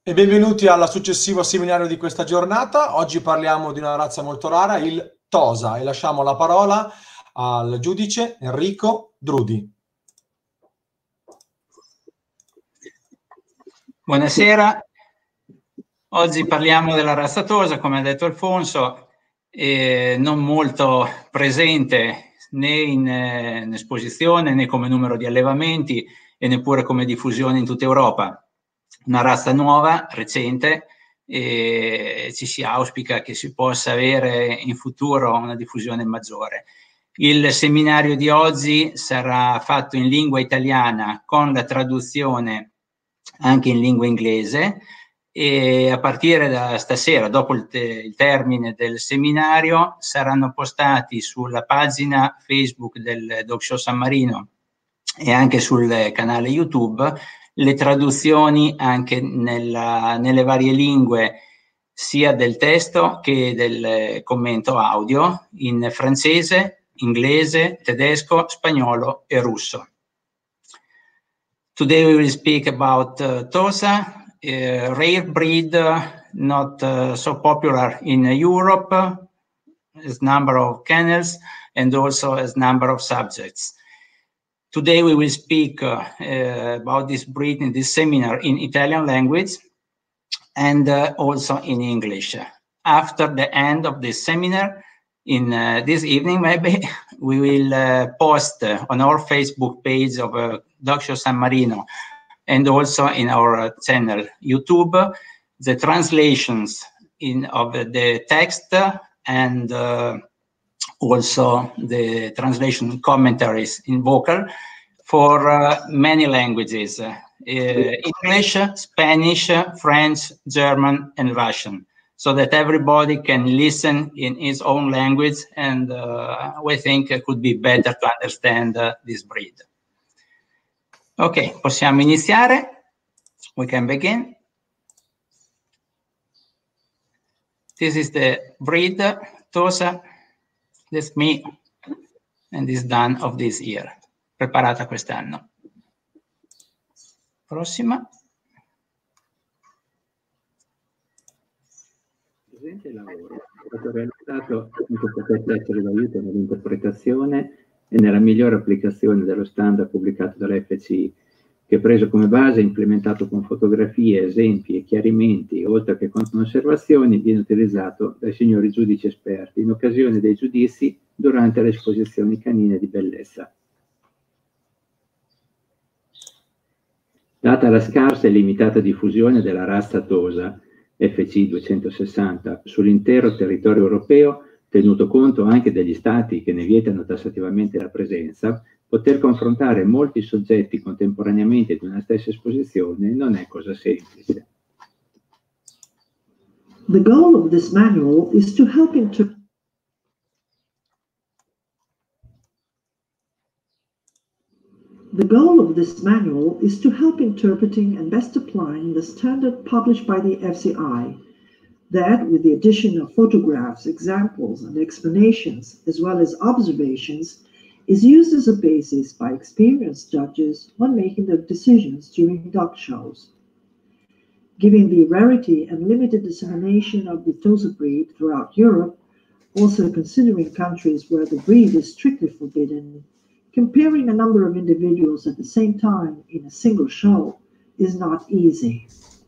E benvenuti al successivo seminario di questa giornata. Oggi parliamo di una razza molto rara, il Tosa, e lasciamo la parola al giudice Enrico Drudi. Buonasera, oggi parliamo della razza Tosa, come ha detto Alfonso, non molto presente né in esposizione né come numero di allevamenti e neppure come diffusione in tutta Europa. Una razza nuova, recente, e ci si auspica che si possa avere in futuro una diffusione maggiore. Il seminario di oggi sarà fatto in lingua italiana con la traduzione anche in lingua inglese, e a partire da stasera, dopo il termine del seminario, saranno postati sulla pagina Facebook del Dog Show San Marino e anche sul canale YouTube le traduzioni anche nelle varie lingue, sia del testo che del commento audio, in francese, inglese, tedesco, spagnolo e russo. Today we will speak about Tosa, a rare breed, not so popular in Europe, as number of kennels and also as number of subjects. Today we will speak about this breed in this seminar in Italian language and also in English. After the end of this seminar, in this evening maybe, we will post on our Facebook page of Dog Show San Marino and also in our channel YouTube the translations of the text and also the translation commentaries in vocal for many languages, English, Spanish, French, German and Russian, so that everybody can listen in his own language, and we think it could be better to understand this breed. Ok, possiamo iniziare. We can begin. This is the breed, Tosa. That's me, and is done of this year. Preparata quest'anno. Prossima. Il presente lavoro è stato realizzato affinché potesse essere d'aiuto nell'interpretazione e nella migliore applicazione dello standard pubblicato dalla FCI, che preso come base e implementato con fotografie, esempi e chiarimenti, oltre che con osservazioni, viene utilizzato dai signori giudici esperti in occasione dei giudizi durante le esposizioni canine di bellezza. Data la scarsa e limitata diffusione della razza Tosa FC 260 sull'intero territorio europeo, tenuto conto anche degli stati che ne vietano tassativamente la presenza, poter confrontare molti soggetti contemporaneamente di una stessa esposizione non è cosa semplice. The goal of this manual is to help interpret interpreting and best applying the standard published by the FCI, that, with the addition of photographs, examples, and explanations, as well as observations, is used as a basis by experienced judges when making their decisions during dog shows. Given the rarity and limited dissemination of the Tosa breed throughout Europe, also considering countries where the breed is strictly forbidden, comparing a number of individuals at the same time in a single show is not easy.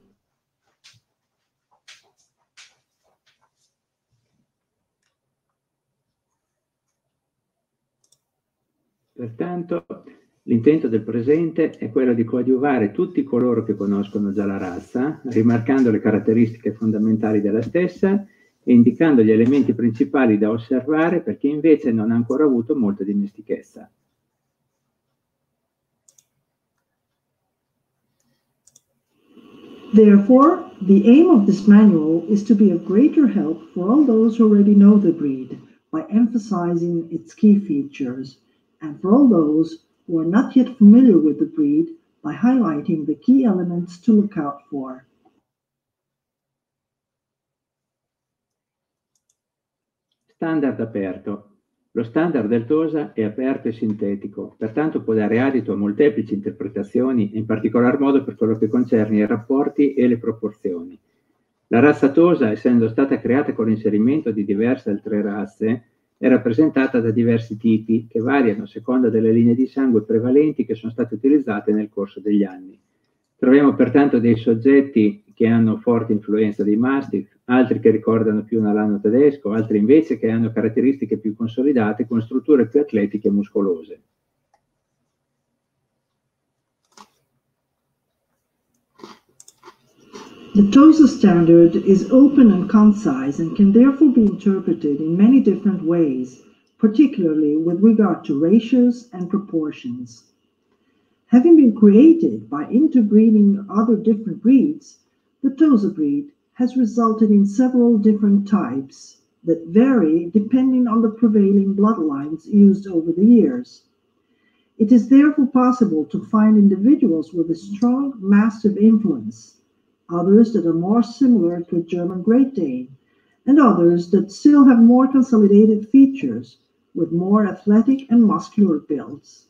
Pertanto, l'intento del presente è quello di coadiuvare tutti coloro che conoscono già la razza, rimarcando le caratteristiche fondamentali della stessa e indicando gli elementi principali da osservare per chi invece non ha ancora avuto molta dimestichezza. Therefore, the aim of this manual is to be of greater help for all those who already know the breed by emphasizing its key features, and for all those who are not yet familiar with the breed by highlighting the key elements to look out for. Standard aperto. Lo standard del TOSA è aperto e sintetico, pertanto può dare adito a molteplici interpretazioni, in particolar modo per quello che concerne i rapporti e le proporzioni. La razza TOSA, essendo stata creata con l'inserimento di diverse altre razze, è rappresentata da diversi tipi che variano a seconda delle linee di sangue prevalenti che sono state utilizzate nel corso degli anni. Troviamo pertanto dei soggetti che hanno forte influenza dei Mastiff, altri che ricordano più un alano tedesco, altri invece che hanno caratteristiche più consolidate con strutture più atletiche e muscolose. The TOSA standard is open and concise and can therefore be interpreted in many different ways, particularly with regard to ratios and proportions. Having been created by interbreeding other different breeds, the TOSA breed has resulted in several different types that vary depending on the prevailing bloodlines used over the years. It is therefore possible to find individuals with a strong Mastiff influence, others that are more similar to a German Great Dane, and others that still have more consolidated features with more athletic and muscular builds.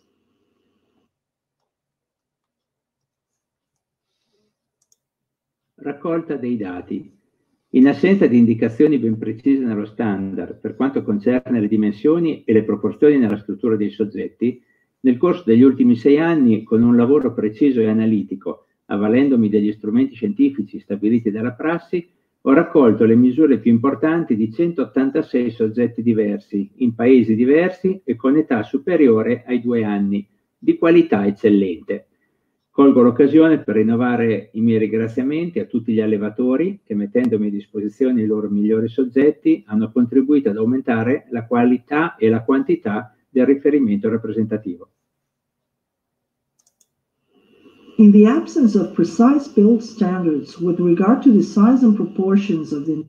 Raccolta dei dati. In assenza di indicazioni ben precise nello standard per quanto concerne le dimensioni e le proporzioni nella struttura dei soggetti, nel corso degli ultimi 6 anni, con un lavoro preciso e analitico, avvalendomi degli strumenti scientifici stabiliti dalla prassi, ho raccolto le misure più importanti di 186 soggetti diversi, in paesi diversi e con età superiore ai 2 anni, di qualità eccellente. Colgo l'occasione per rinnovare i miei ringraziamenti a tutti gli allevatori che, mettendomi a disposizione i loro migliori soggetti, hanno contribuito ad aumentare la qualità e la quantità del riferimento rappresentativo. In the absence of precise build standards with regard to the size and proportions of the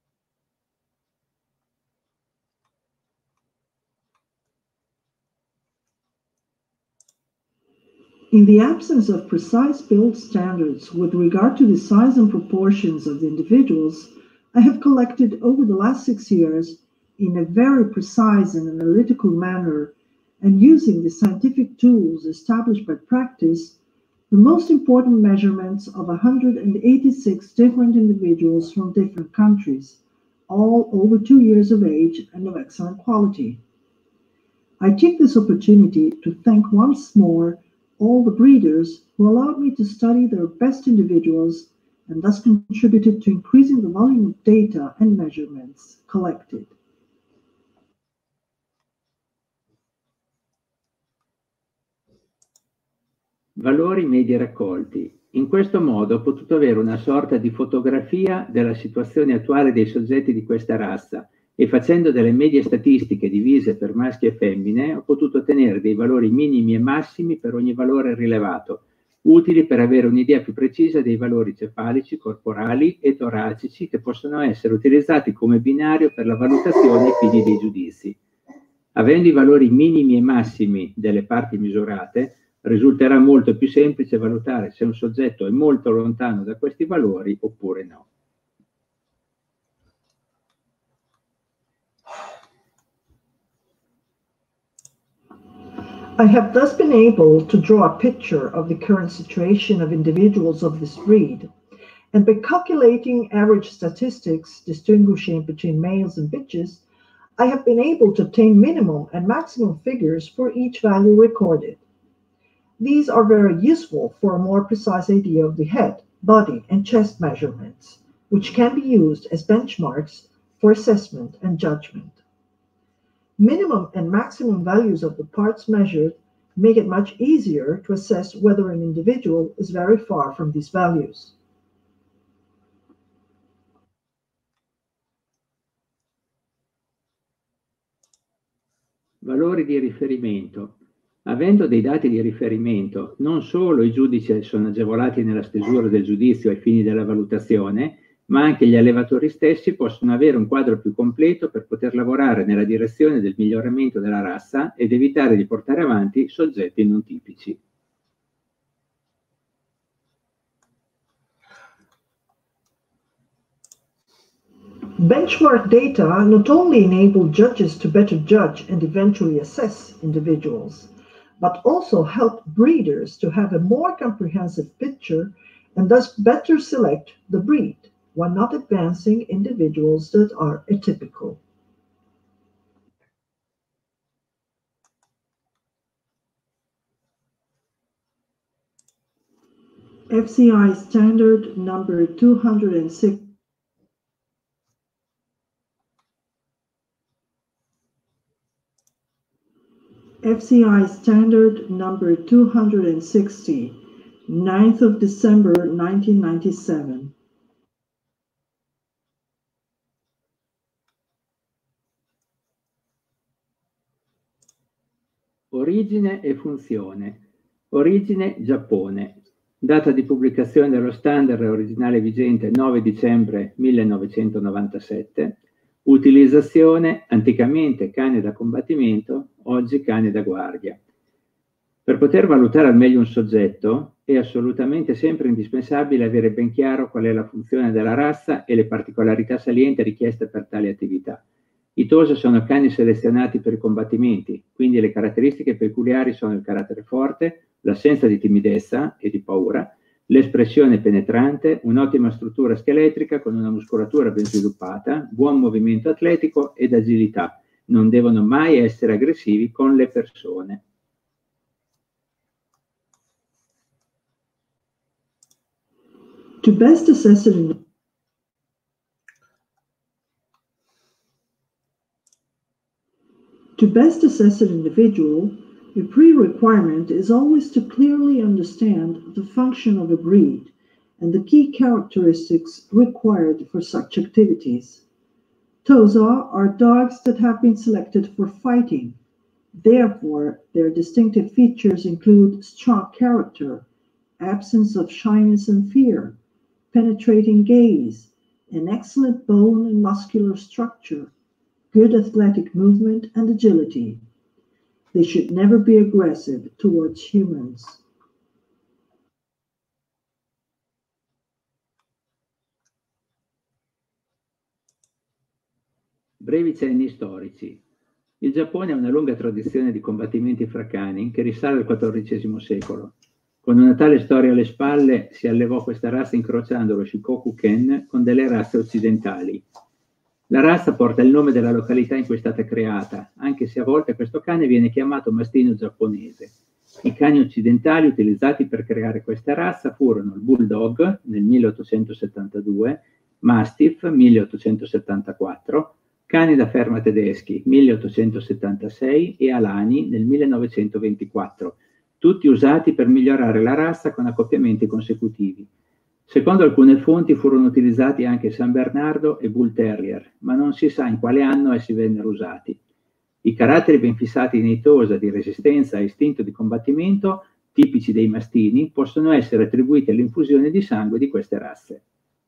In the absence of precise build standards with regard to the size and proportions of the individuals, I have collected over the last 6 years, in a very precise and analytical manner, and using the scientific tools established by practice, the most important measurements of 186 different individuals from different countries, all over 2 years of age and of excellent quality. I take this opportunity to thank once more all the breeders who allowed me to study their best individuals and thus contributed to increasing the volume of data and measurements collected. Valori medi raccolti. In questo modo ho potuto avere una sorta di fotografia della situazione attuale dei soggetti di questa razza e, facendo delle medie statistiche divise per maschi e femmine, ho potuto ottenere dei valori minimi e massimi per ogni valore rilevato, utili per avere un'idea più precisa dei valori cefalici, corporali e toracici che possono essere utilizzati come binario per la valutazione ai fini dei giudizi. Avendo i valori minimi e massimi delle parti misurate, risulterà molto più semplice valutare se un soggetto è molto lontano da questi valori oppure no. I have thus been able to draw a picture of the current situation of individuals of this breed, and by calculating average statistics distinguishing between males and bitches, I have been able to obtain minimum and maximum figures for each value recorded. These are very useful for a more precise idea of the head, body, and chest measurements, which can be used as benchmarks for assessment and judgment. Minimum and maximum values of the parts measured make it much easier to assess whether an individual is very far from these values. Valori di riferimento. Avendo dei dati di riferimento, non solo i giudici sono agevolati nella stesura del giudizio ai fini della valutazione, ma anche gli allevatori stessi possono avere un quadro più completo per poter lavorare nella direzione del miglioramento della razza ed evitare di portare avanti soggetti non tipici. Benchmark data not only enable judges to better judge and eventually assess individuals, but also help breeders to have a more comprehensive picture and thus better select the breed, while not advancing individuals that are atypical. FCI standard number 206. FCI standard number 260, 9th of December 1997. Origine e funzione. Origine Giappone. Data di pubblicazione dello standard originale vigente 9 dicembre 1997. Utilizzazione anticamente cane da combattimento, oggi cane da guardia. Per poter valutare al meglio un soggetto è assolutamente sempre indispensabile avere ben chiaro qual è la funzione della razza e le particolarità salienti richieste per tali attività. I Tosa sono cani selezionati per i combattimenti, quindi le caratteristiche peculiari sono il carattere forte, l'assenza di timidezza e di paura, l'espressione penetrante, un'ottima struttura scheletrica con una muscolatura ben sviluppata, buon movimento atletico ed agilità. Non devono mai essere aggressivi con le persone. To best assess an individual, a pre-requirement is always to clearly understand the function of a breed and the key characteristics required for such activities. Tosa are dogs that have been selected for fighting. Therefore, their distinctive features include strong character, absence of shyness and fear, penetrating gaze, an excellent bone and muscular structure, good athletic movement and agility. They should never be aggressive towards humans. Brevi cenni storici. Il Giappone ha una lunga tradizione di combattimenti fra cani che risale al XIV secolo. Con una tale storia alle spalle si allevò questa razza incrociando lo Shikoku Ken con delle razze occidentali. La razza porta il nome della località in cui è stata creata, anche se a volte questo cane viene chiamato mastino giapponese. I cani occidentali utilizzati per creare questa razza furono il Bulldog nel 1872, Mastiff 1874, cani da ferma tedeschi 1876 e Alani nel 1924, tutti usati per migliorare la razza con accoppiamenti consecutivi. Secondo alcune fonti furono utilizzati anche San Bernardo e Bull Terrier, ma non si sa in quale anno essi vennero usati. I caratteri ben fissati nei Tosa di resistenza e istinto di combattimento, tipici dei mastini, possono essere attribuiti all'infusione di sangue di queste razze.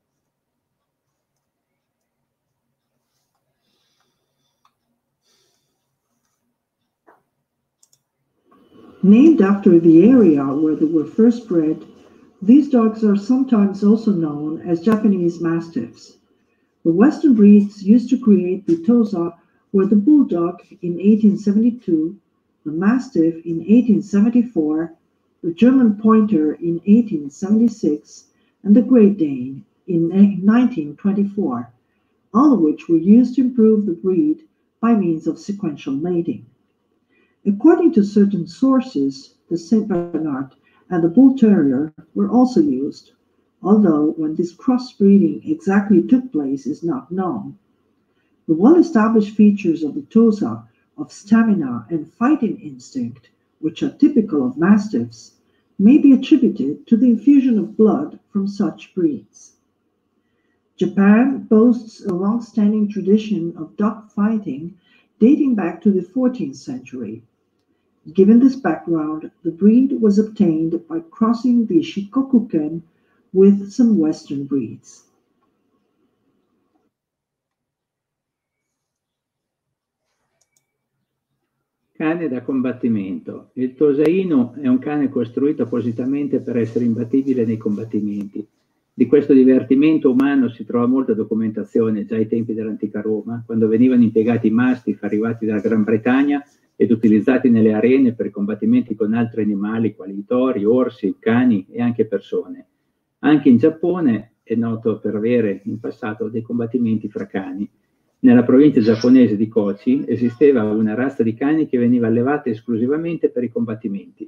Named after the area where they were first bred, these dogs are sometimes also known as Japanese Mastiffs. The Western breeds used to create the Tosa were the Bulldog in 1872, the Mastiff in 1874, the German Pointer in 1876, and the Great Dane in 1924, all of which were used to improve the breed by means of sequential mating. According to certain sources, the Saint Bernard and the Bull Terrier were also used, although when this crossbreeding exactly took place is not known. The well-established features of the Tosa of stamina and fighting instinct, which are typical of Mastiffs, may be attributed to the infusion of blood from such breeds. Japan boasts a long-standing tradition of dog fighting dating back to the 14th century. Given this background, the breed was obtained by crossing the Shikoku Ken with some Western breeds. Cane da combattimento. Il Tosa Inu è un cane costruito appositamente per essere imbattibile nei combattimenti. Di questo divertimento umano si trova molta documentazione già ai tempi dell'antica Roma, quando venivano impiegati i mastiff arrivati dalla Gran Bretagna ed utilizzati nelle arene per i combattimenti con altri animali quali i tori, orsi, cani e anche persone. Anche in Giappone è noto per avere in passato dei combattimenti fra cani. Nella provincia giapponese di Kochi esisteva una razza di cani che veniva allevata esclusivamente per i combattimenti.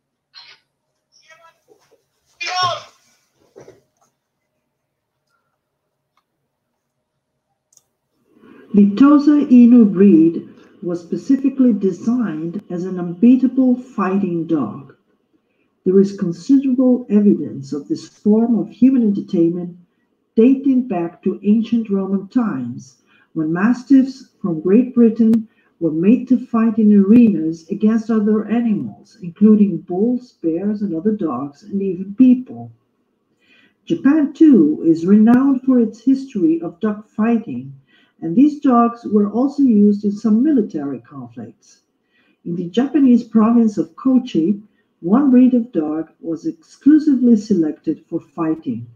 The Tosa Inu breed was specifically designed as an unbeatable fighting dog. There is considerable evidence of this form of human entertainment dating back to ancient Roman times, when mastiffs from Great Britain were made to fight in arenas against other animals, including bulls, bears, and other dogs, and even people. Japan, too, is renowned for its history of dog fighting, and these dogs were also used in some military conflicts. In the Japanese province of Kochi, one breed of dog was exclusively selected for fighting.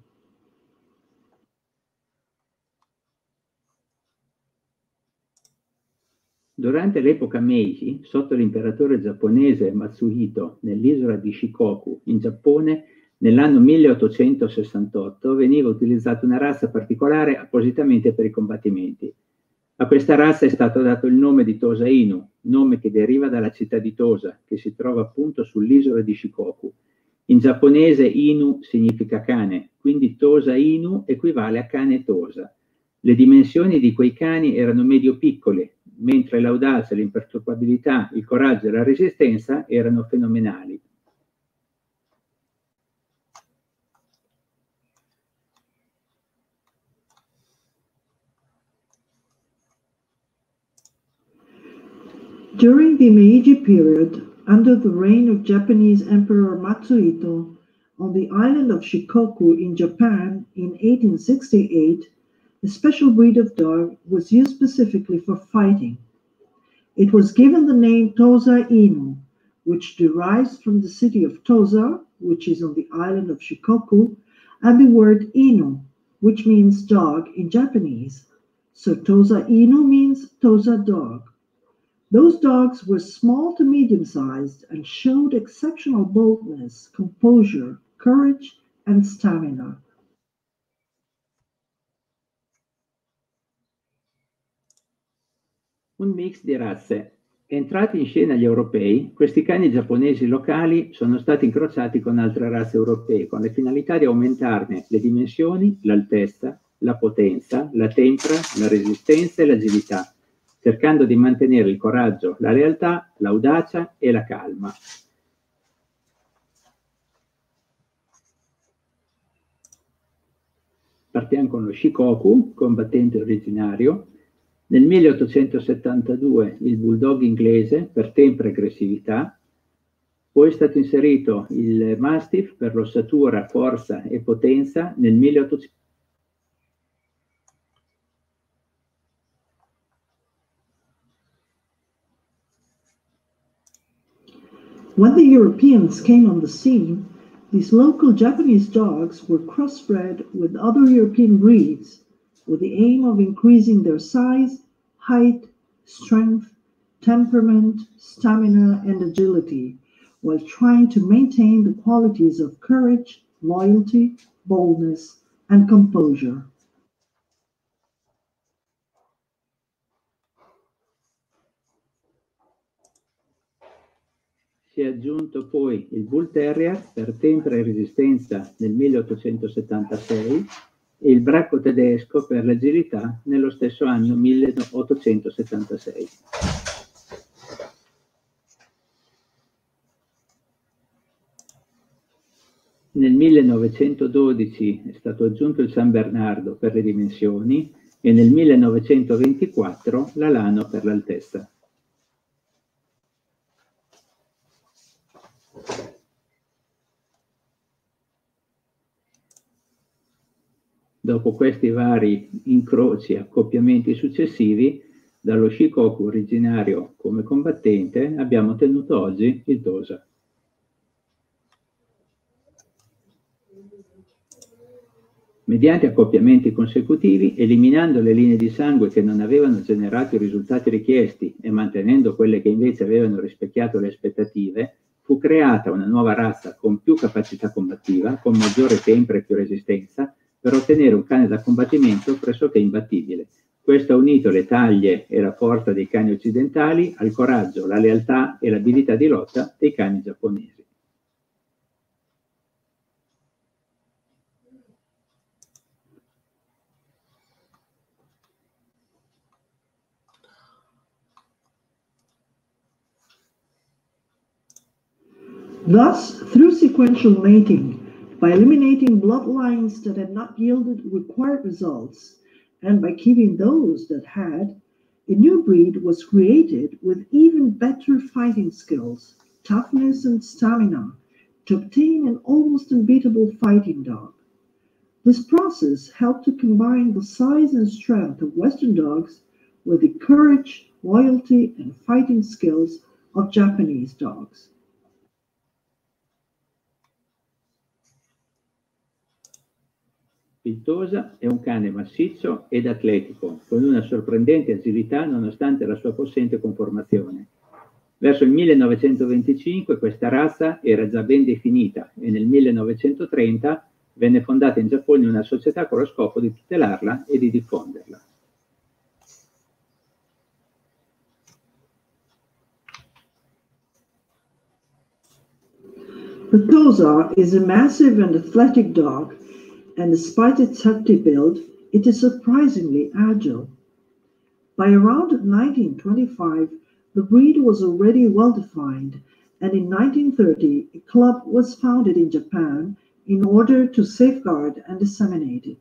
Durante l'epoca Meiji, sotto l'imperatore giapponese Matsuhito, nell'isola di Shikoku, in Giappone, nell'anno 1868 veniva utilizzata una razza particolare appositamente per i combattimenti. A questa razza è stato dato il nome di Tosa Inu, nome che deriva dalla città di Tosa, che si trova appunto sull'isola di Shikoku. In giapponese Inu significa cane, quindi Tosa Inu equivale a cane Tosa. Le dimensioni di quei cani erano medio-piccole, mentre l'audacia, l'imperturbabilità, il coraggio e la resistenza erano fenomenali. During the Meiji period, under the reign of Japanese Emperor Matsuhito, on the island of Shikoku in Japan in 1868, a special breed of dog was used specifically for fighting. It was given the name Tosa Inu, which derives from the city of Tosa, which is on the island of Shikoku, and the word Inu, which means dog in Japanese. So Tosa Inu means Tosa dog. Those dogs were small to medium-sized and showed exceptional boldness, composure, courage, and stamina. Un mix di razze. Entrati in scena gli europei, questi cani giapponesi locali sono stati incrociati con altre razze europee con la finalità di aumentarne le dimensioni, l'altezza, la potenza, la tempra, la resistenza e l'agilità, cercando di mantenere il coraggio, la lealtà, l'audacia e la calma. Partiamo con lo Shikoku, combattente originario. Nel 1872 il bulldog inglese per tempra e aggressività, poi è stato inserito il mastiff per l'ossatura, forza e potenza nel 1800. When the Europeans came on the scene, these local Japanese dogs were crossbred with other European breeds, with the aim of increasing their size, height, strength, temperament, stamina, and agility, while trying to maintain the qualities of courage, loyalty, boldness, and composure. Si è aggiunto poi il Bull Terrier per tempra e resistenza nel 1876 e il bracco tedesco per l'agilità nello stesso anno 1876. Nel 1912 è stato aggiunto il San Bernardo per le dimensioni e nel 1924 l'Alano per l'altezza. Dopo questi vari incroci e accoppiamenti successivi, dallo Shikoku originario come combattente abbiamo ottenuto oggi il Tosa. mediante accoppiamenti consecutivi, eliminando le linee di sangue che non avevano generato i risultati richiesti e mantenendo quelle che invece avevano rispecchiato le aspettative, fu creata una nuova razza con più capacità combattiva, con maggiore tempra e più resistenza, per ottenere un cane da combattimento pressoché imbattibile. Questo ha unito le taglie e la forza dei cani occidentali al coraggio, la lealtà e l'abilità di lotta dei cani giapponesi. Thus, through sequential mating, by eliminating bloodlines that had not yielded required results, and by keeping those that had, a new breed was created with even better fighting skills, toughness, and stamina to obtain an almost unbeatable fighting dog. This process helped to combine the size and strength of Western dogs with the courage, loyalty, and fighting skills of Japanese dogs. Il Tosa è un cane massiccio ed atletico, con una sorprendente agilità nonostante la sua possente conformazione. Verso il 1925 questa razza era già ben definita e nel 1930 venne fondata in Giappone una società con lo scopo di tutelarla e di diffonderla. The Tosa is a massive and athletic dog, and despite its hefty build, it is surprisingly agile. By around 1925, the breed was already well-defined, and in 1930, a club was founded in Japan in order to safeguard and disseminate it.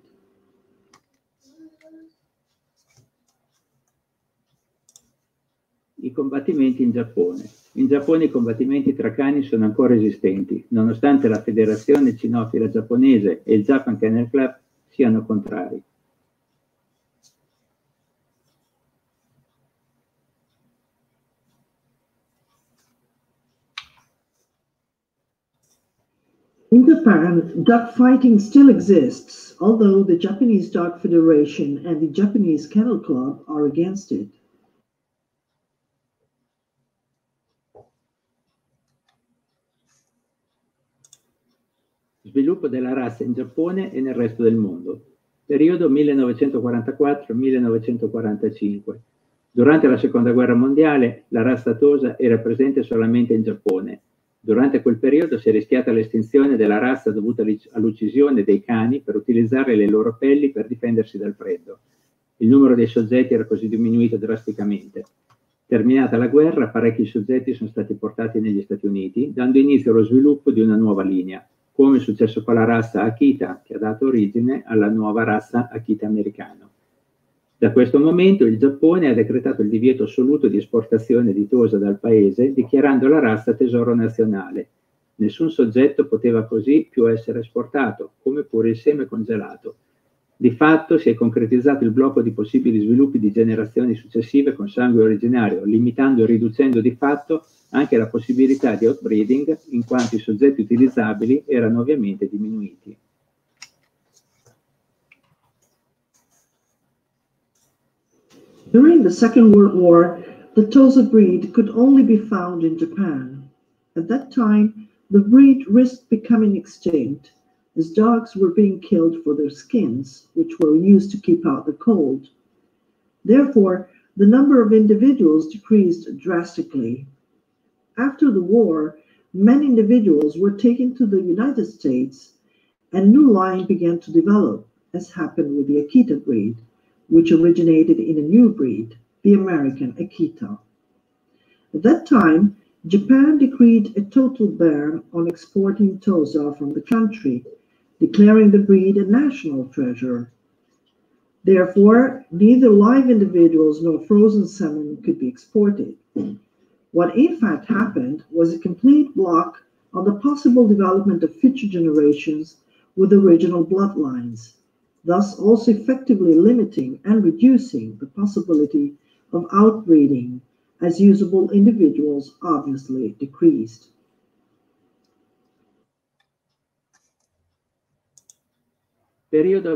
I combattimenti in Giappone. In Giappone i combattimenti tra cani sono ancora esistenti, nonostante la Federazione Cinofila Giapponese e il Japan Kennel Club siano contrari. In Japan, dog fighting still exists, although the Japanese Dog Federation and the Japanese Kennel Club are against it. Sviluppo della razza in Giappone e nel resto del mondo. Periodo 1944-1945. Durante la Seconda Guerra Mondiale la razza Tosa era presente solamente in Giappone. Durante quel periodo si è rischiata l'estinzione della razza dovuta all'uccisione dei cani per utilizzare le loro pelli per difendersi dal freddo. Il numero dei soggetti era così diminuito drasticamente. Terminata la guerra, parecchi soggetti sono stati portati negli Stati Uniti, dando inizio allo sviluppo di una nuova linea, come è successo con la razza Akita, che ha dato origine alla nuova razza Akita americano. Da questo momento il Giappone ha decretato il divieto assoluto di esportazione di Tosa dal paese, dichiarando la razza tesoro nazionale. Nessun soggetto poteva così più essere esportato, come pure il seme congelato. Di fatto si è concretizzato il blocco di possibili sviluppi di generazioni successive con sangue originario, limitando e riducendo di fatto anche la possibilità di outbreeding, in quanto i soggetti utilizzabili erano ovviamente diminuiti. During the Second World War, the Tosa breed could only be found in Japan. At that time, the breed risked becoming extinct, as dogs were being killed for their skins, which were used to keep out the cold. Therefore, the number of individuals decreased drastically. After the war, many individuals were taken to the United States, and new line began to develop, as happened with the Akita breed, which originated in a new breed, the American Akita. At that time, Japan decreed a total ban on exporting Tosa from the country, declaring the breed a national treasure. Therefore, neither live individuals nor frozen salmon could be exported. What in fact happened was a complete block on the possible development of future generations with original bloodlines, thus also effectively limiting and reducing the possibility of outbreeding, as usable individuals obviously decreased. Periodo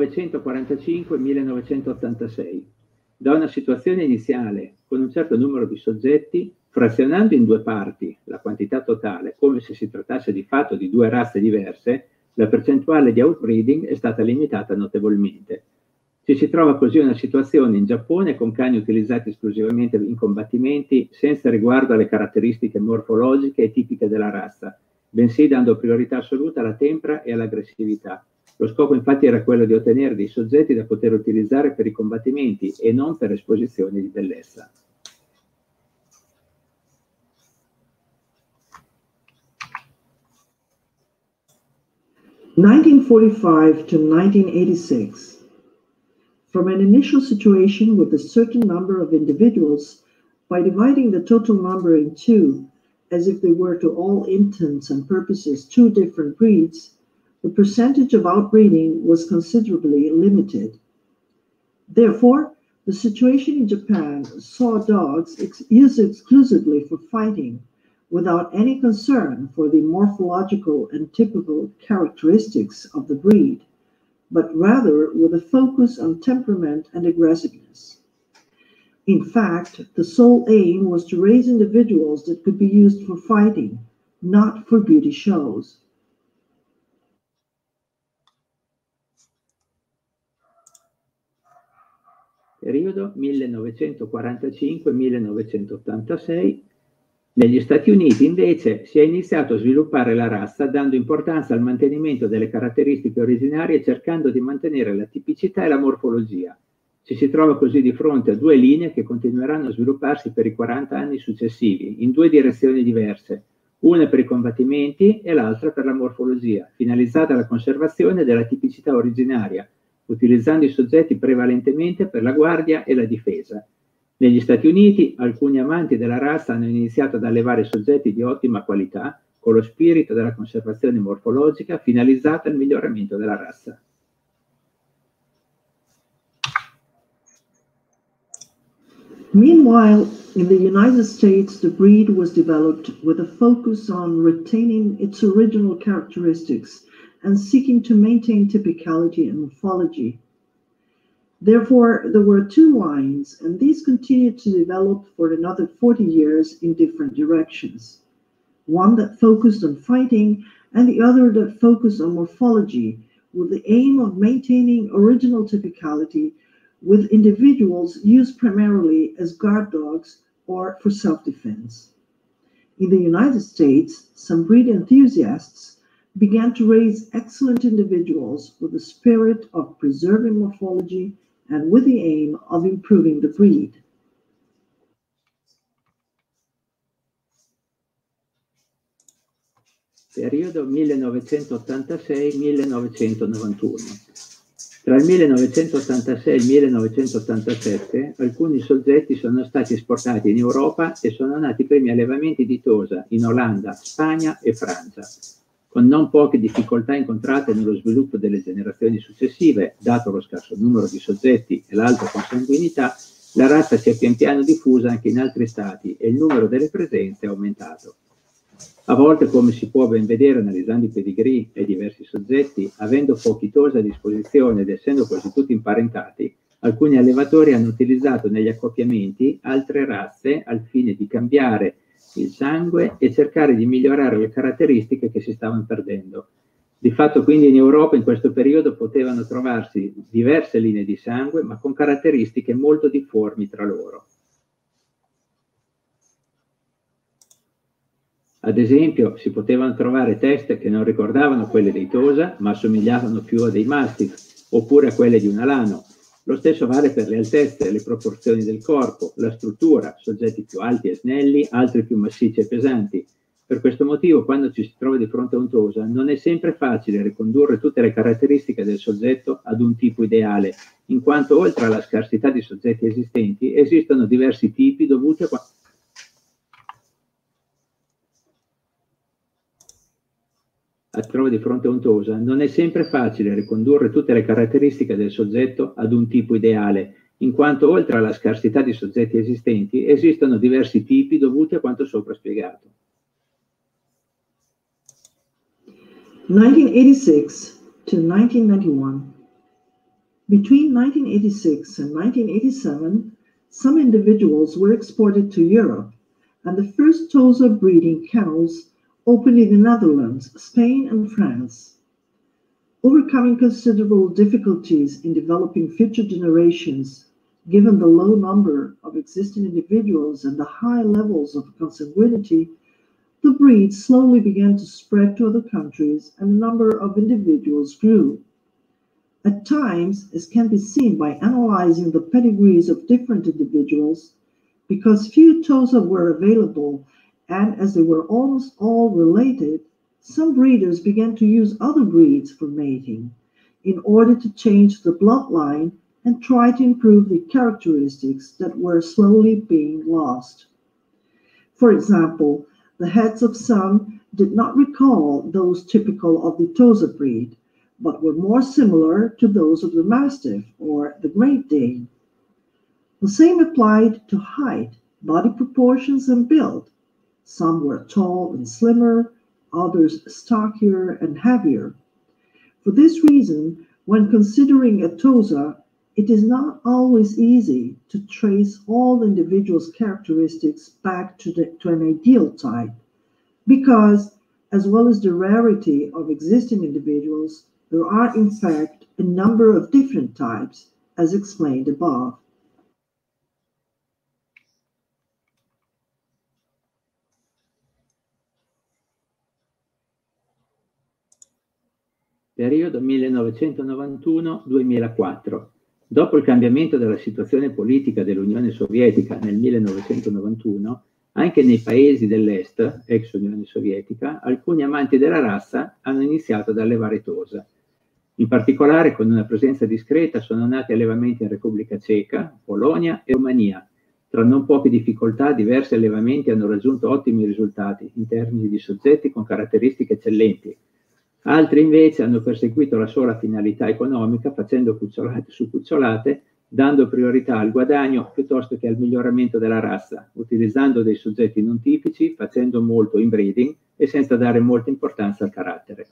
1945-1986. Da una situazione iniziale con un certo numero di soggetti, frazionando in due parti la quantità totale, come se si trattasse di fatto di due razze diverse, la percentuale di outbreeding è stata limitata notevolmente. Ci si trova così una situazione in Giappone con cani utilizzati esclusivamente in combattimenti senza riguardo alle caratteristiche morfologiche e tipiche della razza, bensì dando priorità assoluta alla tempra e all'aggressività. Lo scopo infatti era quello di ottenere dei soggetti da poter utilizzare per i combattimenti e non per esposizioni di bellezza. (1945 to 1986). From an initial situation with a certain number of individuals, by dividing the total number in two, as if they were to all intents and purposes two different breeds, the percentage of outbreeding was considerably limited. Therefore, the situation in Japan saw dogs used exclusively for fighting, without any concern for the morphological and typical characteristics of the breed, but rather with a focus on temperament and aggressiveness. In fact, the sole aim was to raise individuals that could be used for fighting, not for beauty shows. Periodo 1945-1986. Negli Stati Uniti invece si è iniziato a sviluppare la razza dando importanza al mantenimento delle caratteristiche originarie e cercando di mantenere la tipicità e la morfologia. Ci si trova così di fronte a due linee che continueranno a svilupparsi per i 40 anni successivi, in due direzioni diverse, una per i combattimenti e l'altra per la morfologia, finalizzata alla conservazione della tipicità originaria, utilizzando i soggetti prevalentemente per la guardia e la difesa. Negli Stati Uniti, alcuni amanti della razza hanno iniziato ad allevare soggetti di ottima qualità, con lo spirito della conservazione morfologica finalizzata al miglioramento della razza. Meanwhile, in the United States, the breed was developed with a focus on retaining its original characteristics and seeking to maintain typicality and morphology. Therefore, there were two lines, and these continued to develop for another 40 years in different directions. One that focused on fighting, and the other that focused on morphology, with the aim of maintaining original typicality with individuals used primarily as guard dogs or for self-defense. In the United States, some breed enthusiasts began to raise excellent individuals with the spirit of preserving morphology and with the aim of improving the breed. Periodo 1986-1991. Tra il 1986 e il 1987 alcuni soggetti sono stati esportati in Europa e sono nati i primi allevamenti di tosa in Olanda, Spagna e Francia. Con non poche difficoltà incontrate nello sviluppo delle generazioni successive, dato lo scarso numero di soggetti e l'alta consanguinità, la razza si è pian piano diffusa anche in altri stati e il numero delle presenze è aumentato. A volte, come si può ben vedere analizzando i pedigree e diversi soggetti, avendo pochi tosa a disposizione ed essendo quasi tutti imparentati, alcuni allevatori hanno utilizzato negli accoppiamenti altre razze al fine di cambiare il sangue e cercare di migliorare le caratteristiche che si stavano perdendo. Di fatto quindi in Europa in questo periodo potevano trovarsi diverse linee di sangue ma con caratteristiche molto difformi tra loro. Ad esempio si potevano trovare teste che non ricordavano quelle dei tosa ma assomigliavano più a dei mastiff oppure a quelle di un alano. Lo stesso vale per le altezze, le proporzioni del corpo, la struttura, soggetti più alti e snelli, altri più massicci e pesanti. Per questo motivo, quando ci si trova di fronte a un tosa, non è sempre facile ricondurre tutte le caratteristiche del soggetto ad un tipo ideale, in quanto oltre alla scarsità di soggetti esistenti, esistono diversi tipi dovuti a trova di fronte a un tosa, non è sempre facile ricondurre tutte le caratteristiche del soggetto ad un tipo ideale, in quanto oltre alla scarsità di soggetti esistenti esistono diversi tipi dovuti a quanto sopra spiegato. 1986 to 1991. Between 1986 and 1987, some individuals were exported to Europe, and the first Tosa breeding kennels opened in the Netherlands, Spain, and France. Overcoming considerable difficulties in developing future generations, given the low number of existing individuals and the high levels of consanguinity, the breed slowly began to spread to other countries and the number of individuals grew. At times, as can be seen by analyzing the pedigrees of different individuals, because few Tosa were available and as they were almost all related, some breeders began to use other breeds for mating in order to change the bloodline and try to improve the characteristics that were slowly being lost. For example, the heads of some did not recall those typical of the Tosa breed, but were more similar to those of the Mastiff or the Great Dane. The same applied to height, body proportions, and build. Some were tall and slimmer, others stockier and heavier. For this reason, when considering a Tosa, it is not always easy to trace all the individual's characteristics back to an ideal type, because, as well as the rarity of existing individuals, there are in fact a number of different types, as explained above. Periodo 1991-2004. Dopo il cambiamento della situazione politica dell'Unione Sovietica nel 1991, anche nei paesi dell'Est, ex Unione Sovietica, alcuni amanti della razza hanno iniziato ad allevare Tosa. In particolare, con una presenza discreta, sono nati allevamenti in Repubblica Ceca, Polonia e Romania. Tra non poche difficoltà, diversi allevamenti hanno raggiunto ottimi risultati in termini di soggetti con caratteristiche eccellenti. Altri invece hanno perseguito la sola finalità economica, facendo cucciolate su cucciolate, dando priorità al guadagno piuttosto che al miglioramento della razza, utilizzando dei soggetti non tipici, facendo molto inbreeding e senza dare molta importanza al carattere.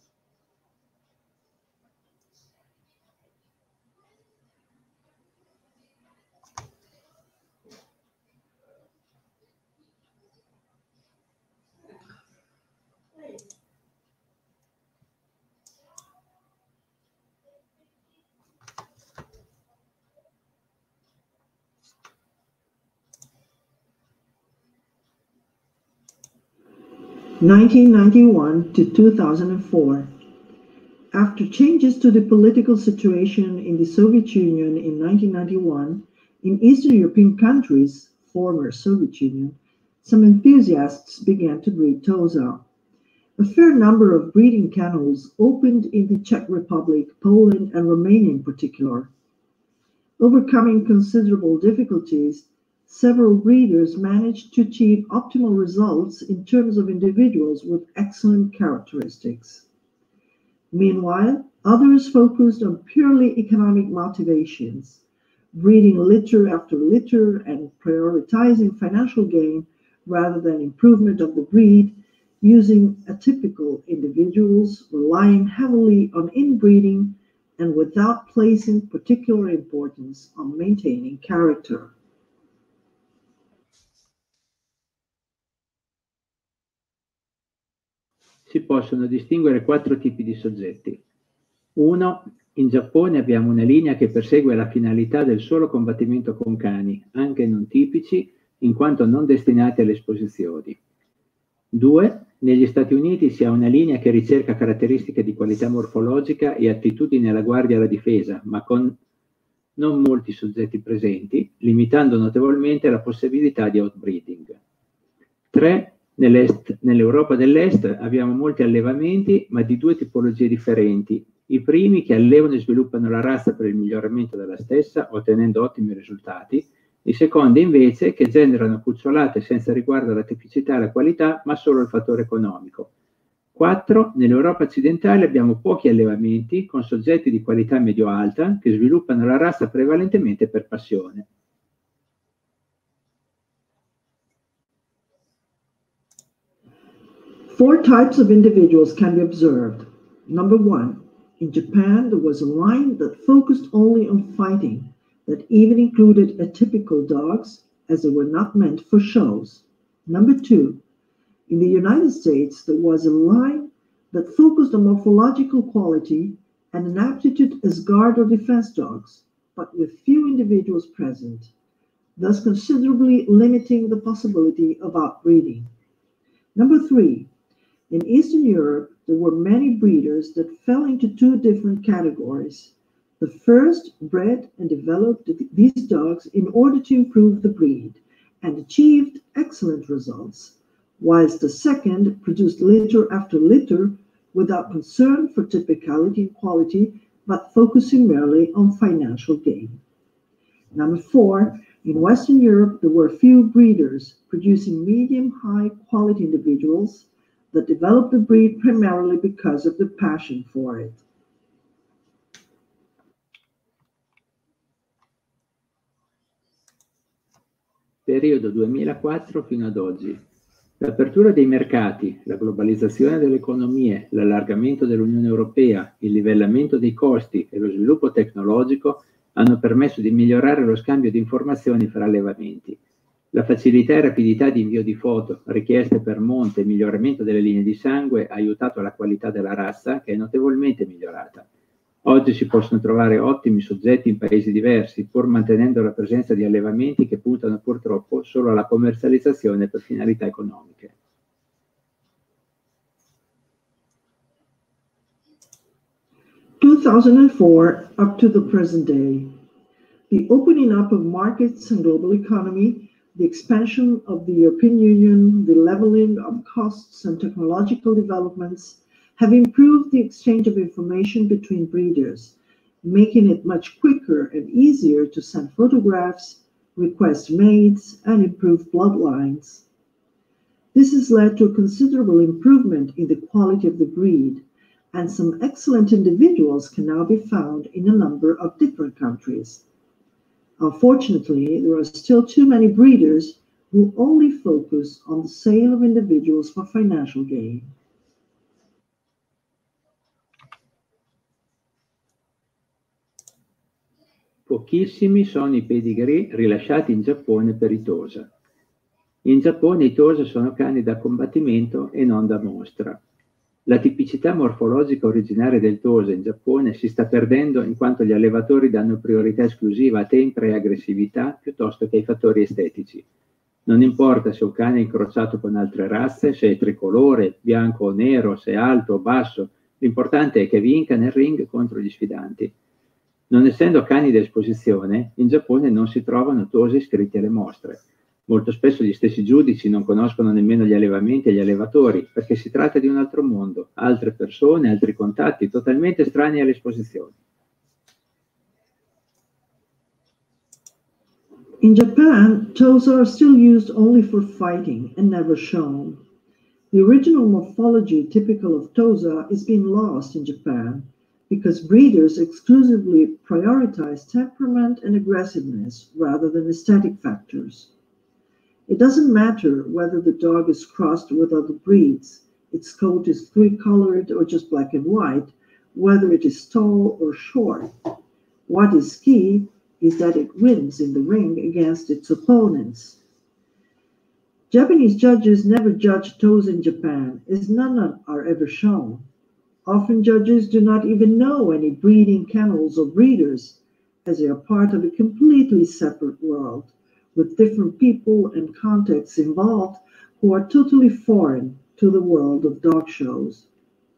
(1991 to 2004). After changes to the political situation in the Soviet Union in 1991, in Eastern European countries, former Soviet Union, some enthusiasts began to breed Tosa. A fair number of breeding kennels opened in the Czech Republic, Poland, and Romania in particular. Overcoming considerable difficulties, several breeders managed to achieve optimal results in terms of individuals with excellent characteristics. Meanwhile, others focused on purely economic motivations, breeding litter after litter and prioritizing financial gain rather than improvement of the breed, using atypical individuals, relying heavily on inbreeding, and without placing particular importance on maintaining character. Si possono distinguere 4 tipi di soggetti. 1. In Giappone abbiamo una linea che persegue la finalità del solo combattimento con cani, anche non tipici, in quanto non destinati alle esposizioni. 2. Negli Stati Uniti si ha una linea che ricerca caratteristiche di qualità morfologica e attitudini alla guardia e alla difesa, ma con non molti soggetti presenti, limitando notevolmente la possibilità di outbreeding. 3. Nell'Europa dell'Est abbiamo molti allevamenti, ma di 2 tipologie differenti. I primi che allevano e sviluppano la razza per il miglioramento della stessa, ottenendo ottimi risultati. I secondi invece che generano cucciolate senza riguardo alla tipicità e alla qualità, ma solo al fattore economico. 4. Nell'Europa occidentale abbiamo pochi allevamenti con soggetti di qualità medio-alta che sviluppano la razza prevalentemente per passione. Four types of individuals can be observed. Number 1, In Japan, there was a line that focused only on fighting, that even included atypical dogs, as they were not meant for shows. Number 2, in the United States, there was a line that focused on morphological quality and an aptitude as guard or defense dogs, but with few individuals present, thus considerably limiting the possibility of outbreeding. Number 3, in Eastern Europe, there were many breeders that fell into 2 different categories. The first bred and developed these dogs in order to improve the breed and achieved excellent results, whilst the second produced litter after litter without concern for typicality and quality, but focusing merely on financial gain. Number 4, in Western Europe, there were few breeders producing medium-high quality individuals that developed the breed primarily because of the passion for it. Periodo 2004 fino ad oggi. L'apertura dei mercati, la globalizzazione delle economie, l'allargamento dell'Unione Europea, il livellamento dei costi e lo sviluppo tecnologico hanno permesso di migliorare lo scambio di informazioni fra allevamenti. La facilità e rapidità di invio di foto, richieste per monte e miglioramento delle linee di sangue ha aiutato la qualità della razza, che è notevolmente migliorata. Oggi si possono trovare ottimi soggetti in paesi diversi, pur mantenendo la presenza di allevamenti che puntano purtroppo solo alla commercializzazione per finalità economiche. (2004 up to the present day). The opening up of markets and global economy, the expansion of the European Union, the leveling of costs and technological developments have improved the exchange of information between breeders, making it much quicker and easier to send photographs, request mates, and improve bloodlines. This has led to a considerable improvement in the quality of the breed, and some excellent individuals can now be found in a number of different countries. Unfortunately, there are still too many breeders who only focus on the sale of individuals for financial gain. Pochissimi sono i pedigree rilasciati in Giappone per i Tosa. In Giappone i Tosa sono cani da combattimento e non da mostra. La tipicità morfologica originaria del Tosa in Giappone si sta perdendo in quanto gli allevatori danno priorità esclusiva a tempra e aggressività piuttosto che ai fattori estetici. Non importa se un cane è incrociato con altre razze, se è tricolore, bianco o nero, se è alto o basso, l'importante è che vinca nel ring contro gli sfidanti. Non essendo cani da esposizione, in Giappone non si trovano Tosi iscritti alle mostre. Molto spesso gli stessi giudici non conoscono nemmeno gli allevamenti e gli allevatori, perché si tratta di un altro mondo, altre persone, altri contatti, totalmente estranei all'esposizione. In Japan, Tosa are still used only for fighting and never shown. The original morphology typical of Tosa is being lost in Japan because breeders exclusively prioritize temperament and aggressiveness rather than aesthetic factors. It doesn't matter whether the dog is crossed with other breeds, its coat is three-colored or just black and white, whether it is tall or short. What is key is that it wins in the ring against its opponents. Japanese judges never judge Tosa in Japan, as none are ever shown. Often judges do not even know any breeding kennels or breeders, as they are part of a completely separate world, with different people and contexts involved who are totally foreign to the world of dog shows.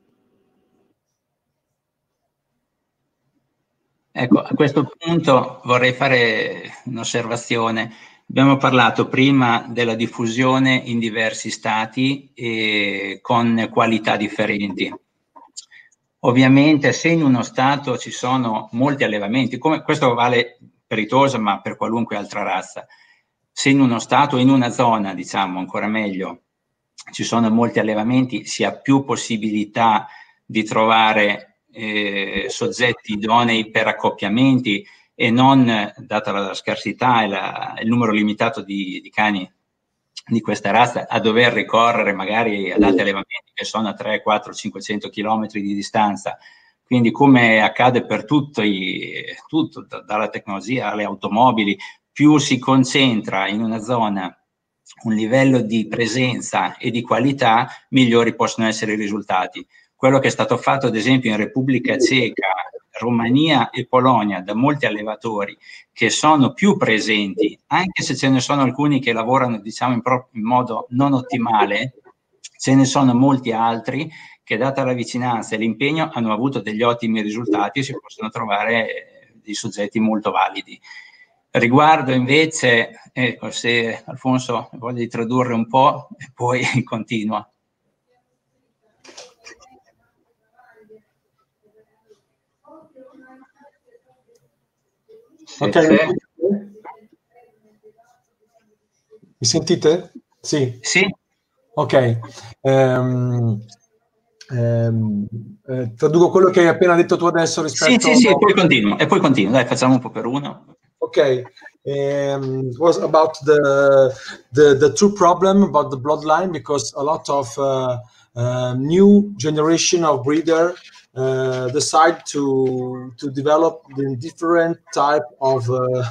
Ecco, a questo punto vorrei fare un'osservazione. Abbiamo parlato prima della diffusione in diversi stati e con qualità differenti. Ovviamente se in uno stato ci sono molti allevamenti, come questo vale per i Tosa ma per qualunque altra razza, se in uno stato o in una zona, diciamo ancora meglio, ci sono molti allevamenti, si ha più possibilità di trovare soggetti idonei per accoppiamenti e non, data la scarsità e il numero limitato di cani di questa razza, a dover ricorrere magari ad altri allevamenti che sono a 3, 4, 500 km di distanza Quindi, come accade per tutto, dalla tecnologia alle automobili, più si concentra in una zona un livello di presenza e di qualità, migliori possono essere i risultati. Quello che è stato fatto, ad esempio, in Repubblica Ceca, Romania e Polonia da molti allevatori che sono più presenti, anche se ce ne sono alcuni che lavorano, diciamo, in modo non ottimale, ce ne sono molti altri che, data la vicinanza e l'impegno, hanno avuto degli ottimi risultati e si possono trovare dei soggetti molto validi. Riguardo invece, ecco, se Alfonso voglia tradurre un po' e poi continua. Ok. Mi sentite? Sì. Sì. Ok. Traduco quello che hai appena detto tu adesso rispetto... Sì, e poi continuo. Dai, facciamo un po' per uno. Ok. It was about the true problem about the bloodline, because a lot of new generation of breeder decide to develop the different type of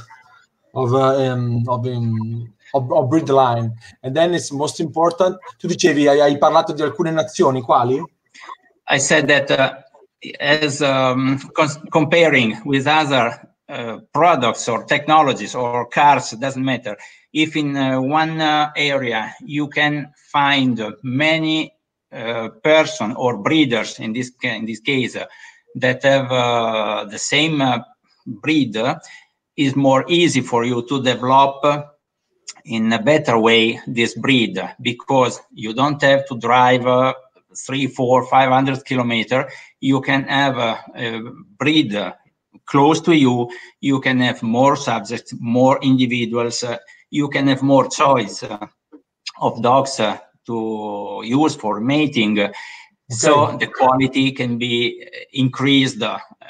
breed line, and then it's most important. Tu dicevi, hai parlato di alcune nazioni, quali? I said that as comparing with other products or technologies or cars, it doesn't matter. If in one area you can find many person or breeders, in this case, that have the same breed, is more easy for you to develop in a better way this breed, because you don't have to drive 300, 400, 500 kilometers. You can have a breed close to you. You can have more subjects, more individuals. You can have more choice of dogs to use for mating. Okay. So the quality can be increased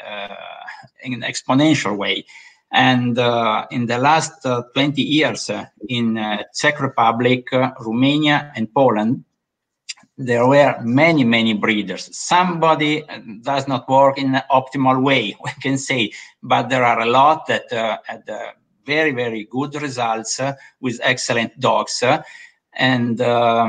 in an exponential way. And in the last 20 years in Czech Republic, Romania, and Poland, there were many breeders. Somebody does not work in an optimal way, we can say, but there are a lot that had very good results with excellent dogs. And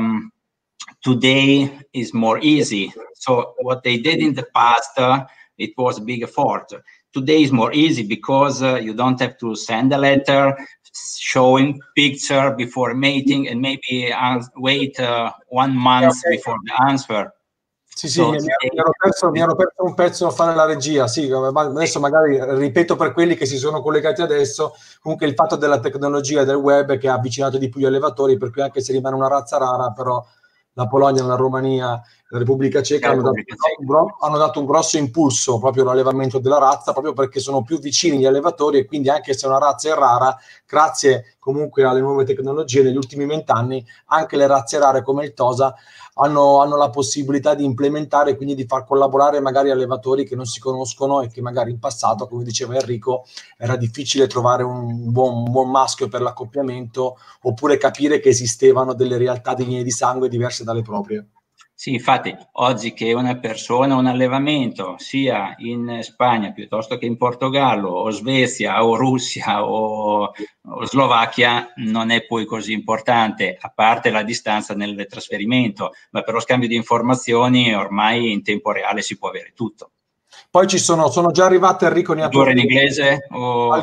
today is more easy. So what they did in the past, it was a big effort. Today is more easy because you don't have to send a letter showing picture before mating and maybe wait 1 month before the answer. Sì, mi ero perso un pezzo a fare la regia. Sì, adesso magari ripeto per quelli che si sono collegati adesso. Comunque il fatto della tecnologia del web che ha avvicinato di più gli allevatori, per cui anche se rimane una razza rara, però la Polonia, la Romania, la Repubblica Ceca hanno dato un grosso impulso proprio all'allevamento della razza, proprio perché sono più vicini gli allevatori, e quindi anche se una razza è rara, grazie comunque alle nuove tecnologie negli ultimi 20 anni, anche le razze rare come il Tosa hanno la possibilità di implementare, quindi di far collaborare magari allevatori che non si conoscono e che magari in passato, come diceva Enrico, era difficile trovare un buon maschio per l'accoppiamento, oppure capire che esistevano delle realtà di linee di sangue diverse dalle proprie. Sì, infatti oggi che una persona, un allevamento, sia in Spagna piuttosto che in Portogallo o Svezia o Russia o Slovacchia, non è poi così importante, a parte la distanza nel trasferimento, ma per lo scambio di informazioni ormai in tempo reale si può avere tutto. Poi sono già arrivate, Enrico, ne ha tradurre in inglese o...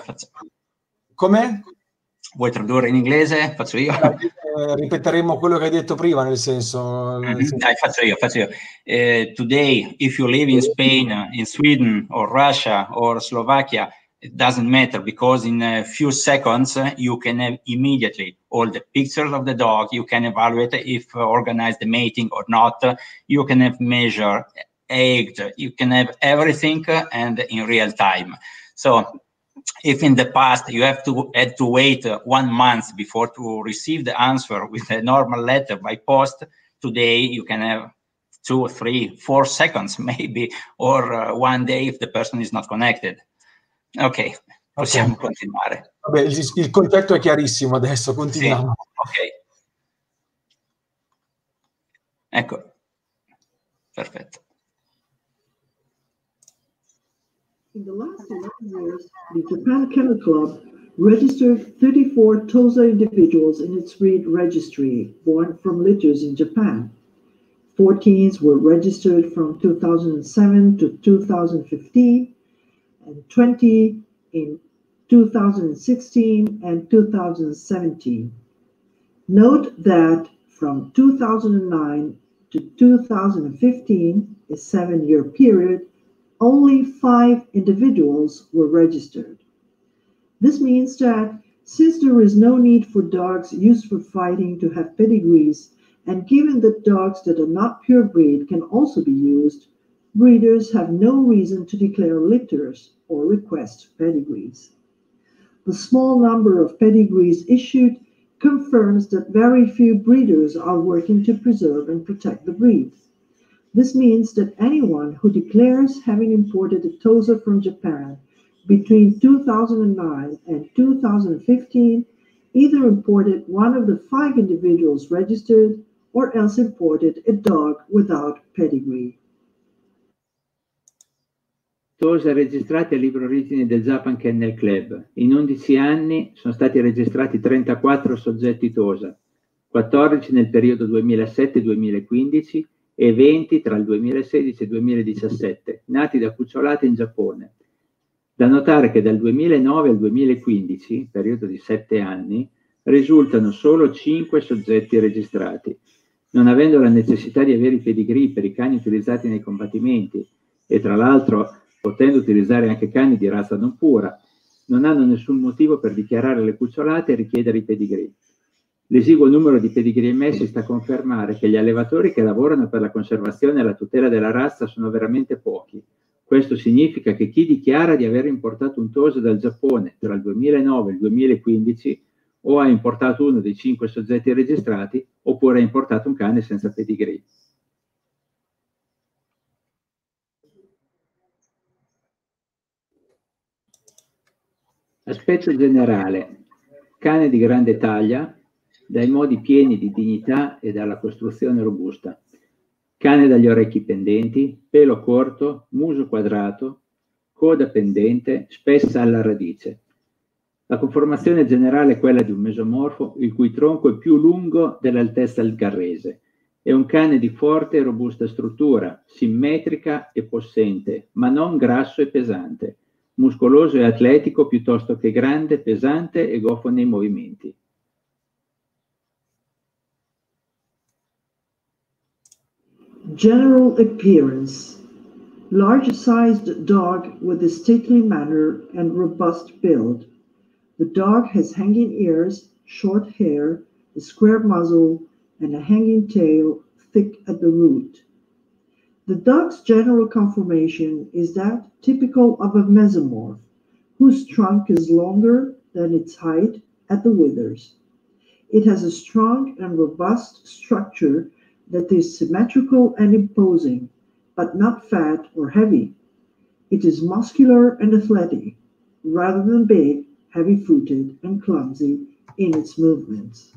Come? Vuoi tradurre in inglese? Faccio io. Ripeteremo quello che hai detto prima, nel senso... Dai, faccio io. Today, if you live in Spain, in Sweden, or Russia, or Slovakia, it doesn't matter, because in a few seconds, you can have immediately all the pictures of the dog. You can evaluate if organize the mating or not. You can have measure, egg, you can have everything, and in real time. So, if in the past you had to wait 1 month before to receive the answer with a normal letter by post, today you can have 2, 3, 4 seconds maybe, or 1 day if the person is not connected. Ok, possiamo continuare. Vabbè, il concetto è chiarissimo adesso, continuiamo. Sì, ok. Ecco, perfetto. In the last 11 years, the Japan Kennel Club registered 34 Tosa individuals in its breed registry born from litters in Japan. 14 were registered from 2007 to 2015, and 20 in 2016 and 2017. Note that from 2009 to 2015, a 7-year period, only 5 individuals were registered. This means that since there is no need for dogs used for fighting to have pedigrees, and given that dogs that are not pure breed can also be used, breeders have no reason to declare litters or request pedigrees. The small number of pedigrees issued confirms that very few breeders are working to preserve and protect the breed. This means that anyone who declares having imported a Tosa from Japan between 2009 and 2015 either imported one of the 5 individuals registered or else imported a dog without pedigree. Tosa registrati al libro origine del Japan Kennel Club. In 11 anni sono stati registrati 34 soggetti Tosa, 14 nel periodo 2007-2015 e 20 tra il 2016 e il 2017, nati da cucciolate in Giappone. Da notare che dal 2009 al 2015, periodo di 7 anni, risultano solo 5 soggetti registrati. Non avendo la necessità di avere i pedigree per i cani utilizzati nei combattimenti e tra l'altro potendo utilizzare anche cani di razza non pura, non hanno nessun motivo per dichiarare le cucciolate e richiedere i pedigree. L'esiguo numero di pedigree emessi sta a confermare che gli allevatori che lavorano per la conservazione e la tutela della razza sono veramente pochi. Questo significa che chi dichiara di aver importato un Tosa dal Giappone tra il 2009 e il 2015 o ha importato uno dei 5 soggetti registrati oppure ha importato un cane senza pedigree. Aspetto generale: cane di grande taglia, dai modi pieni di dignità e dalla costruzione robusta. Cane dagli orecchi pendenti, pelo corto, muso quadrato, coda pendente, spessa alla radice. La conformazione generale è quella di un mesomorfo il cui tronco è più lungo dell'altezza del garrese. È un cane di forte e robusta struttura, simmetrica e possente, ma non grasso e pesante, muscoloso e atletico piuttosto che grande, pesante e goffo nei movimenti. General appearance: large-sized dog with a stately manner and robust build. The dog has hanging ears, short hair, a square muzzle, and a hanging tail thick at the root. The dog's general conformation is that typical of a mesomorph, whose trunk is longer than its height at the withers. It has a strong and robust structure that is symmetrical and imposing, but not fat or heavy. It is muscular and athletic, rather than big, heavy-footed, and clumsy in its movements.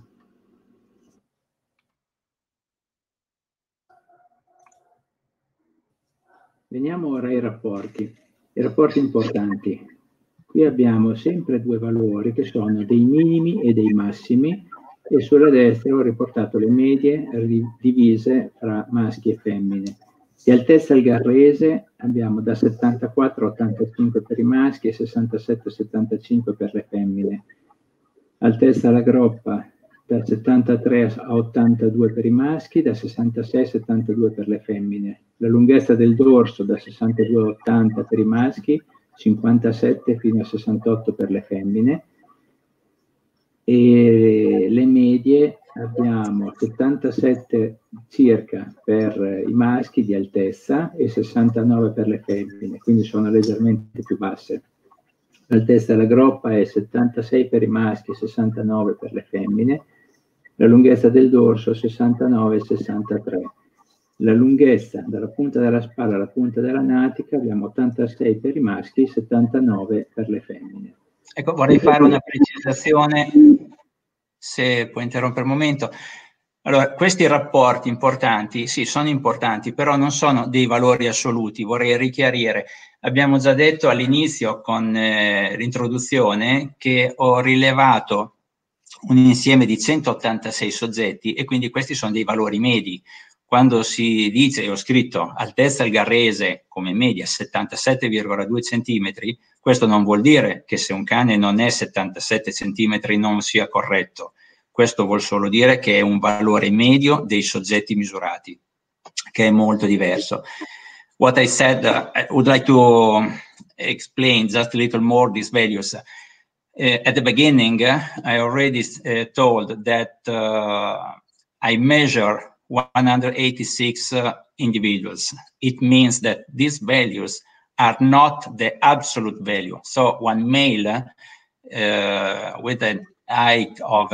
Veniamo ora ai rapporti. I rapporti importanti. Qui abbiamo sempre 2 valori che sono dei minimi e dei massimi, e sulla destra ho riportato le medie divise fra maschi e femmine. Di altezza al garrese abbiamo da 74 a 85 per i maschi e 67 a 75 per le femmine. Altezza alla groppa da 73 a 82 per i maschi, da 66 a 72 per le femmine. La lunghezza del dorso da 62 a 80 per i maschi, 57 fino a 68 per le femmine. E le medie abbiamo 77 circa per i maschi di altezza e 69 per le femmine, quindi sono leggermente più basse. L'altezza della groppa è 76 per i maschi e 69 per le femmine, la lunghezza del dorso 69 e 63. La lunghezza dalla punta della spalla alla punta della natica abbiamo 86 per i maschi e 79 per le femmine. Ecco, vorrei fare una precisazione, se può interrompere un momento. Allora, questi rapporti importanti, sì, sono importanti, però non sono dei valori assoluti, vorrei richiarire. Abbiamo già detto all'inizio con l'introduzione che ho rilevato un insieme di 186 soggetti e quindi questi sono dei valori medi. Quando si dice, ho scritto altezza al garrese come media 77,2 centimetri, questo non vuol dire che se un cane non è 77 centimetri non sia corretto. Questo vuol solo dire che è un valore medio dei soggetti misurati, che è molto diverso. What I said, I would like to explain just a little more these values. At the beginning, I already told that I measure 186 individuals. It means that these values are not the absolute value. So one male with an height of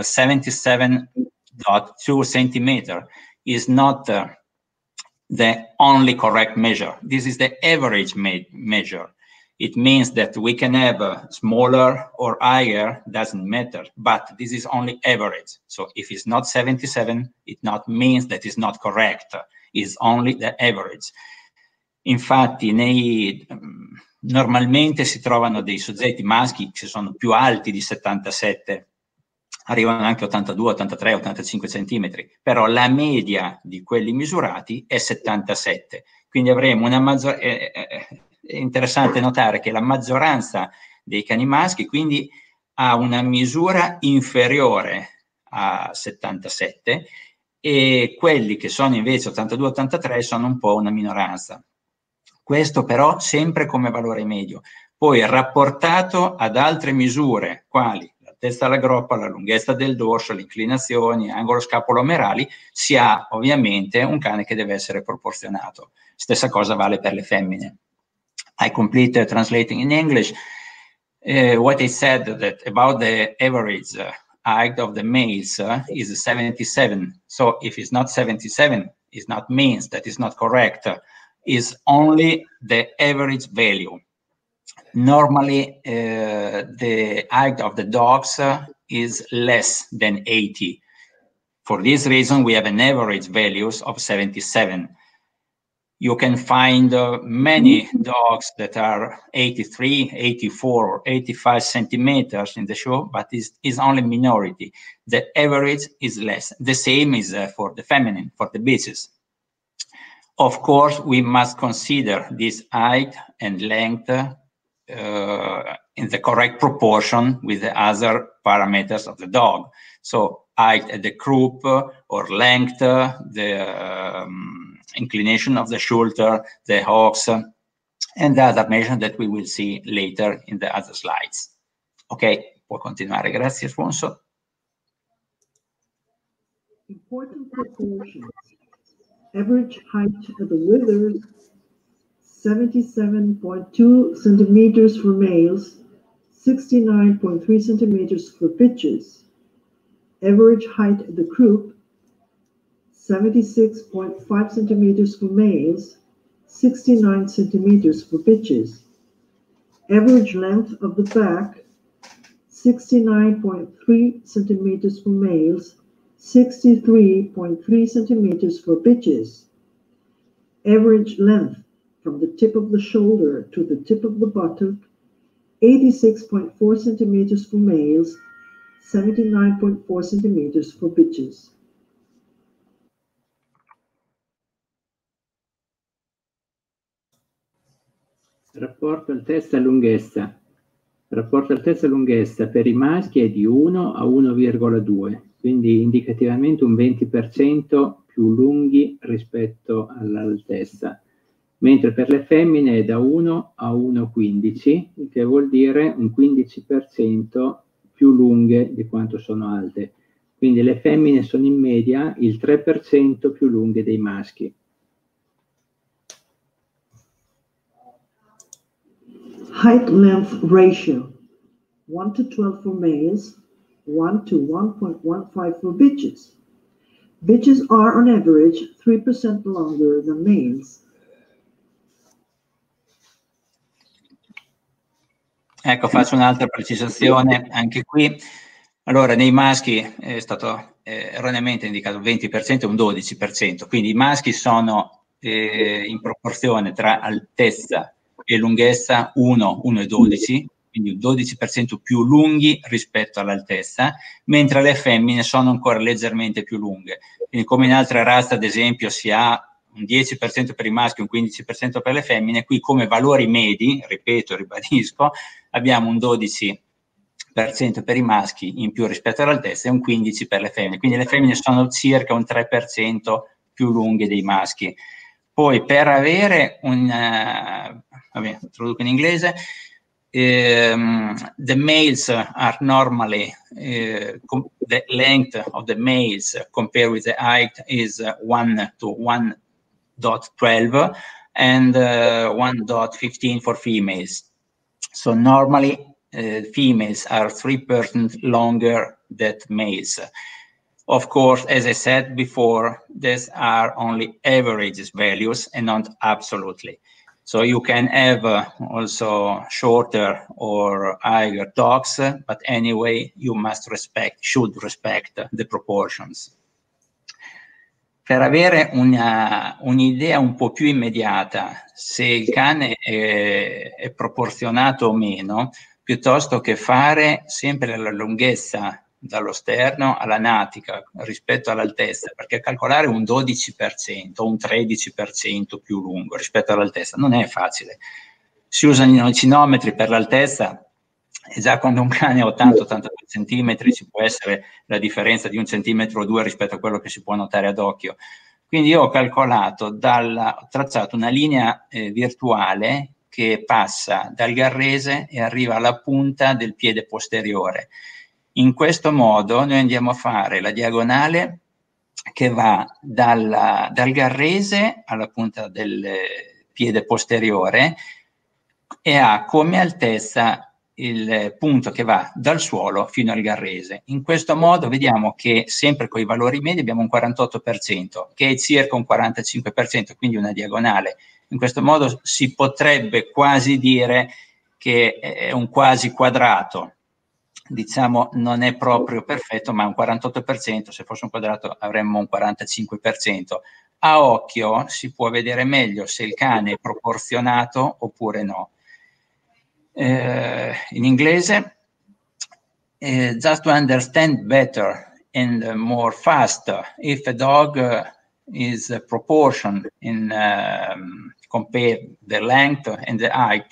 77.2 centimeter is not the only correct measure. This is the average measure. It means that we can have smaller or higher, doesn't matter, but this is only average. So if it's not 77, it not means that it's not correct. It's only the average. Infatti, normalmente si trovano dei soggetti maschi che sono più alti di 77, arrivano anche 82, 83, 85 centimetri, però la media di quelli misurati è 77. Quindi avremo una maggiore... È interessante notare che la maggioranza dei cani maschi quindi ha una misura inferiore a 77 e quelli che sono invece 82-83 sono un po' una minoranza. Questo però sempre come valore medio. Poi rapportato ad altre misure, quali l'altezza alla groppa, la lunghezza del dorso, le inclinazioni, angolo scapolo-omerali, si ha ovviamente un cane che deve essere proporzionato. Stessa cosa vale per le femmine. I complete translating in English. What I said that about the average height of the males is 77. So if it's not 77, it not means that it's not correct. Is only the average value. Normally, the height of the dogs is less than 80. For this reason, we have an average values of 77. You can find many dogs that are 83, 84, or 85 centimeters in the show, but is only minority. The average is less. The same is for the feminine, for the bitches. Of course, we must consider this height and length in the correct proportion with the other parameters of the dog. So height at the croup or length, the inclination of the shoulder, the hocks, and the other measure that we will see later in the other slides. Ok, può continuare. Grazie, Alfonso. Important proportions. Average height of the withers, 77.2 centimeters for males, 69.3 centimeters for bitches. Average height of the croup, 76.5 centimeters for males, 69 centimeters for bitches. Average length of the back, 69.3 centimeters for males, 63.3 centimeters for bitches. Average length from the tip of the shoulder to the tip of the buttock, 86.4 centimeters for males, 79.4 centimeters for bitches. Rapporto altezza-lunghezza. Rapporto altezza-lunghezza per i maschi è di 1 a 1,2, quindi indicativamente un 20% più lunghi rispetto all'altezza, mentre per le femmine è da 1 a 1,15, il che vuol dire un 15% più lunghe di quanto sono alte. Quindi le femmine sono in media il 3% più lunghe dei maschi. Height-length ratio, 1 to 12 for males, 1 to 1.15 for bitches. Bitches are on average 3% longer than males. Ecco, faccio un'altra precisazione anche qui. Allora, nei maschi è stato erroneamente indicato 20% e un 12%, quindi i maschi sono in proporzione tra altezza e lunghezza 1 e 12, quindi un 12% più lunghi rispetto all'altezza, mentre le femmine sono ancora leggermente più lunghe. Quindi come in altre razze, ad esempio, si ha un 10% per i maschi e un 15% per le femmine, qui come valori medi, ripeto, ribadisco, abbiamo un 12% per i maschi in più rispetto all'altezza e un 15% per le femmine. Quindi le femmine sono circa un 3% più lunghe dei maschi. Poi per avere un... vabbè, traduco in inglese. The males are normally, the length of the males compared with the height is 1 to 1.12 and 1.15 for females. So normally females are 3% longer than males. Of course, as I said before, these are only averages values and not absolutely. So you can have also shorter or higher dogs, but anyway, you should respect the proportions. Per avere un'idea un po' più immediata se il cane è proporzionato o meno, piuttosto che fare sempre la lunghezza dallo sterno alla natica rispetto all'altezza, perché calcolare un 12% o un 13% più lungo rispetto all'altezza non è facile. Si usano i cinometri per l'altezza e già quando un cane ha 80-82 centimetri ci può essere la differenza di 1 centimetro o 2 rispetto a quello che si può notare ad occhio. Quindi io ho calcolato, ho tracciato una linea virtuale che passa dal garrese e arriva alla punta del piede posteriore. In questo modo noi andiamo a fare la diagonale che va dal garrese alla punta del piede posteriore e ha come altezza il punto che va dal suolo fino al garrese. In questo modo vediamo che sempre con i valori medi abbiamo un 48%, che è circa un 45%, quindi una diagonale. In questo modo si potrebbe quasi dire che è un quasi quadrato. Diciamo non è proprio perfetto, ma è un 48%, se fosse un quadrato avremmo un 45%. A occhio si può vedere meglio se il cane è proporzionato oppure no. In inglese, just to understand better and more fast, if a dog is proportioned in compare the length and the height,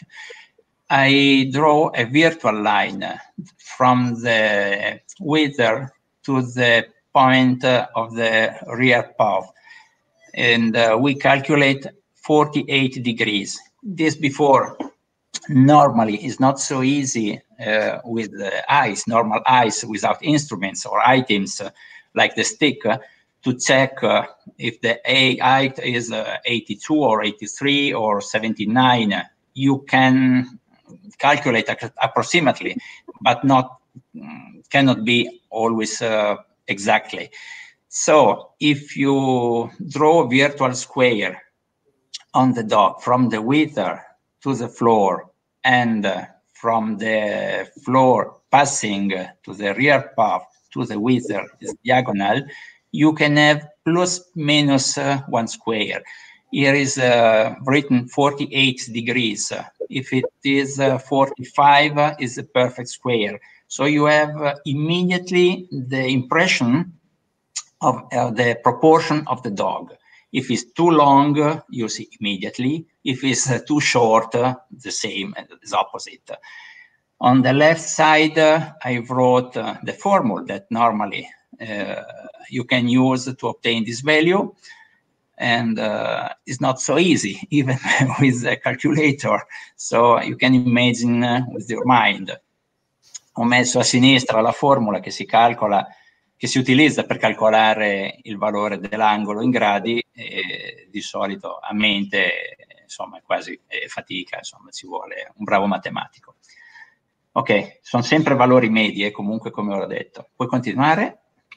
I draw a virtual line from the wither to the point of the rear paw, and we calculate 48 degrees. This before normally is not so easy with eyes, normal eyes without instruments or items like the stick to check if the height is 82 or 83 or 79. You can calculate approximately, but cannot be always exactly. So if you draw a virtual square on the dog from the wither to the floor and from the floor passing to the rear paw to the wither is diagonal, you can have plus minus 1 square. Here is written 48 degrees. If it is 45, is a perfect square. So you have immediately the impression of the proportion of the dog. If it's too long, you see immediately. If it's too short, the same, is opposite. On the left side, I wrote the formula that normally you can use to obtain this value. And it's not so easy, even with a calculator. So you can imagine with your mind. Ho messo a sinistra la formula che si calcola, che si utilizza per calcolare il valore dell'angolo in gradi, e di solito a mente, insomma, è quasi fatica, insomma, ci vuole un bravo matematico. Ok, sono sempre valori medi, comunque, come ho detto. Puoi continuare?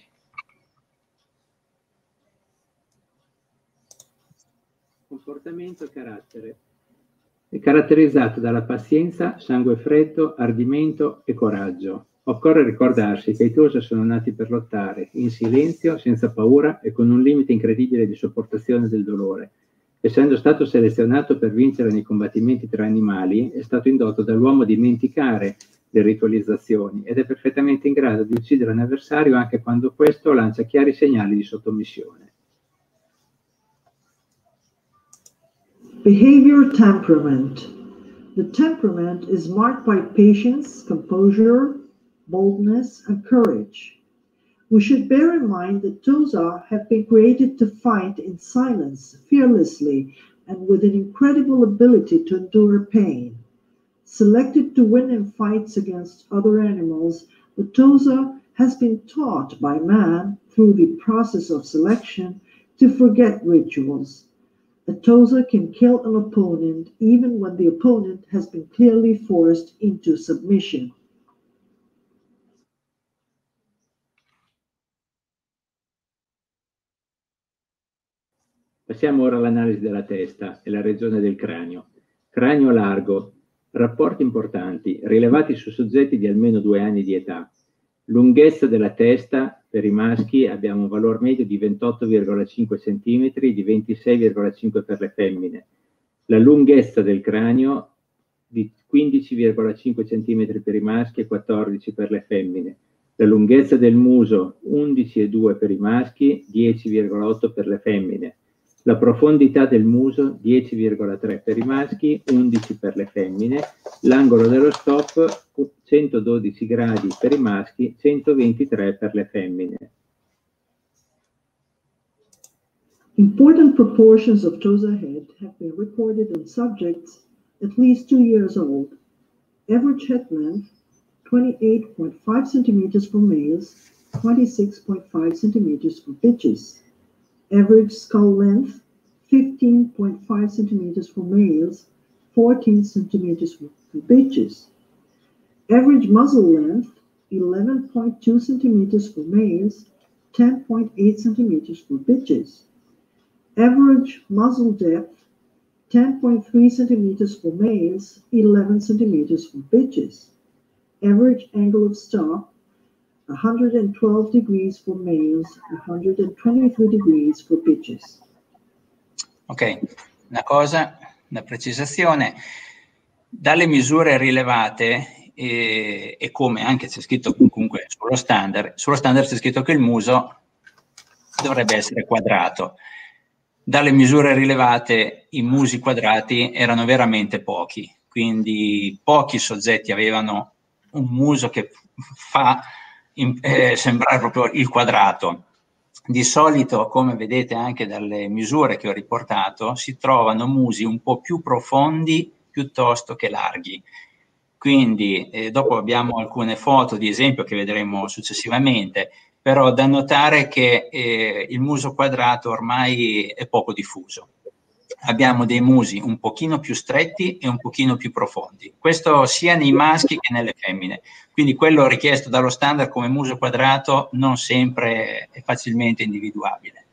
Comportamento e carattere. È caratterizzato dalla pazienza, sangue freddo, ardimento e coraggio. Occorre ricordarsi che i Tosa sono nati per lottare, in silenzio, senza paura e con un limite incredibile di sopportazione del dolore. Essendo stato selezionato per vincere nei combattimenti tra animali, è stato indotto dall'uomo a dimenticare le ritualizzazioni ed è perfettamente in grado di uccidere un avversario anche quando questo lancia chiari segnali di sottomissione. Behavior temperament. The temperament is marked by patience, composure, boldness, and courage. We should bear in mind that Tosa have been created to fight in silence, fearlessly, and with an incredible ability to endure pain. Selected to win in fights against other animals, the Tosa has been taught by man, through the process of selection, to forget rituals. A Tosa can kill an opponent even when the opponent has been clearly forced into submission. Passiamo ora all'analisi della testa e la regione del cranio. Cranio largo, rapporti importanti, rilevati su soggetti di almeno 2 anni di età. Lunghezza della testa, per i maschi abbiamo un valore medio di 28,5 cm, di 26,5 per le femmine. La lunghezza del cranio di 15,5 cm per i maschi e 14 per le femmine. La lunghezza del muso 11,2 per i maschi, 10,8 per le femmine. La profondità del muso 10,3 per i maschi, 11 per le femmine. L'angolo dello stop 112 gradi per i maschi, 123 per le femmine. Important proportions of Tosa head have been recorded on subjects at least 2 years old. Average head length 28.5 centimeters for males, 26.5 centimeters for bitches. Average skull length 15.5 centimeters for males, 14 centimeters for bitches. Average muzzle length 11.2 centimeters for males, 10.8 centimeters for bitches. Average muzzle depth 10.3 centimeters for males, 11 centimeters for bitches. Average angle of stop 112 degrees for males, 123 degrees for bitches. Ok, una precisazione. Dalle misure rilevate e come anche c'è scritto comunque sullo standard c'è scritto che il muso dovrebbe essere quadrato. Dalle misure rilevate i musi quadrati erano veramente pochi, quindi pochi soggetti avevano un muso che fa sembrare proprio il quadrato. Di solito, come vedete anche dalle misure che ho riportato, si trovano musi un po' più profondi piuttosto che larghi. Quindi dopo abbiamo alcune foto di esempio che vedremo successivamente, però da notare che il muso quadrato ormai è poco diffuso. Abbiamo dei musi un pochino più stretti e un pochino più profondi, questo sia nei maschi che nelle femmine, quindi quello richiesto dallo standard come muso quadrato non sempre è facilmente individuabile.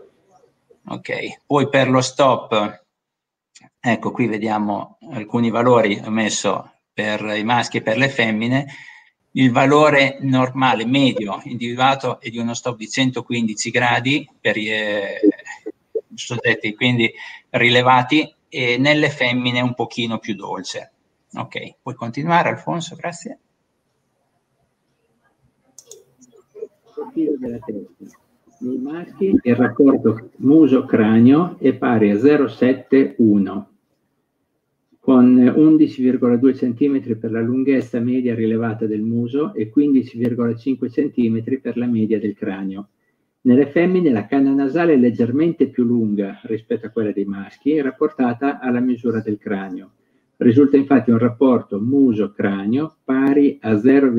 Ok, poi per lo stop, ecco qui vediamo alcuni valori, ho messo per i maschi e per le femmine. Il valore normale medio individuato è di uno stop di 115 gradi per i soggetti quindi rilevati, e nelle femmine un pochino più dolce. Ok, puoi continuare Alfonso, grazie. Profilo della testa. Nei maschi il rapporto muso-cranio è pari a 0,71 con 11,2 cm per la lunghezza media rilevata del muso e 15,5 cm per la media del cranio. Nelle femmine la canna nasale è leggermente più lunga rispetto a quella dei maschi, rapportata alla misura del cranio. Risulta infatti un rapporto muso-cranio pari a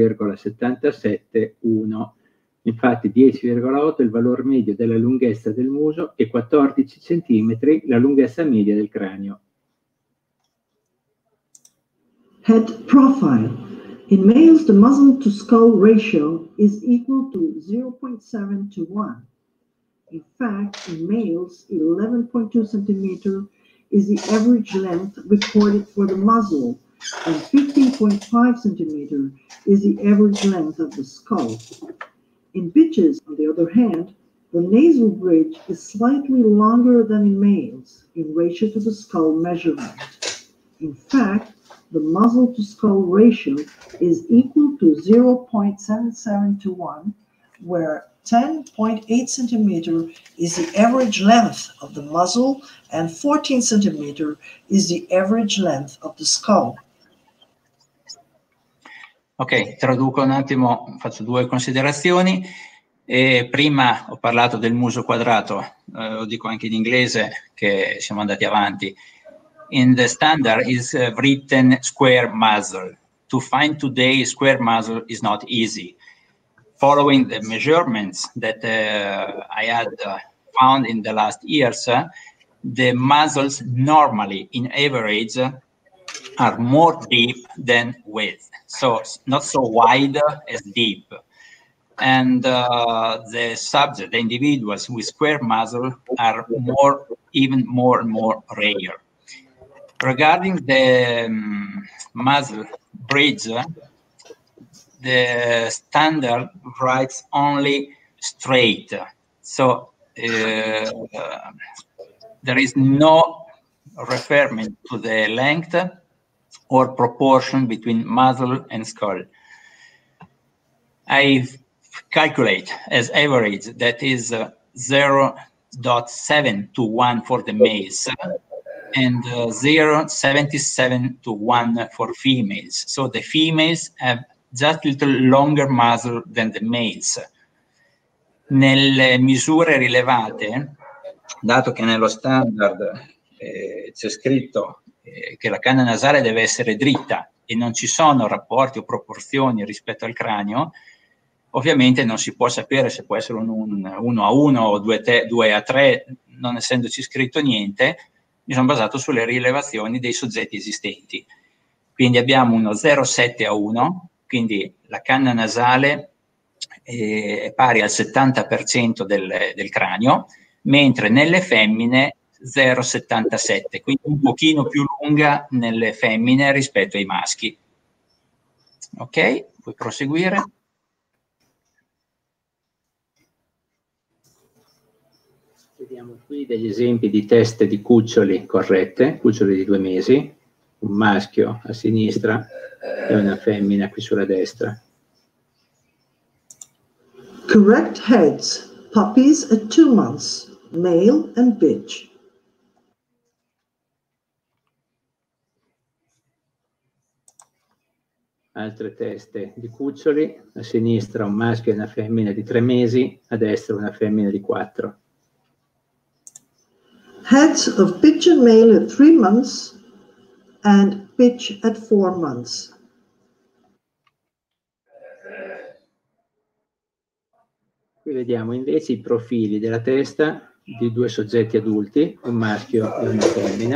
0,771. Infatti 10,8 è il valore medio della lunghezza del muso e 14 cm la lunghezza media del cranio. Head profile. In males, the muzzle to skull ratio is equal to 0.7 to 1. In fact, in males, 11.2 centimeter is the average length recorded for the muzzle, and 15.5 centimeter is the average length of the skull. In bitches, on the other hand, the nasal bridge is slightly longer than in males in ratio to the skull measurement. In fact, the muzzle to skull ratio is equal to 0.77 to 1, where 10.8 centimeter is the average length of the muzzle and 14 centimeter is the average length of the skull. Ok, traduco un attimo, faccio due considerazioni. Prima ho parlato del muso quadrato, lo dico anche in inglese che siamo andati avanti. In the standard is written square muzzle. To find today square muzzle is not easy. Following the measurements that I had found in the last years, the muzzles normally, in average, are more deep than width. So not so wide as deep. And the subject, the individuals with square muzzle are even more and more rare. Regarding the muzzle bridge, the standard writes only straight. So there is no reference to the length or proportion between muzzle and skull. I calculate as average that is 0.7 to 1 for the males and 0.77 to 1 for females. So the females have just a little longer muzzle than the males. Nelle misure rilevate, dato che nello standard c'è scritto che la canna nasale deve essere dritta e non ci sono rapporti o proporzioni rispetto al cranio, ovviamente non si può sapere se può essere un 1 a 1 o 2 a 3, non essendoci scritto niente. Mi sono basato sulle rilevazioni dei soggetti esistenti. Quindi abbiamo uno 0,7 a 1, quindi la canna nasale è pari al 70% del cranio, mentre nelle femmine 0,77, quindi un pochino più lunga nelle femmine rispetto ai maschi. Ok, puoi proseguire. Vediamo qui degli esempi di teste di cuccioli corrette, cuccioli di 2 mesi, un maschio a sinistra e una femmina qui sulla destra. Correct heads, puppies at 2 months, male and bitch. Altre teste di cuccioli, a sinistra un maschio e una femmina di 3 mesi, a destra una femmina di 4. Heads of bitch and male at 3 months and bitch at 4 months. Qui vediamo invece i profili della testa di 2 soggetti adulti, un maschio e una femmina.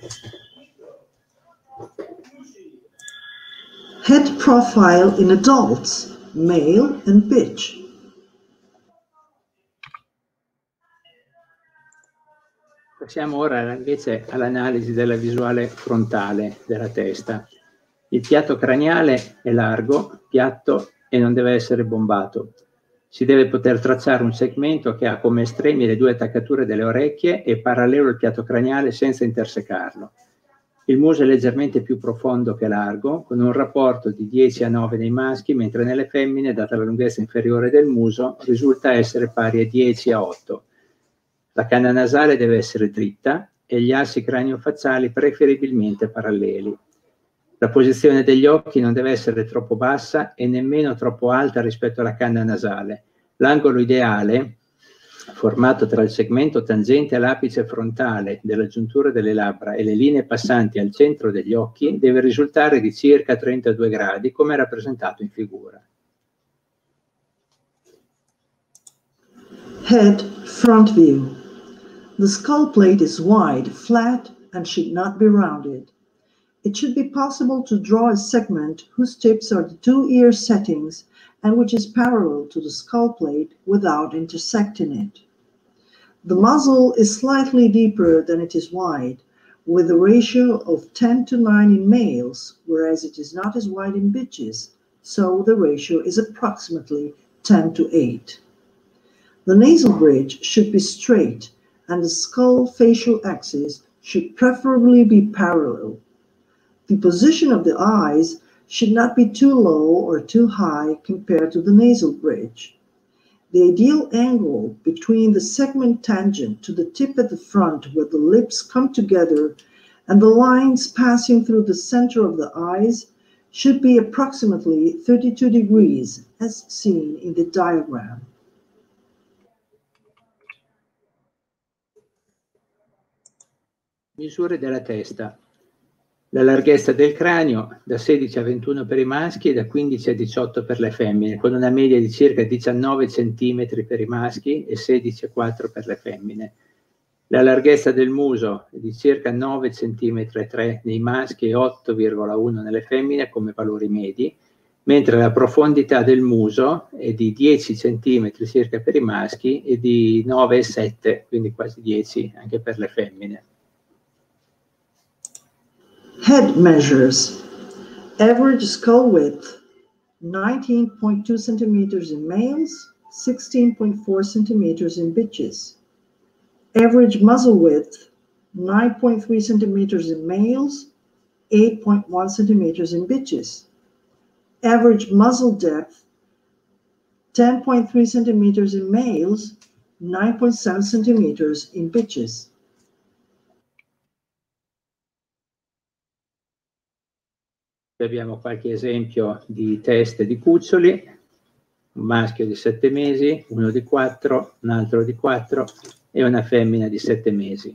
Head profile in adults, male and bitch. Passiamo ora invece all'analisi della visuale frontale della testa. Il piatto craniale è largo, piatto e non deve essere bombato. Si deve poter tracciare un segmento che ha come estremi le 2 attaccature delle orecchie e parallelo al piatto craniale senza intersecarlo. Il muso è leggermente più profondo che largo, con un rapporto di 10 a 9 nei maschi, mentre nelle femmine, data la lunghezza inferiore del muso, risulta essere pari a 10 a 8. La canna nasale deve essere dritta e gli assi cranio-facciali preferibilmente paralleli. La posizione degli occhi non deve essere troppo bassa e nemmeno troppo alta rispetto alla canna nasale. L'angolo ideale, formato tra il segmento tangente all'apice frontale della giuntura delle labbra e le linee passanti al centro degli occhi, deve risultare di circa 32 gradi, come rappresentato in figura. Head front view. The skull plate is wide, flat, and should not be rounded. It should be possible to draw a segment whose tips are the 2 ear settings and which is parallel to the skull plate without intersecting it. The muzzle is slightly deeper than it is wide, with a ratio of 10:9 in males, whereas it is not as wide in bitches, so the ratio is approximately 10:8. The nasal bridge should be straight, and the skull-facial axis should preferably be parallel. The position of the eyes should not be too low or too high compared to the nasal bridge. The ideal angle between the segment tangent to the tip at the front where the lips come together and the lines passing through the center of the eyes should be approximately 32 degrees, as seen in the diagram. Misure della testa. La larghezza del cranio da 16 a 21 per i maschi e da 15 a 18 per le femmine, con una media di circa 19 cm per i maschi e 16,4 per le femmine. La larghezza del muso è di circa 9 cm e 3 nei maschi e 8,1 nelle femmine come valori medi, mentre la profondità del muso è di 10 cm circa per i maschi e di 9,7, quindi quasi 10 anche per le femmine. Head measures. Average skull width, 19.2 centimeters in males, 16.4 centimeters in bitches. Average muzzle width, 9.3 centimeters in males, 8.1 centimeters in bitches. Average muzzle depth, 10.3 centimeters in males, 9.7 centimeters in bitches. Abbiamo qualche esempio di teste di cuccioli, un maschio di 7 mesi, uno di 4, un altro di 4 e una femmina di 7 mesi.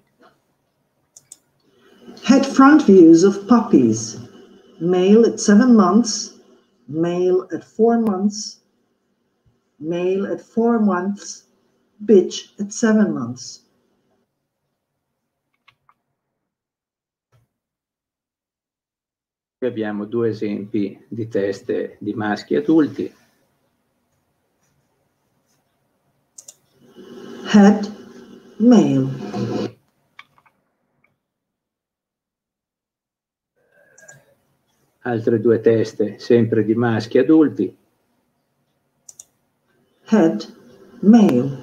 Head front views of puppies. Male at 7 months, male at 4 months, male at 4 months, bitch at 7 months. Qui abbiamo due esempi di teste di maschi adulti. Head, male. Altre due teste, sempre di maschi adulti. Head, male.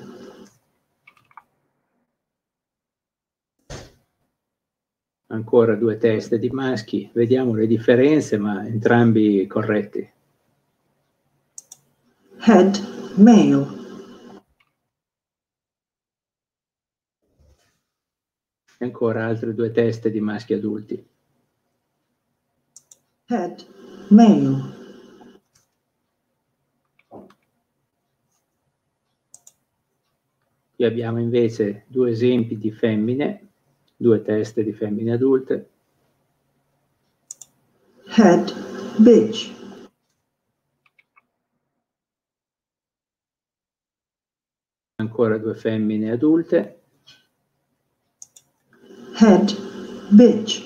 Ancora due teste di maschi, vediamo le differenze, ma entrambi corretti. Head, male. E ancora altre due teste di maschi adulti. Head, male. Qui abbiamo invece due esempi di femmine, due teste di femmine adulte. Head, bitch. Ancora due femmine adulte. Head, bitch.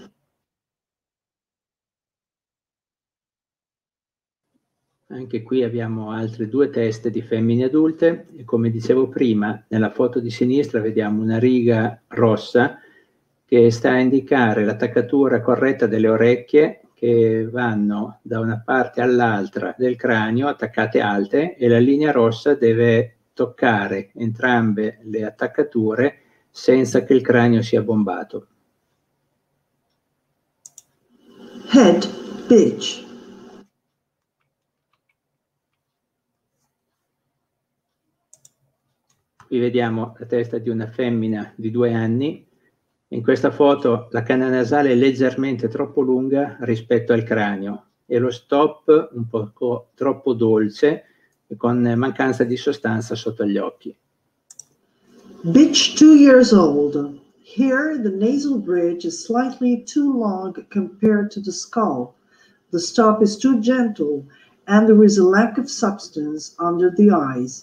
Anche qui abbiamo altre due teste di femmine adulte e come dicevo prima, nella foto di sinistra vediamo una riga rossa che sta a indicare l'attaccatura corretta delle orecchie che vanno da una parte all'altra del cranio attaccate alte e la linea rossa deve toccare entrambe le attaccature senza che il cranio sia bombato. Head, bitch. Qui vediamo la testa di una femmina di 2 anni. In questa foto la canna nasale è leggermente troppo lunga rispetto al cranio e lo stop un po' troppo dolce e con mancanza di sostanza sotto gli occhi. Bitch 2 years old. Here the nasal bridge is slightly too long compared to the skull. The stop is too gentle and there is a lack of substance under the eyes.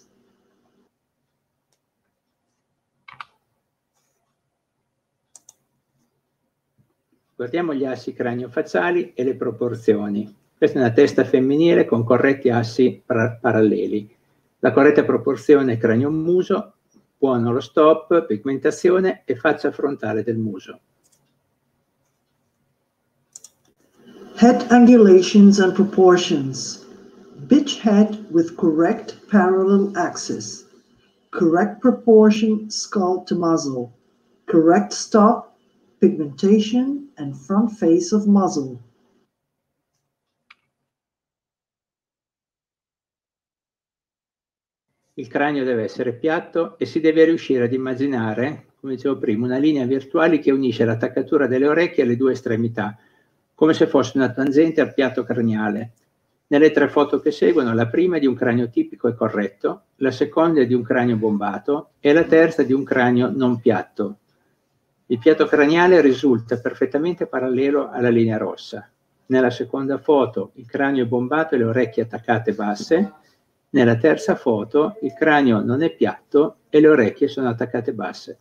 Guardiamo gli assi cranio-facciali e le proporzioni. Questa è una testa femminile con corretti assi paralleli. La corretta proporzione cranio-muso, buono lo stop, pigmentazione e faccia frontale del muso. Head angulations and proportions. Bitch head with correct parallel axis. Correct proportion skull to muzzle. Correct stop, pigmentation, and front face of muzzle. Il cranio deve essere piatto e si deve riuscire ad immaginare, come dicevo prima, una linea virtuale che unisce l'attaccatura delle orecchie alle due estremità, come se fosse una tangente al piatto craniale. Nelle 3 foto che seguono, la prima è di un cranio tipico e corretto, la seconda è di un cranio bombato e la terza è di un cranio non piatto. Il piatto craniale risulta perfettamente parallelo alla linea rossa. Nella seconda foto il cranio è bombato e le orecchie attaccate basse. Nella terza foto il cranio non è piatto e le orecchie sono attaccate basse.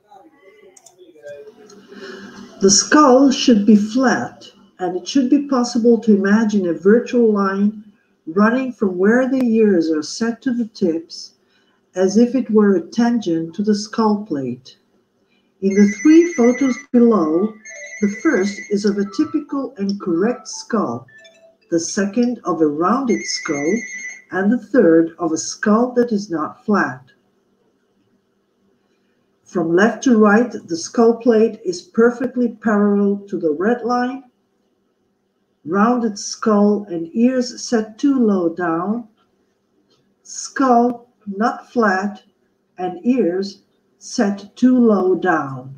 The skull should be flat, and it should be possible to imagine a virtual line running from where the ears are set to the tips, as if it were a tangent to the skull plate. In the 3 photos below, the first is of a typical and correct skull, the second of a rounded skull, and the third of a skull that is not flat. From left to right, the skull plate is perfectly parallel to the red line. Rounded skull and ears set too low down. Skull not flat and ears set too low down.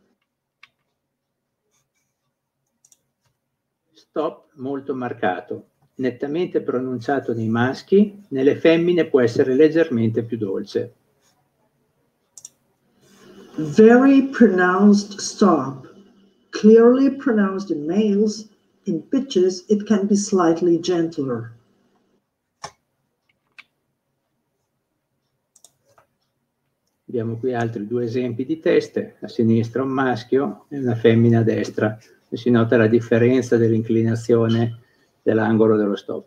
Stop molto marcato, nettamente pronunciato nei maschi, nelle femmine può essere leggermente più dolce. Very pronounced stop, clearly pronounced in males. In bitches, it can be slightly gentler. Abbiamo qui altri 2 esempi di teste, a sinistra un maschio e una femmina a destra. E si nota la differenza dell'inclinazione dell'angolo dello stop.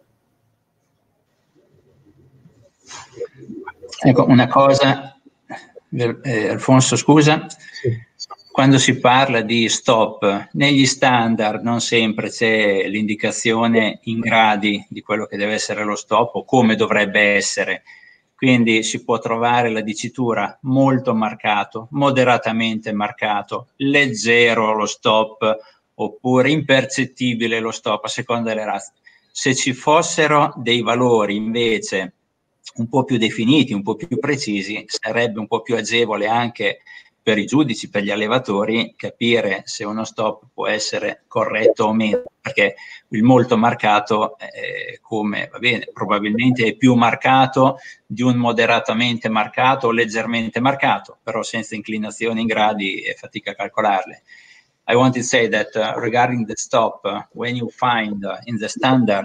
Ecco, una cosa, Alfonso, scusa, sì. Quando si parla di stop, negli standard non sempre c'è l'indicazione in gradi di quello che deve essere lo stop o come dovrebbe essere. Quindi si può trovare la dicitura molto marcato, moderatamente marcato, leggero lo stop, oppure impercettibile lo stop a seconda delle razze. Se ci fossero dei valori invece un po' più definiti, un po' più precisi, sarebbe un po' più agevole anche per i giudici, per gli allevatori, capire se uno stop può essere corretto o meno, perché il molto marcato, come va bene, probabilmente è più marcato di un moderatamente marcato o leggermente marcato, però senza inclinazioni in gradi è fatica a calcolarle. I want to say that regarding the stop, when you find in the standard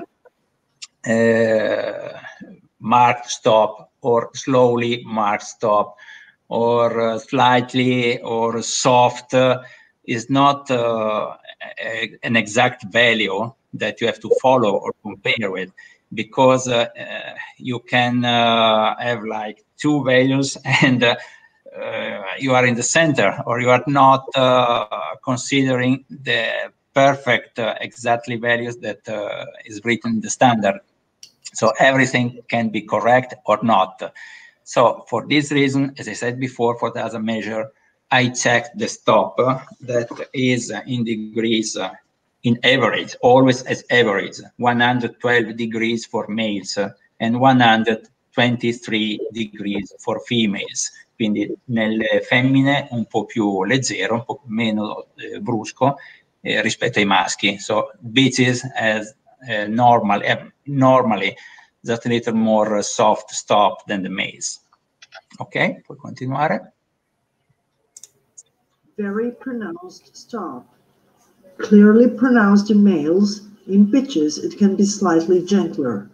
marked stop or slowly marked stop or slightly or soft is not an exact value that you have to follow or compare with, because you can have like 2 values and you are in the center, or you are not considering the perfect exactly values that is written in the standard. So everything can be correct or not. So for this reason, as I said before, for the other measure, I checked the stop that is in degrees in average, always as average, 112 degrees for males and 123 degrees for females. Quindi nelle femmine un po' più leggero, un po' meno brusco rispetto ai maschi. So bitches as normally just a little more soft stop than the males. Ok, puoi continuare. Very pronounced stop. Clearly pronounced in males. In bitches, it can be slightly gentler.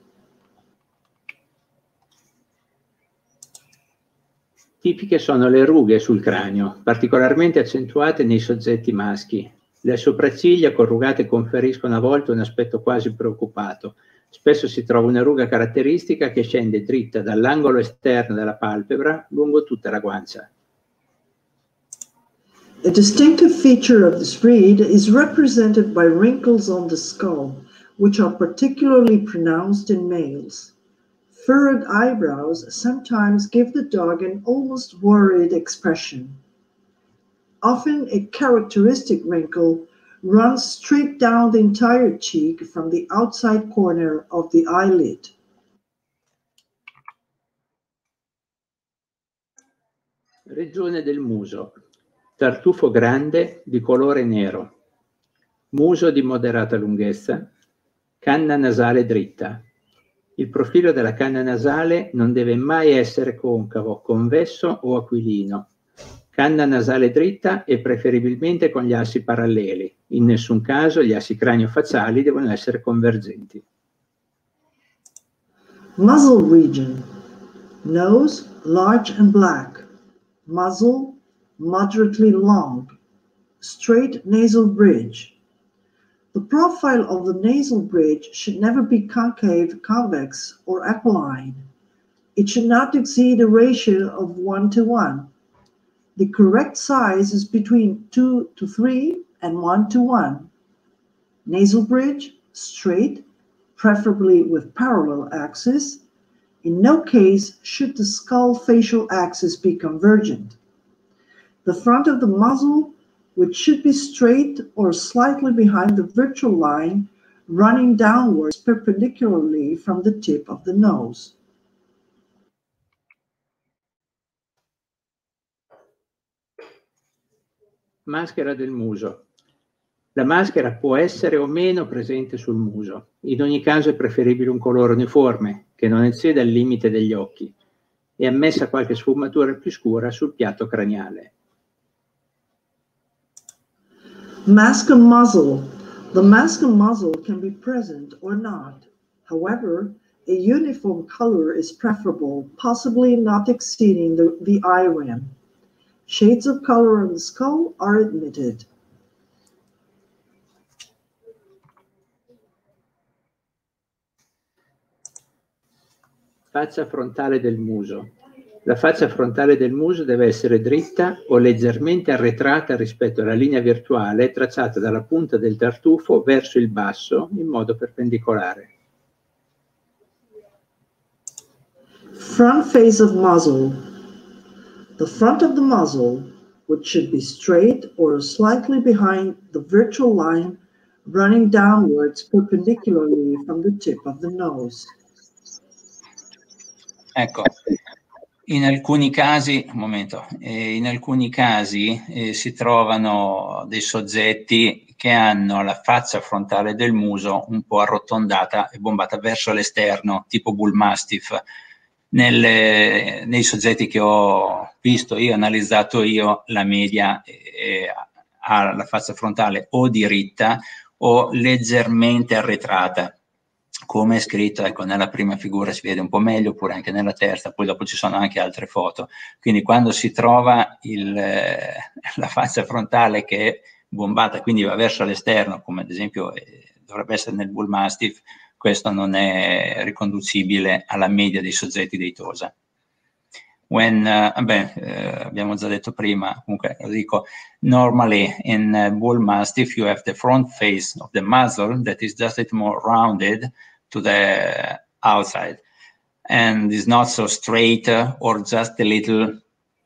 Tipiche sono le rughe sul cranio, particolarmente accentuate nei soggetti maschi. Le sopracciglia corrugate conferiscono a volte un aspetto quasi preoccupato. Spesso si trova una ruga caratteristica che scende dritta dall'angolo esterno della palpebra lungo tutta la guancia. A distinctive feature of this breed is represented by wrinkles on the skull, which are particularly pronounced in males. Furrowed eyebrows sometimes give the dog an almost worried expression. Often a characteristic wrinkle runs straight down the entire cheek from the outside corner of the eyelid. Regione del muso. Tartufo grande di colore nero. Muso di moderata lunghezza. Canna nasale dritta. Il profilo della canna nasale non deve mai essere concavo, convesso o aquilino. Canna nasale dritta e preferibilmente con gli assi paralleli. In nessun caso gli assi cranio-facciali devono essere convergenti. Muzzle region. Nose large and black. Muzzle moderately long. Straight nasal bridge. The profile of the nasal bridge should never be concave, convex, or aquiline. It should not exceed a ratio of 1:1. The correct size is between 2:3 and 1:1. Nasal bridge, straight, preferably with parallel axis. In no case should the skull facial axis be convergent. The front of the muzzle, which should be straight or slightly behind the virtual line, running downwards perpendicularly from the tip of the nose. Maschera del muso. La maschera può essere o meno presente sul muso. In ogni caso è preferibile un colore uniforme, che non ecceda il limite degli occhi, e ammessa qualche sfumatura più scura sul piatto craniale. Mask and muzzle. The mask and muzzle can be present or not. However, a uniform color is preferable, possibly not exceeding the eye rim. Shades of color on the skull are admitted. Faccia frontale del muso. La faccia frontale del muso deve essere dritta o leggermente arretrata rispetto alla linea virtuale tracciata dalla punta del tartufo verso il basso in modo perpendicolare. Front face of muzzle. The front of the muzzle, which should be straight or slightly behind the virtual line, running downwards perpendicularly from the tip of the nose. Ecco, in alcuni casi, in alcuni casi si trovano dei soggetti che hanno la faccia frontale del muso un po' arrotondata e bombata verso l'esterno, tipo Bull Mastiff. Nei soggetti che ho visto io, analizzato io, la media ha la faccia frontale o diritta o leggermente arretrata. Come è scritto, ecco, nella prima figura si vede un po' meglio, oppure anche nella terza, poi dopo ci sono anche altre foto. Quindi quando si trova la faccia frontale che è bombata, quindi va verso l'esterno, come ad esempio dovrebbe essere nel Bull Mastiff, questo non è riconducibile alla media dei soggetti dei Tosa. Abbiamo già detto prima, comunque lo dico, normally in Bull Mastiff you have the front face of the muzzle that is just a little more rounded to the outside and is not so straight or just a little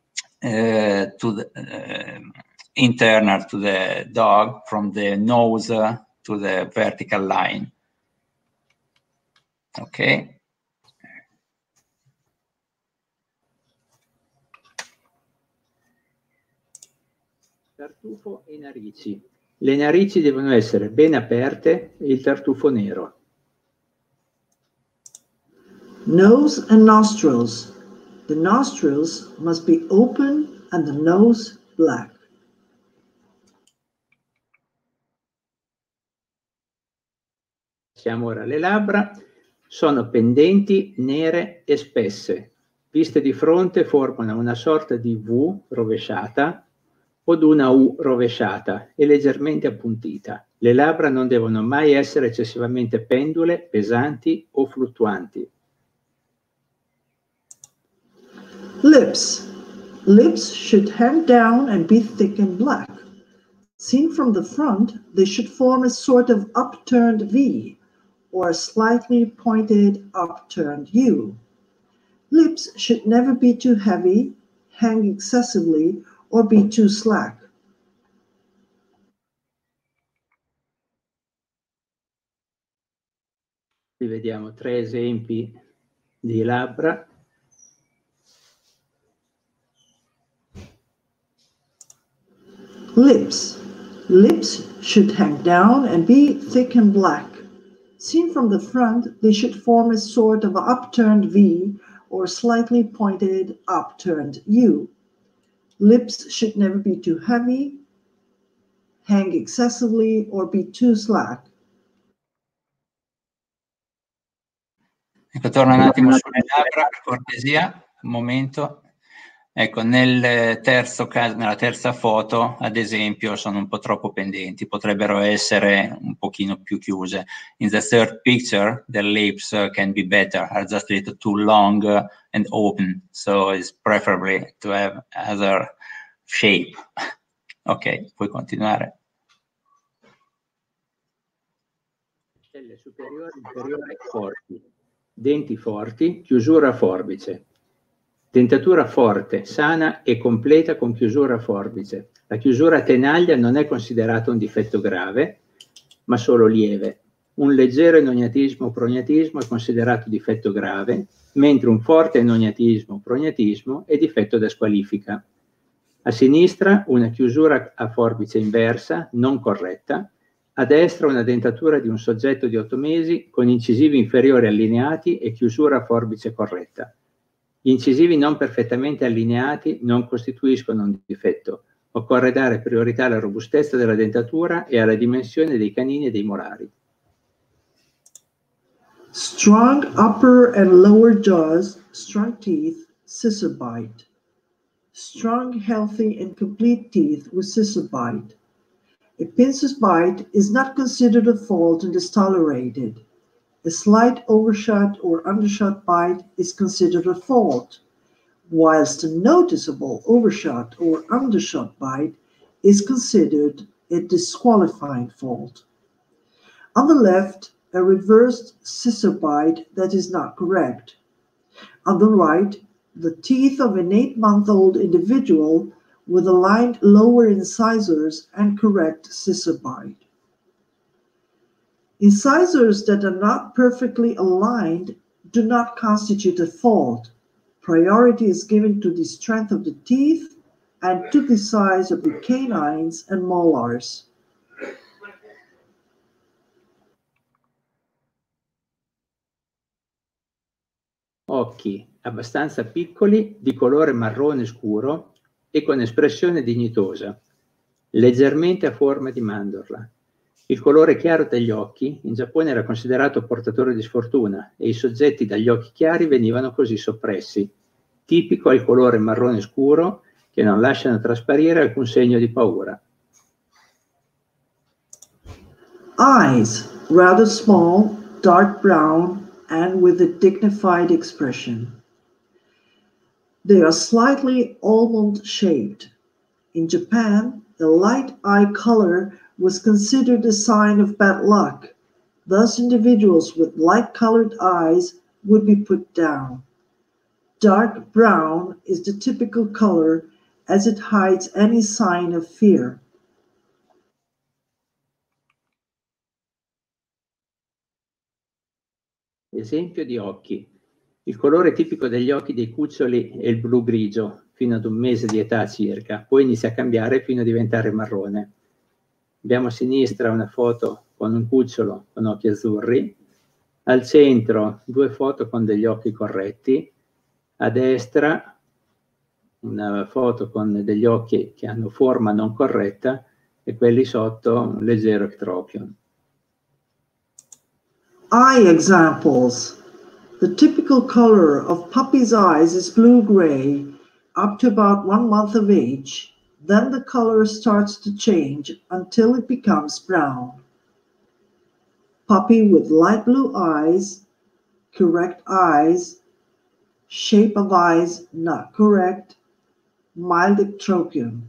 internal to the dog from the nose to the vertical line. Ok. Tartufo e narici. Le narici devono essere ben aperte e il tartufo nero. Nose and nostrils. The nostrils must be open and the nose black. Passiamo ora alle labbra. Sono pendenti, nere e spesse. Viste di fronte formano una sorta di V rovesciata o di una U rovesciata e leggermente appuntita. Le labbra non devono mai essere eccessivamente pendule, pesanti o fluttuanti. Lips. Lips should hang down and be thick and black. Seen from the front, they should form a sort of upturned V or a slightly pointed upturned U. Lips should never be too heavy, hang excessively, or be too slack. Qui vediamo 3 esempi di labbra. Lips. Lips should hang down and be thick and black. Seen from the front, they should form a sort of upturned V or slightly pointed upturned U. Lips should never be too heavy, hang excessively, or be too slack. Ecco, torno un attimo sulle labbra, per cortesia, un momento. Ecco, nel terzo caso, nella terza foto, ad esempio, sono un po' troppo pendenti, potrebbero essere un pochino più chiuse. In the third picture, the lips can be better, are just a little too long and open, so it's preferably to have other shape. Ok, puoi continuare. Celle superiori e inferiori forti, denti forti, chiusura a forbice. Dentatura forte, sana e completa con chiusura a forbice. La chiusura a tenaglia non è considerata un difetto grave, ma solo lieve. Un leggero enognatismo o prognatismo è considerato difetto grave, mentre un forte enognatismo o prognatismo è difetto da squalifica. A sinistra una chiusura a forbice inversa, non corretta. A destra una dentatura di un soggetto di 8 mesi con incisivi inferiori allineati e chiusura a forbice corretta. Gli incisivi non perfettamente allineati non costituiscono un difetto. Occorre dare priorità alla robustezza della dentatura e alla dimensione dei canini e dei molari. Strong upper and lower jaws, strong teeth, scissor bite. Strong, healthy, and complete teeth with scissor bite. A pincer's bite is not considered a fault and is tolerated. A slight overshot or undershot bite is considered a fault, whilst a noticeable overshot or undershot bite is considered a disqualifying fault. On the left, a reversed scissor bite that is not correct. On the right, the teeth of an 8-month-old individual with aligned lower incisors and correct scissor bite. Incisors that are not perfectly aligned do not constitute a fault. Priority is given to the strength of the teeth and to the size of the canines and molars. Occhi abbastanza piccoli, di colore marrone scuro e con espressione dignitosa, leggermente a forma di mandorla. Il colore chiaro degli occhi in Giappone era considerato portatore di sfortuna e i soggetti dagli occhi chiari venivano così soppressi. Tipico è il colore marrone scuro che non lasciano trasparire alcun segno di paura. Eyes, rather small, dark brown, and with a dignified expression. They are slightly almond-shaped. In Japan, the light eye color was considered a sign of bad luck. Thus, individuals with light-colored eyes would be put down. Dark brown is the typical color as it hides any sign of fear. Esempio di occhi. Il colore tipico degli occhi dei cuccioli è il blu grigio, fino ad 1 mese di età circa, poi inizia a cambiare fino a diventare marrone. Abbiamo a sinistra una foto con un cucciolo con occhi azzurri, al centro 2 foto con degli occhi corretti, a destra una foto con degli occhi che hanno forma non corretta e quelli sotto un leggero ectropion. Eye examples. The typical color of puppy's eyes is blue-gray up to about 1 month of age. Then the color starts to change until it becomes brown. Puppy with light blue eyes, correct eyes, shape of eyes not correct, mild ectropion.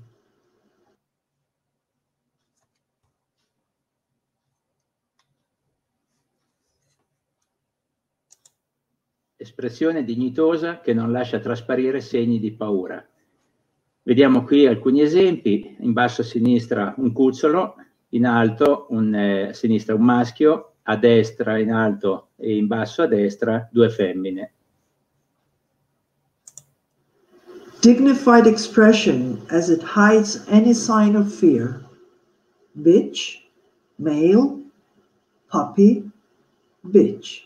Espressione dignitosa che non lascia trasparire segni di paura. Vediamo qui alcuni esempi: in basso a sinistra un cucciolo, in alto a sinistra un maschio, a destra in alto e in basso a destra due femmine. Dignified expression as it hides any sign of fear. Bitch, male, puppy, bitch.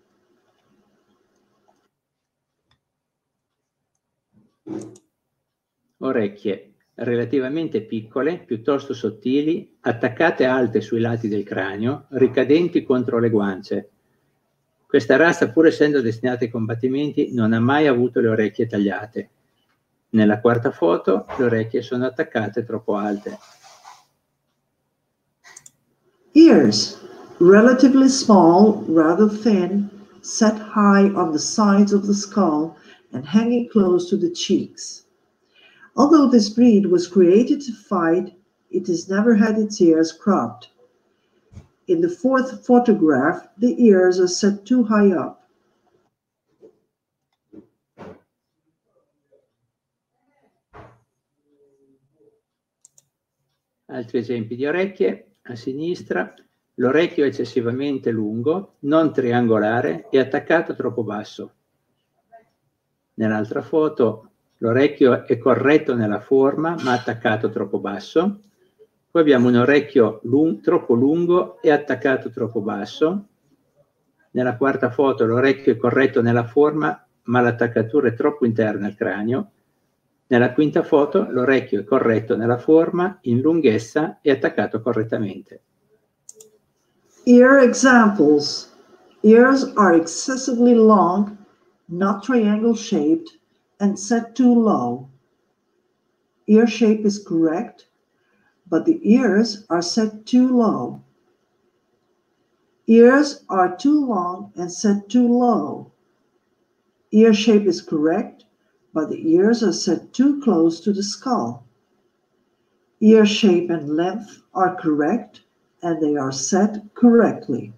Orecchie relativamente piccole, piuttosto sottili, attaccate alte sui lati del cranio, ricadenti contro le guance. Questa razza, pur essendo destinata ai combattimenti, non ha mai avuto le orecchie tagliate. Nella quarta foto le orecchie sono attaccate troppo alte. Ears, relatively small, rather thin, set high on the sides of the skull and hanging close to the cheeks. Although this breed was created to fight, it has never had its ears cropped. In the fourth photograph, the ears are set too high up. Altri esempi di orecchie: a sinistra l'orecchio è eccessivamente lungo, non triangolare e attaccato troppo basso. Nell'altra foto l'orecchio è corretto nella forma ma attaccato troppo basso. Poi abbiamo un orecchio troppo lungo e attaccato troppo basso. Nella quarta foto l'orecchio è corretto nella forma ma l'attaccatura è troppo interna al cranio. Nella quinta foto l'orecchio è corretto nella forma, in lunghezza e attaccato correttamente. Ear examples. Ears are excessively long, not triangle-shaped, and set too low. Ear shape is correct, but the ears are set too low. Ears are too long and set too low. Ear shape is correct, but the ears are set too close to the skull. Ear shape and length are correct, and they are set correctly.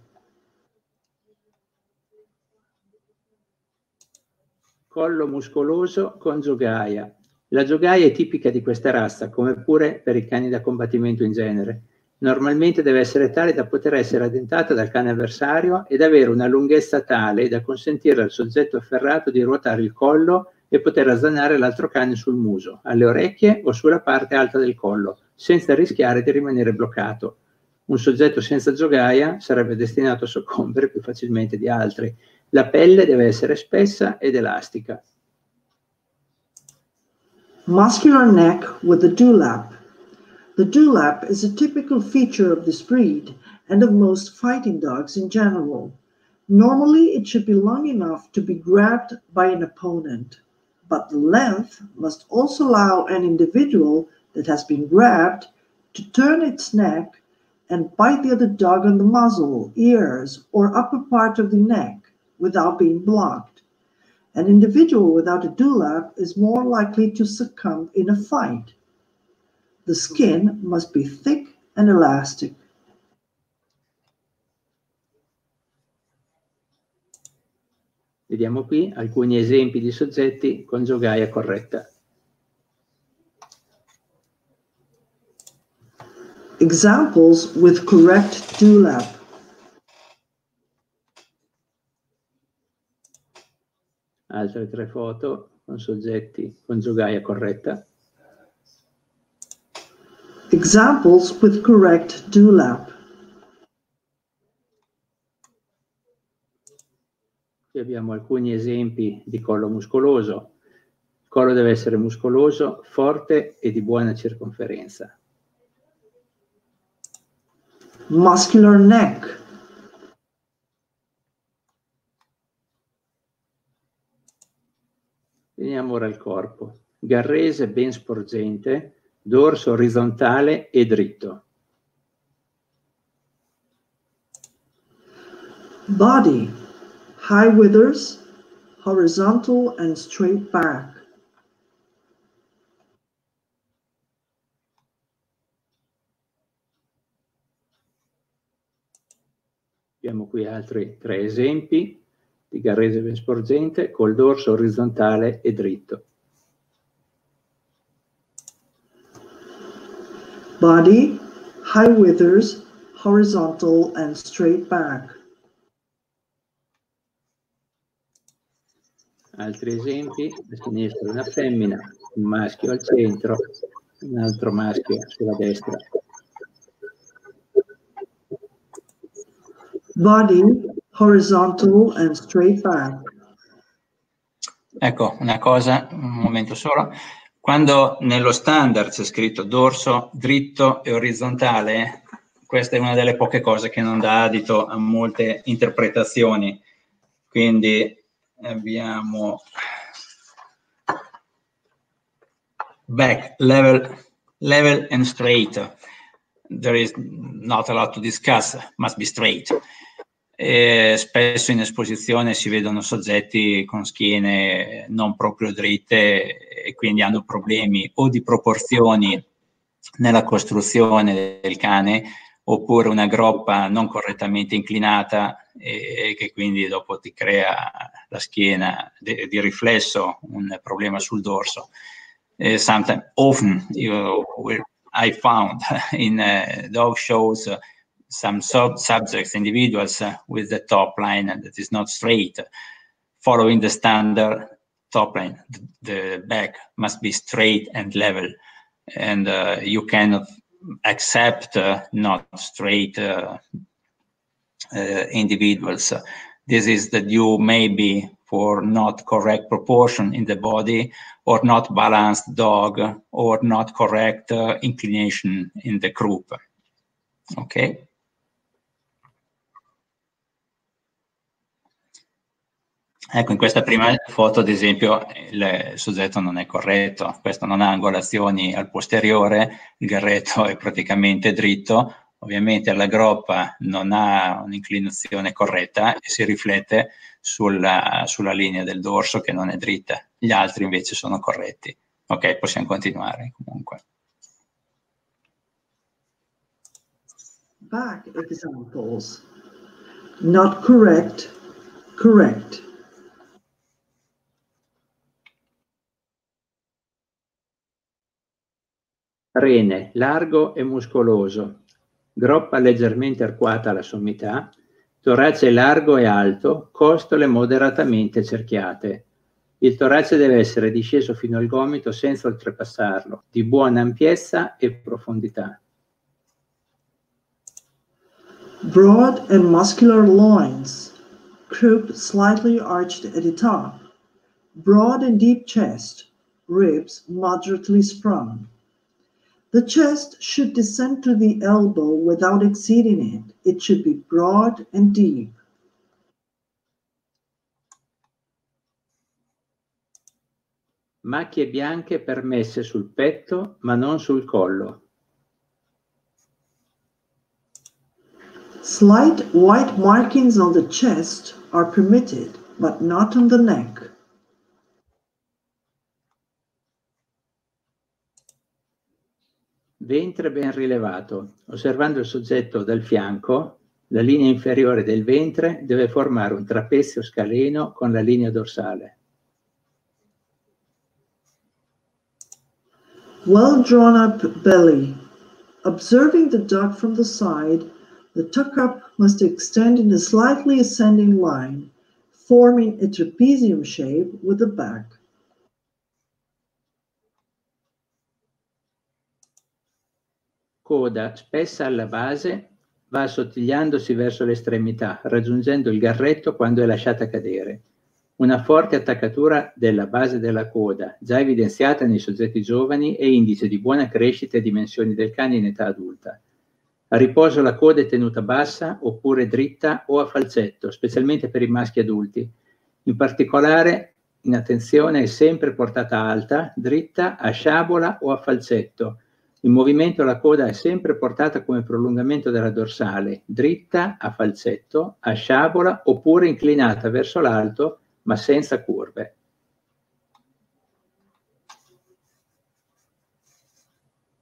Collo muscoloso con giogaia. La giogaia è tipica di questa razza, come pure per i cani da combattimento in genere. Normalmente deve essere tale da poter essere addentata dal cane avversario ed avere una lunghezza tale da consentire al soggetto afferrato di ruotare il collo e poter azzannare l'altro cane sul muso, alle orecchie o sulla parte alta del collo, senza rischiare di rimanere bloccato. Un soggetto senza giogaia sarebbe destinato a soccombere più facilmente di altri. La pelle deve essere spessa ed elastica. Muscular neck with a dewlap. The dewlap is a typical feature of this breed and of most fighting dogs in general. Normally, it should be long enough to be grabbed by an opponent, but the length must also allow an individual that has been grabbed to turn its neck and bite the other dog on the muzzle, ears, or upper part of the neck without being blocked. An individual without a dewlap is more likely to succumb in a fight. The skin must be thick and elastic. Vediamo qui alcuni esempi di soggetti con giogaia corretta. Examples with correct dewlap. Altre 3 foto con soggetti con giogaia corretta. Examples with correct dewlap. Qui abbiamo alcuni esempi di collo muscoloso. Il collo deve essere muscoloso, forte e di buona circonferenza. Muscular neck. Veniamo ora al corpo. Garrese ben sporgente, dorso orizzontale e dritto. Body. High withers, horizontal and straight back. Abbiamo qui altri 3 esempi di garrese ben sporgente col dorso orizzontale e dritto. Body, high withers, horizontal and straight back. Altri esempi, a sinistra una femmina, un maschio al centro, un altro maschio sulla destra. Body, horizontal and straight back. Ecco, una cosa, un momento solo. Quando nello standard c'è scritto dorso dritto e orizzontale, questa è una delle poche cose che non dà adito a molte interpretazioni. Quindi abbiamo back, level and straight. There is not a lot to discuss, must be straight. E spesso in esposizione si vedono soggetti con schiene non proprio dritte e quindi hanno problemi o di proporzioni nella costruzione del cane, oppure una groppa non correttamente inclinata e che quindi dopo ti crea la schiena di riflesso, un problema sul dorso. Often I found in dog shows some subjects, individuals with the top line that is not straight, following the standard top line. The back must be straight and level, and you cannot accept not straight individuals. This is the due maybe for not correct proportion in the body, or not balanced dog, or not correct inclination in the croup. Okay. Ecco, in questa prima foto, ad esempio, il soggetto non è corretto, questo non ha angolazioni al posteriore, il garretto è praticamente dritto, ovviamente la groppa non ha un'inclinazione corretta e si riflette sulla linea del dorso che non è dritta, gli altri invece sono corretti. Ok, possiamo continuare comunque. Back examples. Not correct, correct. Rene, largo e muscoloso, groppa leggermente arcuata alla sommità, torace largo e alto, costole moderatamente cerchiate. Il torace deve essere disceso fino al gomito senza oltrepassarlo, di buona ampiezza e profondità. Broad and muscular loins, croup slightly arched at the top. Broad and deep chest, ribs moderately sprung. The chest should descend to the elbow without exceeding it. It should be broad and deep. Macchie bianche permesse sul petto, ma non sul collo. Slight white markings on the chest are permitted, but not on the neck. Ventre ben rilevato. Osservando il soggetto dal fianco, la linea inferiore del ventre deve formare un trapezio scaleno con la linea dorsale. Well drawn up belly. Observing the dog from the side, the tuck up must extend in a slightly ascending line, forming a trapezium shape with the back. Coda spessa alla base, va assottigliandosi verso l'estremità, raggiungendo il garretto quando è lasciata cadere. Una forte attaccatura della base della coda, già evidenziata nei soggetti giovani, è indice di buona crescita e dimensioni del cane in età adulta. A riposo la coda è tenuta bassa oppure dritta o a falsetto, specialmente per i maschi adulti. In particolare, in attenzione, è sempre portata alta, dritta, a sciabola o a falsetto. In movimento la coda è sempre portata come prolungamento della dorsale, dritta, a falsetto, a sciabola oppure inclinata verso l'alto, ma senza curve.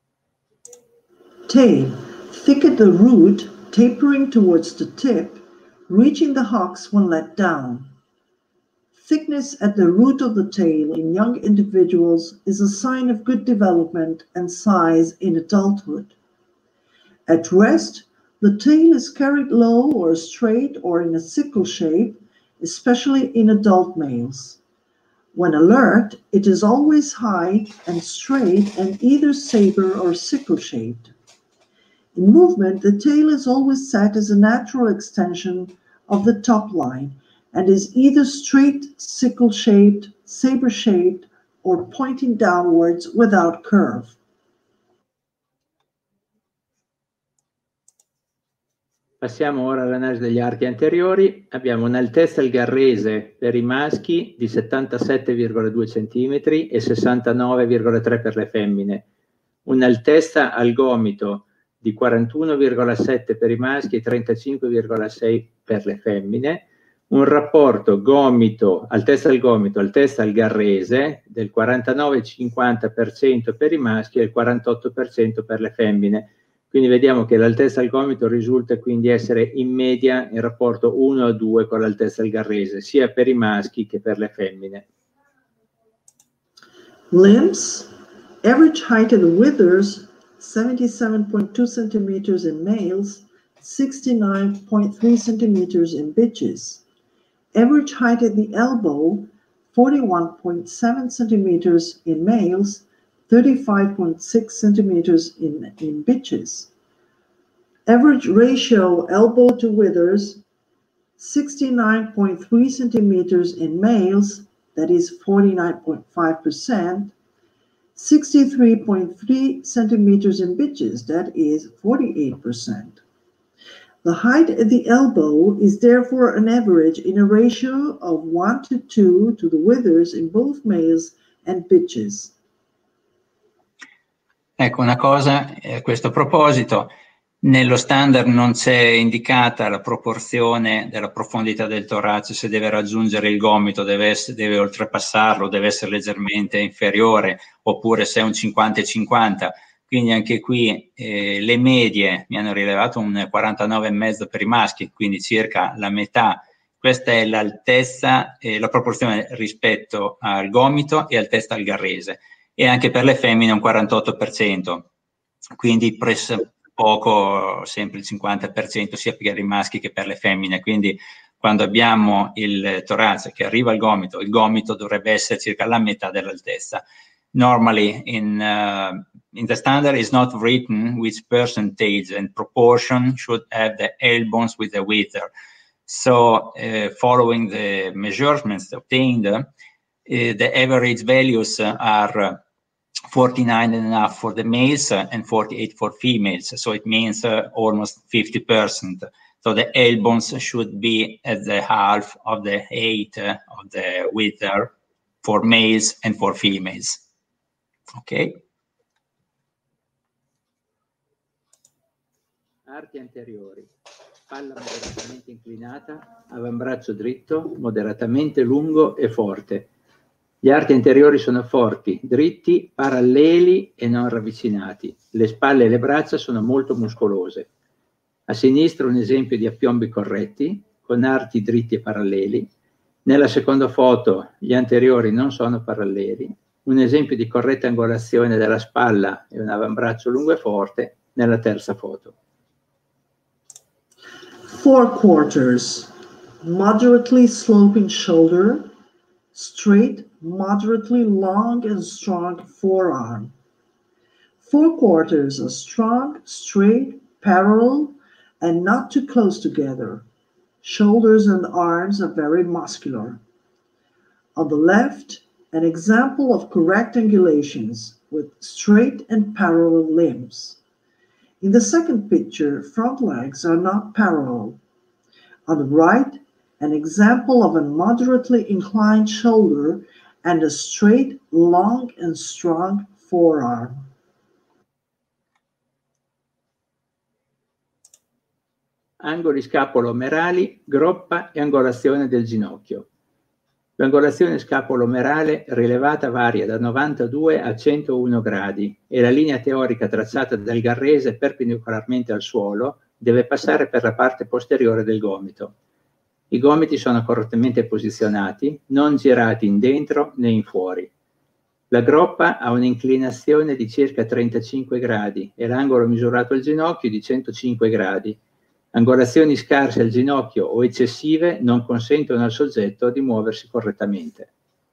Tail. Thick at the root, tapering towards the tip, reaching the hocks when let down. Thickness at the root of the tail in young individuals is a sign of good development and size in adulthood. At rest, the tail is carried low or straight or in a sickle shape, especially in adult males. When alert, it is always high and straight and either saber or sickle-shaped. In movement, the tail is always set as a natural extension of the top line and is either straight, sickle-shaped, saber-shaped, or pointing downwards without curve. Passiamo ora all'analisi degli archi anteriori. Abbiamo un'altezza al garrese per i maschi di 77,2 cm e 69,3 per le femmine, un'altezza al gomito di 41,7 per i maschi e 35,6 per le femmine, un rapporto altezza al gomito, altezza al garrese del 49,50% per i maschi e il 48% per le femmine. Quindi vediamo che l'altezza al gomito risulta quindi essere in media in rapporto 1:2 con l'altezza al garrese, sia per i maschi che per le femmine. Limbs, average height of the withers, 77.2 centimeters in males, 69.3 centimeters in bitches. Average height at the elbow, 41.7 centimeters in males, 35.6 centimeters in bitches. Average ratio elbow to withers, 69.3 centimeters in males, that is 49.5%, 63.3 centimeters in bitches, that is 48%. The height at the elbow is therefore an average in a ratio of 1:2 to the withers in both males and bitches. Ecco una cosa a questo proposito, nello standard non c'è indicata la proporzione della profondità del torace, se deve raggiungere il gomito, deve oltrepassarlo, deve essere leggermente inferiore, oppure se è un 50-50. Quindi anche qui le medie mi hanno rilevato un 49,5 per i maschi, quindi circa la metà. Questa è l'altezza, la proporzione rispetto al gomito e altezza al garrese. E anche per le femmine un 48%, quindi poco sempre il 50% sia per i maschi che per le femmine. Quindi quando abbiamo il torace che arriva al gomito, il gomito dovrebbe essere circa la metà dell'altezza. Normally in the standard is not written which percentage and proportion should have the elbows with the wither. So following the measurements obtained, the average values are 49.5 for the males and 48 for females. So it means almost 50%. So the elbows should be at the half of the height of the wither for males and for females. Ok? Arti anteriori. Spalla moderatamente inclinata, avambraccio dritto, moderatamente lungo e forte. Gli arti anteriori sono forti, dritti, paralleli e non ravvicinati. Le spalle e le braccia sono molto muscolose. A sinistra un esempio di appiombi corretti, con arti dritti e paralleli. Nella seconda foto gli anteriori non sono paralleli. Un esempio di corretta angolazione della spalla e un avambraccio lungo e forte nella terza foto. Forequarters, moderately sloping shoulder, straight, moderately long and strong forearm. Forequarters are strong, straight, parallel, and not too close together. Shoulders and arms are very muscular. On the left, an example of correct angulations with straight and parallel limbs. In the second picture, front legs are not parallel. On the right, an example of a moderately inclined shoulder and a straight, long and strong forearm. Angoli scapolo-omerali, groppa e angolazione del ginocchio. L'angolazione scapolo-omerale rilevata varia da 92 a 101 gradi e la linea teorica tracciata dal garrese perpendicolarmente al suolo deve passare per la parte posteriore del gomito. I gomiti sono correttamente posizionati, non girati in dentro né in fuori. La groppa ha un'inclinazione di circa 35 gradi e l'angolo misurato al ginocchio di 105 gradi. Angolazioni scarse al ginocchio o eccessive non consentono al soggetto di muoversi correttamente.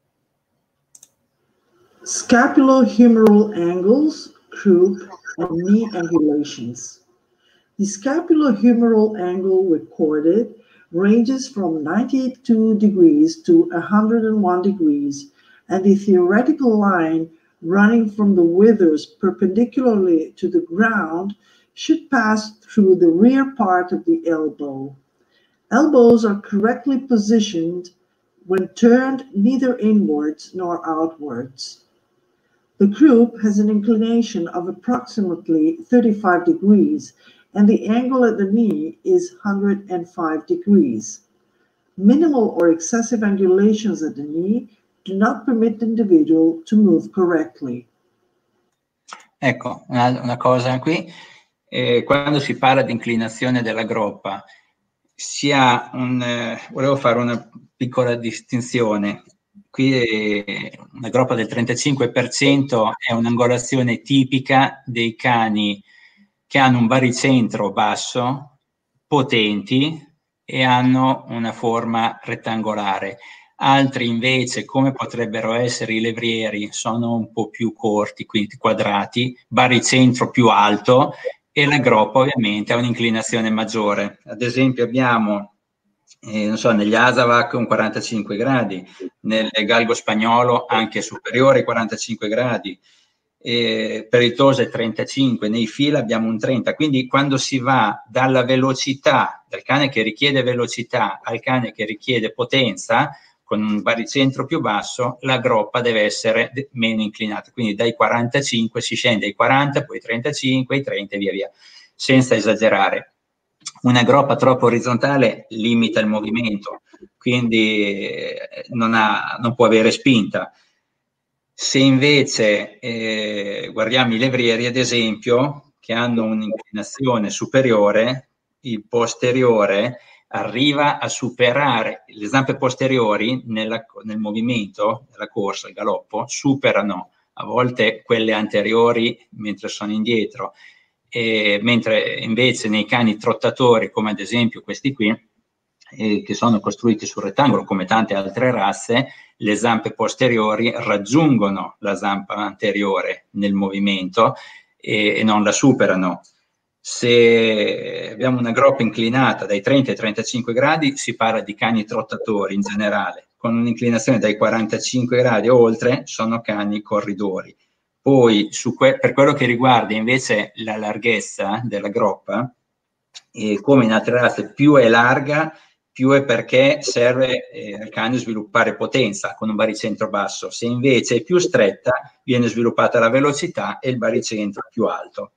Scapulohumeral angles, croup, and knee angulations. The scapulohumeral angle recorded ranges from 92 degrees to 101 degrees, and the theoretical line running from the withers perpendicularly to the ground should pass through the rear part of the elbow. Elbows are correctly positioned when turned neither inwards nor outwards. The croup has an inclination of approximately 35 degrees, and the angle at the knee is 105 degrees. Minimal or excessive angulations at the knee do not permit the individual to move correctly. Ecco, una cosa qui, quando si parla di inclinazione della groppa, volevo fare una piccola distinzione. Qui una groppa del 35% è un'angolazione tipica dei cani che hanno un baricentro basso, potenti e hanno una forma rettangolare. Altri invece, come potrebbero essere i levrieri, sono un po' più corti, quindi quadrati, baricentro più alto e la groppa ovviamente ha un'inclinazione maggiore. Ad esempio abbiamo non so, negli Asavac un 45 gradi, nel galgo spagnolo anche superiore ai 45 gradi, per il Tose 35, nei fila abbiamo un 30, quindi quando si va dalla velocità, dal cane che richiede velocità al cane che richiede potenza, con un baricentro più basso, la groppa deve essere meno inclinata, quindi dai 45 si scende ai 40, poi ai 35, ai 30 e via via, senza esagerare. Una groppa troppo orizzontale limita il movimento, quindi non può avere spinta. Se invece guardiamo i levrieri, ad esempio, che hanno un'inclinazione superiore, il posteriore arriva a superare, le zampe posteriori nel movimento, nella corsa, il galoppo, superano a volte quelle anteriori mentre sono indietro. Mentre invece nei cani trottatori, come ad esempio questi qui, che sono costruiti sul rettangolo come tante altre razze, le zampe posteriori raggiungono la zampa anteriore nel movimento e non la superano. Se abbiamo una groppa inclinata dai 30 ai 35 gradi, si parla di cani trottatori in generale, con un'inclinazione dai 45 gradi o oltre sono cani corridori. Poi, per quello che riguarda invece la larghezza della groppa, come in altre razze, più è larga, più è perché serve al cane sviluppare potenza con un baricentro basso. Se invece è più stretta, viene sviluppata la velocità e il baricentro più alto.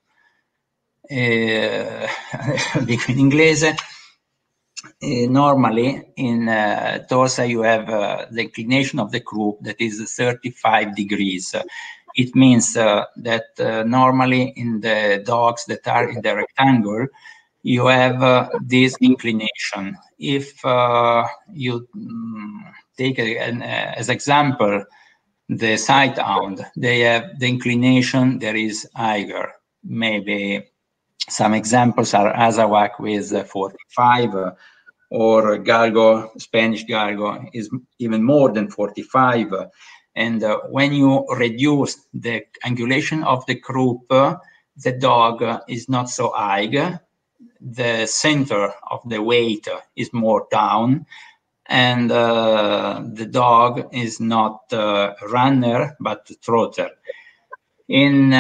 Adesso dico in inglese. Normally, in Tosa, you have the inclination of the croup that is 35 degrees. It means that normally in the dogs that are in the rectangle, you have this inclination. If you take as example the Sighthound, they have the inclination that is higher. Maybe some examples are Azawak with 45, or Galgo, Spanish Galgo is even more than 45. And when you reduce the angulation of the croup, the dog is not so high. The center of the weight is more down, and the dog is not a runner, but a trotter. In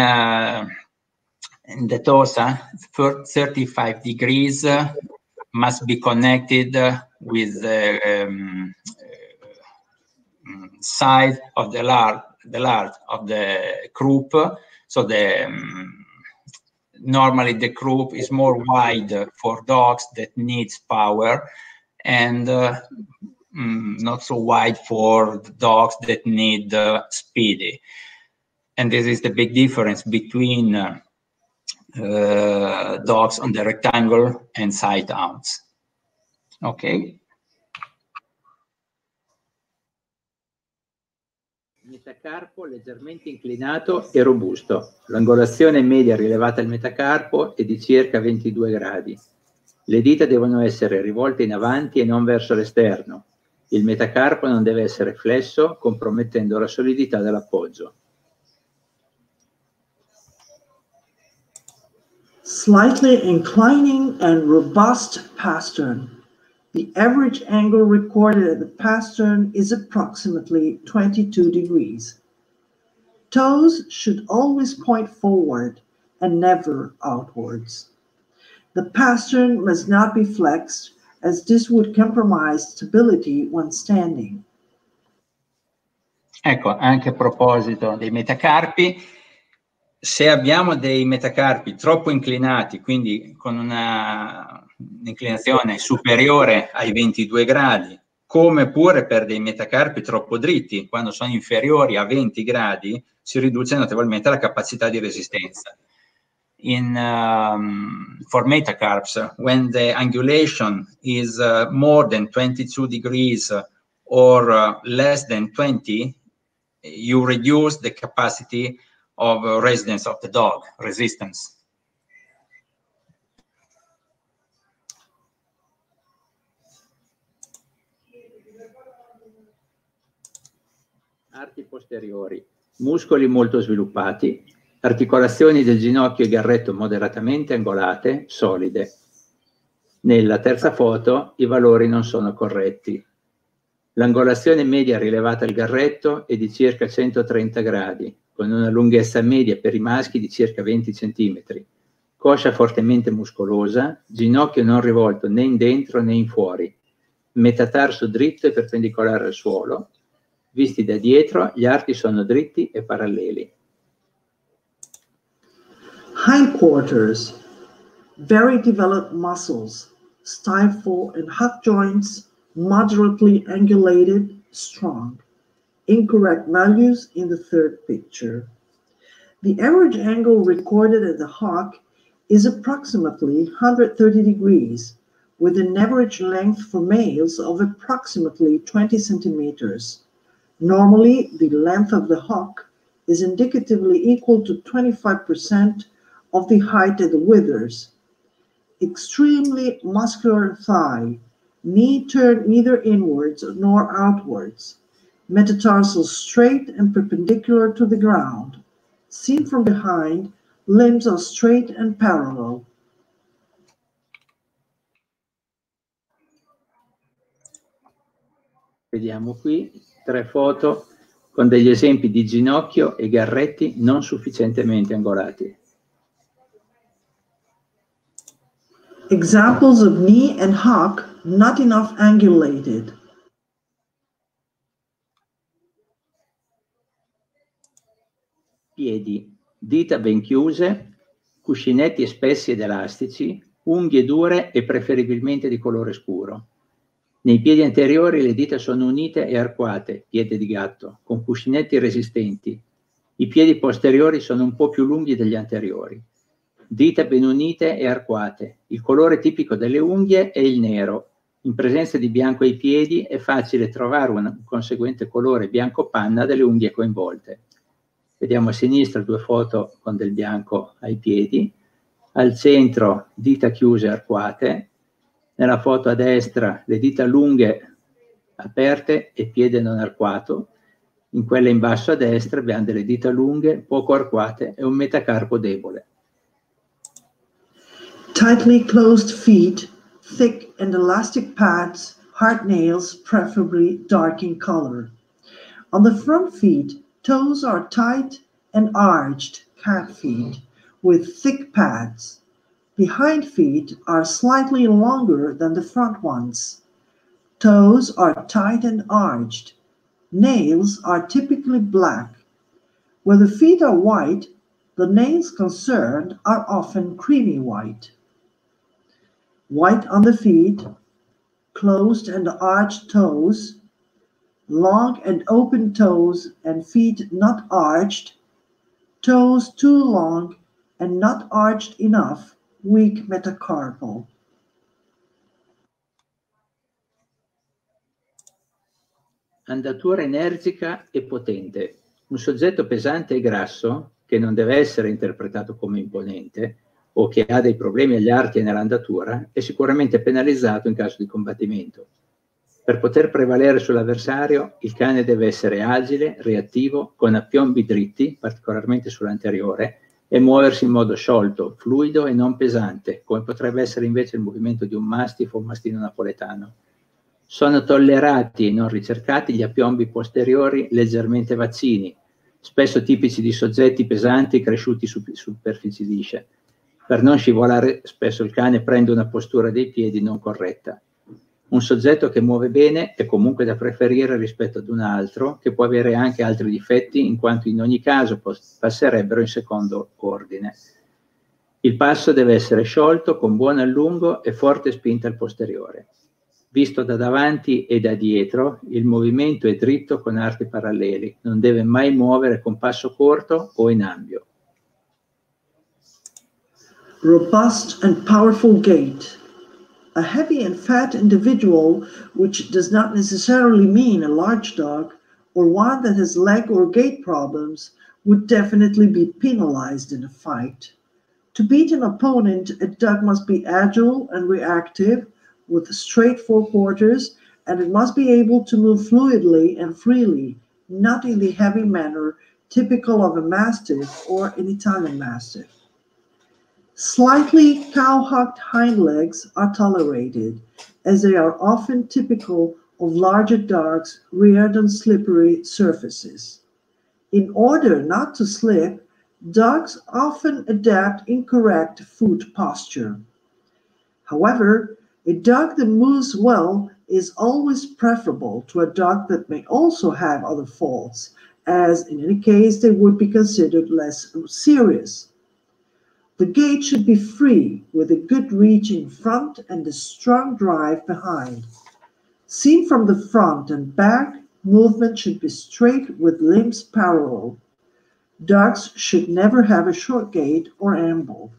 the Tosa, 35 degrees must be connected with the side of the lard of the croup. So normally the croup is more wide for dogs that needs power, and not so wide for the dogs that need speedy. And this is the big difference between dogs on the rectangle and Sighthounds. Okay. metacarpo leggermente inclinato e robusto. L'angolazione media rilevata al metacarpo è di circa 22 gradi. Le dita devono essere rivolte in avanti e non verso l'esterno. Il metacarpo non deve essere flesso, compromettendo la solidità dell'appoggio. Slightly inclining and robust pastern. The average angle recorded at the pastern is approximately 22 degrees. Toes should always point forward and never outwards. The pastern must not be flexed, as this would compromise stability when standing. Ecco, anche a proposito dei metacarpi, se abbiamo dei metacarpi troppo inclinati, quindi con un'inclinazione superiore ai 22 gradi, come pure per dei metacarpi troppo dritti, quando sono inferiori a 20 gradi, si riduce notevolmente la capacità di resistenza. For metacarps, when the angulation is more than 22 degrees or less than 20, you reduce the capacity of resistance of the dog, resistance. Arti posteriori, muscoli molto sviluppati, articolazioni del ginocchio e garretto moderatamente angolate, solide. Nella terza foto i valori non sono corretti. L'angolazione media rilevata al garretto è di circa 130 gradi, con una lunghezza media per i maschi di circa 20 cm, coscia fortemente muscolosa, ginocchio non rivolto né in dentro né in fuori, metatarso dritto e perpendicolare al suolo. Visti da dietro, gli arti sono dritti e paralleli. Hindquarters, very developed muscles, stifle and hug joints, moderately angulated, strong. Incorrect values in the third picture. The average angle recorded at the hock is approximately 130 degrees, with an average length for males of approximately 20 centimeters. Normally, the length of the hock is indicatively equal to 25% of the height at the withers. Extremely muscular thigh, knee turned neither inwards nor outwards, metatarsals straight and perpendicular to the ground. Seen from behind, limbs are straight and parallel. Vediamo qui 3 foto con degli esempi di ginocchio e garretti non sufficientemente angolati. Examples of knee and hock not enough angulated. Piedi, dita ben chiuse, cuscinetti spessi ed elastici, unghie dure e preferibilmente di colore scuro. Nei piedi anteriori le dita sono unite e arcuate, piede di gatto, con cuscinetti resistenti. I piedi posteriori sono un po' più lunghi degli anteriori. Dita ben unite e arcuate. Il colore tipico delle unghie è il nero. In presenza di bianco ai piedi è facile trovare un conseguente colore bianco panna delle unghie coinvolte. Vediamo a sinistra 2 foto con del bianco ai piedi. Al centro dita chiuse e arcuate. Nella foto a destra le dita lunghe aperte e piede non arcuato. In quella in basso a destra abbiamo delle dita lunghe, poco arcuate e un metacarpo debole. Tightly closed feet, thick and elastic pads, hard nails, preferably dark in color. On the front feet, toes are tight and arched, cat feet, with thick pads. Behind feet are slightly longer than the front ones. Toes are tight and arched. Nails are typically black. Where the feet are white, the nails concerned are often creamy white. White on the feet, closed and arched toes, long and open toes and feet not arched, toes too long and not arched enough, weak metacarpal. Andatura energica e potente. Un soggetto pesante e grasso, che non deve essere interpretato come imponente o che ha dei problemi agli arti e nell'andatura, è sicuramente penalizzato in caso di combattimento. Per poter prevalere sull'avversario, il cane deve essere agile, reattivo, con appiombi dritti, particolarmente sull'anteriore, e muoversi in modo sciolto, fluido e non pesante, come potrebbe essere invece il movimento di un mastiff o un mastino napoletano. Sono tollerati e non ricercati gli appiombi posteriori leggermente vaccini, spesso tipici di soggetti pesanti cresciuti su superfici lisce. Per non scivolare, spesso il cane prende una postura dei piedi non corretta. Un soggetto che muove bene è comunque da preferire rispetto ad un altro, che può avere anche altri difetti, in quanto in ogni caso passerebbero in secondo ordine. Il passo deve essere sciolto, con buon allungo e forte spinta al posteriore. Visto da davanti e da dietro, il movimento è dritto con arti paralleli, non deve mai muovere con passo corto o in ambio. Robust and powerful gait. A heavy and fat individual, which does not necessarily mean a large dog, or one that has leg or gait problems, would definitely be penalized in a fight. To beat an opponent, a dog must be agile and reactive, with straight forequarters, and it must be able to move fluidly and freely, not in the heavy manner typical of a Mastiff or an Italian Mastiff. Slightly cow-hocked hind legs are tolerated, as they are often typical of larger dogs reared on slippery surfaces. In order not to slip, dogs often adapt incorrect foot posture. However, a dog that moves well is always preferable to a dog that may also have other faults, as in any case they would be considered less serious. The gait should be free, with a good reach in front and a strong drive behind. Seen from the front and back, movement should be straight with limbs parallel. Dogs should never have a short gait or amble.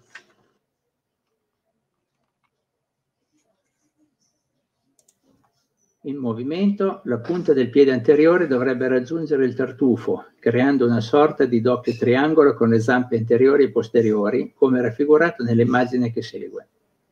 In movimento, la punta del piede anteriore dovrebbe raggiungere il tartufo, creando una sorta di doppio triangolo con le zampe anteriori e posteriori, come raffigurato nell'immagine che segue.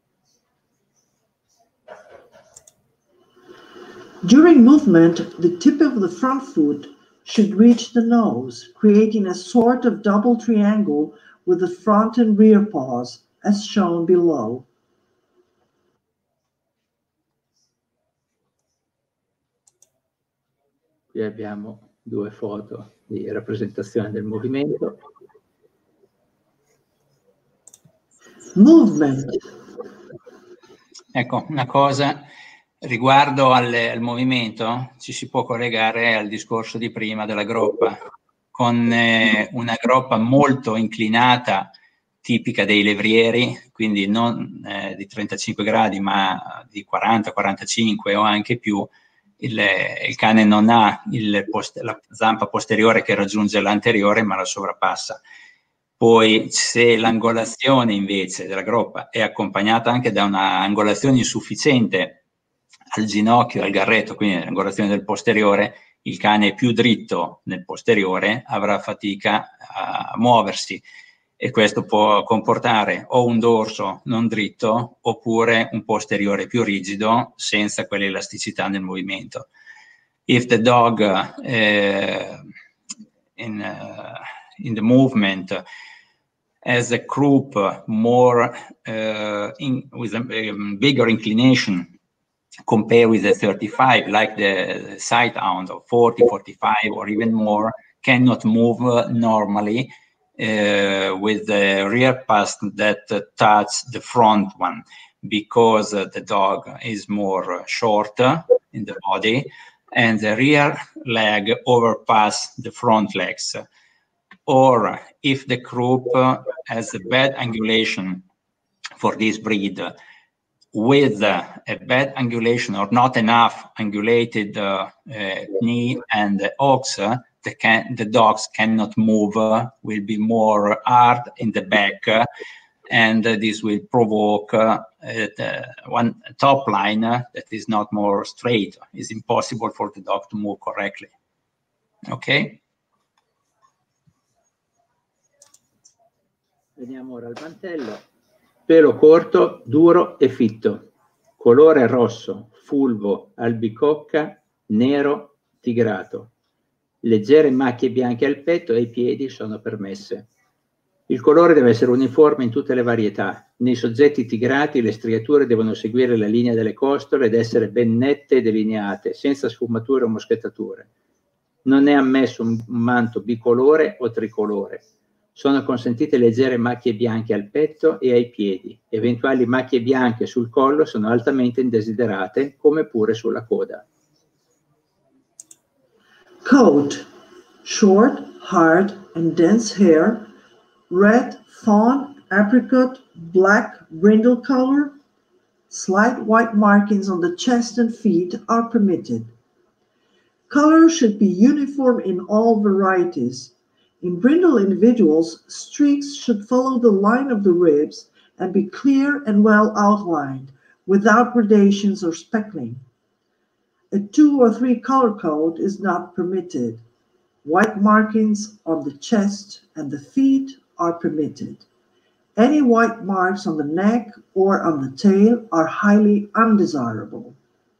During movement, the tip of the front foot should reach the nose, creating a sort of double triangle with the front and rear paws, as shown below. Qui abbiamo due foto di rappresentazione del movimento. Movement. Ecco, una cosa riguardo al movimento, ci si può collegare al discorso di prima della groppa, con una groppa molto inclinata, tipica dei levrieri, quindi non di 35 gradi, ma di 40, 45 o anche più. Il cane non ha la zampa posteriore che raggiunge l'anteriore, ma la sovrappassa. Poi se l'angolazione invece della groppa è accompagnata anche da una angolazione insufficiente al ginocchio, al garretto, quindi l'angolazione del posteriore, il cane è più dritto nel posteriore, avrà fatica a muoversi, e questo può comportare o un dorso non dritto oppure un posteriore più rigido senza quell'elasticità nel movimento. If the dog in the movement has a croup more with a bigger inclination compared with the 35, like the Sighthound of 40, 45 or even more, cannot move normally with the rear pass that touch the front one, because the dog is more short in the body and the rear leg overpass the front legs. Or if the croup has a bad angulation for this breed, with a bad angulation or not enough angulated knee and hocks, the dogs cannot move, will be more hard in the back, and this will provoke one top line that is not more straight. It's impossible for the dog to move correctly. Okay? Veniamo ora al mantello. Pelo corto, duro e fitto. Colore rosso, fulvo, albicocca, nero, tigrato. Leggere macchie bianche al petto e ai piedi sono permesse. Il colore deve essere uniforme in tutte le varietà. Nei soggetti tigrati le striature devono seguire la linea delle costole ed essere ben nette e delineate, senza sfumature o moschettature. Non è ammesso un manto bicolore o tricolore. Sono consentite leggere macchie bianche al petto e ai piedi. Eventuali macchie bianche sul collo sono altamente indesiderate, come pure sulla coda. Coat: short, hard, and dense hair, red, fawn, apricot, black, brindle color. Slight white markings on the chest and feet are permitted. Color should be uniform in all varieties. In brindle individuals, streaks should follow the line of the ribs and be clear and well outlined, without gradations or speckling. A 2 or 3 color coat is not permitted. White markings on the chest and the feet are permitted. Any white marks on the neck or on the tail are highly undesirable.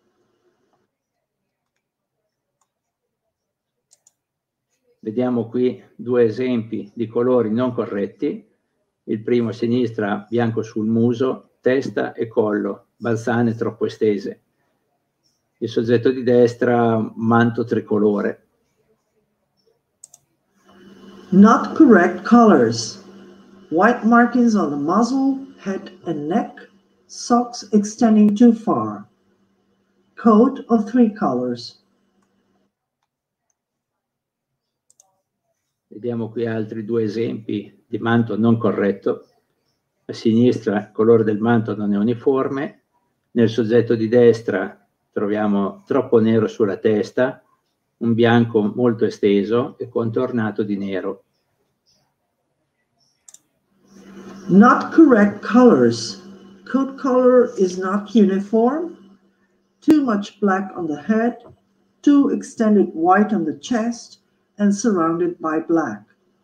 Vediamo qui due esempi di colori non corretti. Il primo a sinistra, bianco sul muso, testa e collo, balzane troppo estese. Il soggetto di destra, manto tricolore. Not correct colors. White markings on the muzzle, head and neck, socks extending too far. Coat of 3 colors. Vediamo qui altri due esempi di manto non corretto. A sinistra il colore del manto non è uniforme. Nel soggetto di destra troviamo troppo nero sulla testa, un bianco molto esteso e contornato di nero. Not correct colors. Coat color is not uniform. Too much black on the head, too extended white on the chest, and surrounded by black.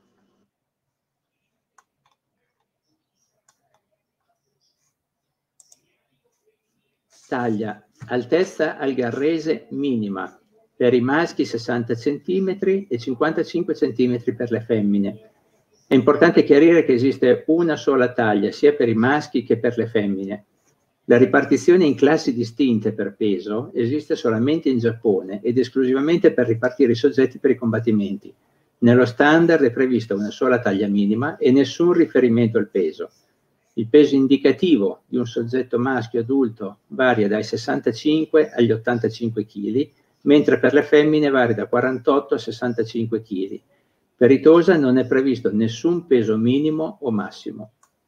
Taglia: altezza algarrese minima, per i maschi 60 cm e 55 cm per le femmine. È importante chiarire che esiste una sola taglia sia per i maschi che per le femmine. La ripartizione in classi distinte per peso esiste solamente in Giappone ed esclusivamente per ripartire i soggetti per i combattimenti. Nello standard è prevista una sola taglia minima e nessun riferimento al peso. Il peso indicativo di un soggetto maschio adulto varia dai 65 agli 85 kg, mentre per le femmine varia da 48 a 65 kg. Per i TOSA non è previsto nessun peso minimo o massimo.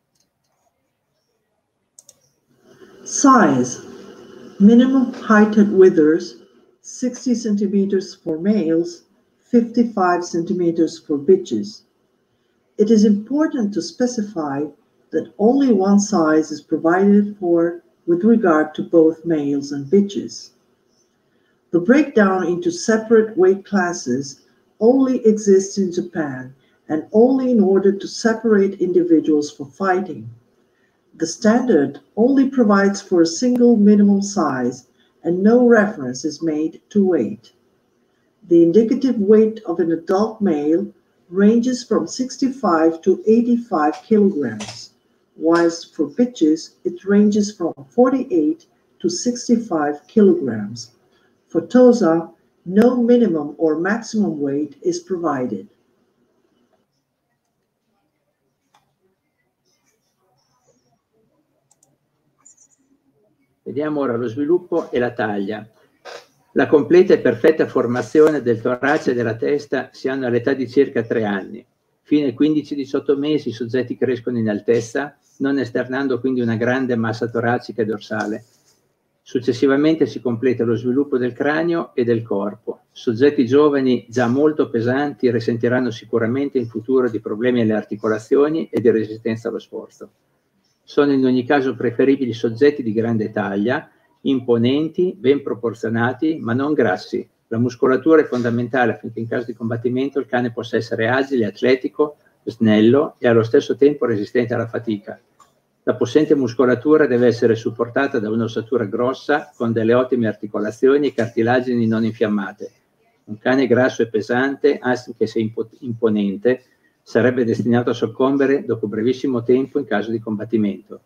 Size: minimum height at withers 60 centimeters for males, 55 centimeters for bitches. It is important to specify that only one size is provided for with regard to both males and bitches. The breakdown into separate weight classes only exists in Japan and only in order to separate individuals for fighting. The standard only provides for a single minimum size and no reference is made to weight. The indicative weight of an adult male ranges from 65 to 85 kilograms, whilst for bitches it ranges from 48 to 65 kilograms. For TOSA, no minimum or maximum weight is provided. Vediamo ora lo sviluppo e la taglia. La completa e perfetta formazione del torace e della testa si hanno all'età di circa 3 anni. Fino ai 15-18 mesi i soggetti crescono in altezza, non esternando quindi una grande massa toracica e dorsale. Successivamente si completa lo sviluppo del cranio e del corpo. Soggetti giovani già molto pesanti risentiranno sicuramente in futuro di problemi alle articolazioni e di resistenza allo sforzo. Sono in ogni caso preferibili soggetti di grande taglia, imponenti, ben proporzionati, ma non grassi. La muscolatura è fondamentale affinché in caso di combattimento il cane possa essere agile, atletico, snello e allo stesso tempo resistente alla fatica. La possente muscolatura deve essere supportata da un'ossatura grossa con delle ottime articolazioni e cartilagini non infiammate. Un cane grasso e pesante, anche se imponente, sarebbe destinato a soccombere dopo brevissimo tempo in caso di combattimento.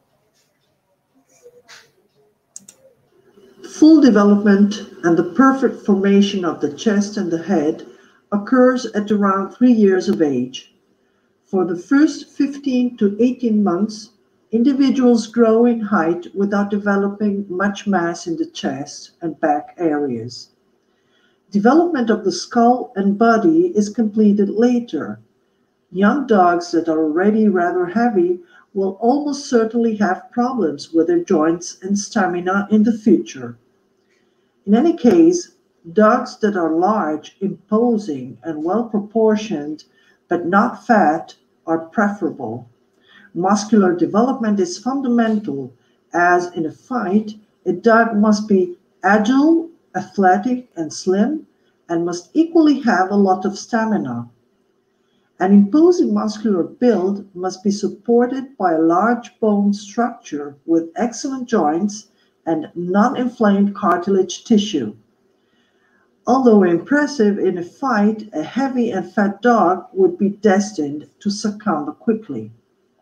Full development and the perfect formation of the chest and the head occurs at around 3 years of age. For the first 15 to 18 months, individuals grow in height without developing much mass in the chest and back areas. Development of the skull and body is completed later. Young dogs that are already rather heavy will almost certainly have problems with their joints and stamina in the future. In any case, dogs that are large, imposing, and well-proportioned, but not fat, are preferable. Muscular development is fundamental, as in a fight, a dog must be agile, athletic, and slim, and must equally have a lot of stamina. An imposing muscular build must be supported by a large bone structure with excellent joints and non-inflamed cartilage tissue. Although impressive in a fight, a heavy and fat dog would be destined to succumb quickly.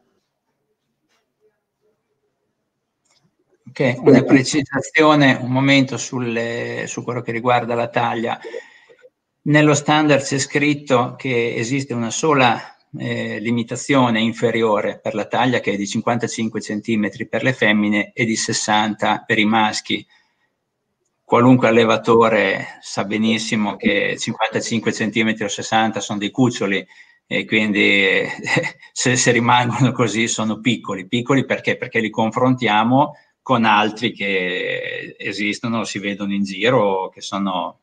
Ok, una precisazione, un momento su quello che riguarda la taglia. Nello standard c'è scritto che esiste una sola limitazione inferiore per la taglia, che è di 55 cm per le femmine e di 60 per i maschi. Qualunque allevatore sa benissimo che 55 cm o 60 sono dei cuccioli, e quindi se rimangono così sono piccoli perché li confrontiamo con altri che esistono, si vedono in giro, che sono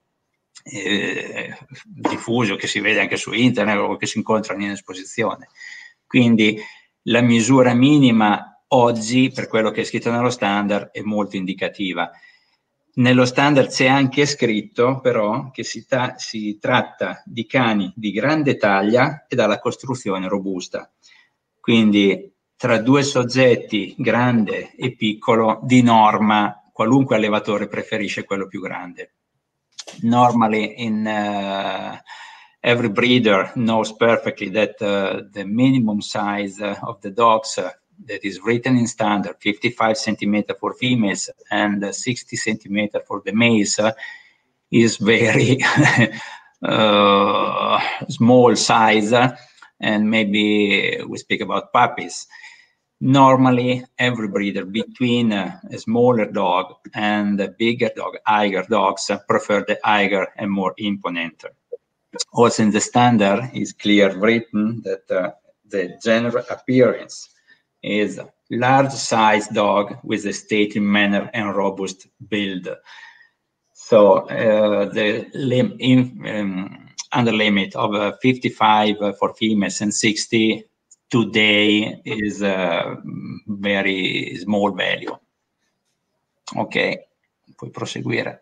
diffusi, o che si vede anche su internet o che si incontrano in esposizione. Quindi la misura minima oggi, per quello che è scritto nello standard, è molto indicativa. Nello standard c'è anche scritto però che si tratta di cani di grande taglia e dalla costruzione robusta. Quindi tra due soggetti, grande e piccolo, di norma qualunque allevatore preferisce quello più grande. Normally every breeder knows perfectly that the minimum size of the dogs that is written in standard, 55 centimeters for females and 60 centimeters for the males, is very small size, and maybe we speak about puppies. Normally, every breeder between a smaller dog and a bigger dog, higher dogs, prefer the higher and more imponent. Also in the standard is clear written that the general appearance is large size dog with a stately manner and robust build. So the under limit of 55 for females and 60 today is a very small value. Ok, puoi proseguire.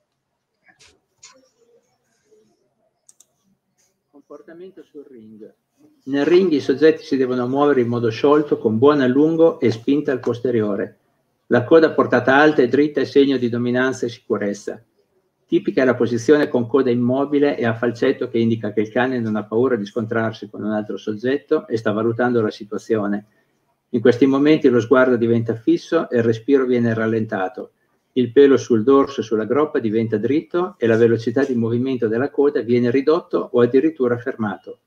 Comportamento sul ring. Nel ring i soggetti si devono muovere in modo sciolto, con buon allungo e spinta al posteriore. La coda portata alta e dritta è segno di dominanza e sicurezza. Tipica è la posizione con coda immobile e a falcetto, che indica che il cane non ha paura di scontrarsi con un altro soggetto e sta valutando la situazione. In questi momenti lo sguardo diventa fisso e il respiro viene rallentato. Il pelo sul dorso e sulla groppa diventa dritto e la velocità di movimento della coda viene ridotto o addirittura fermato.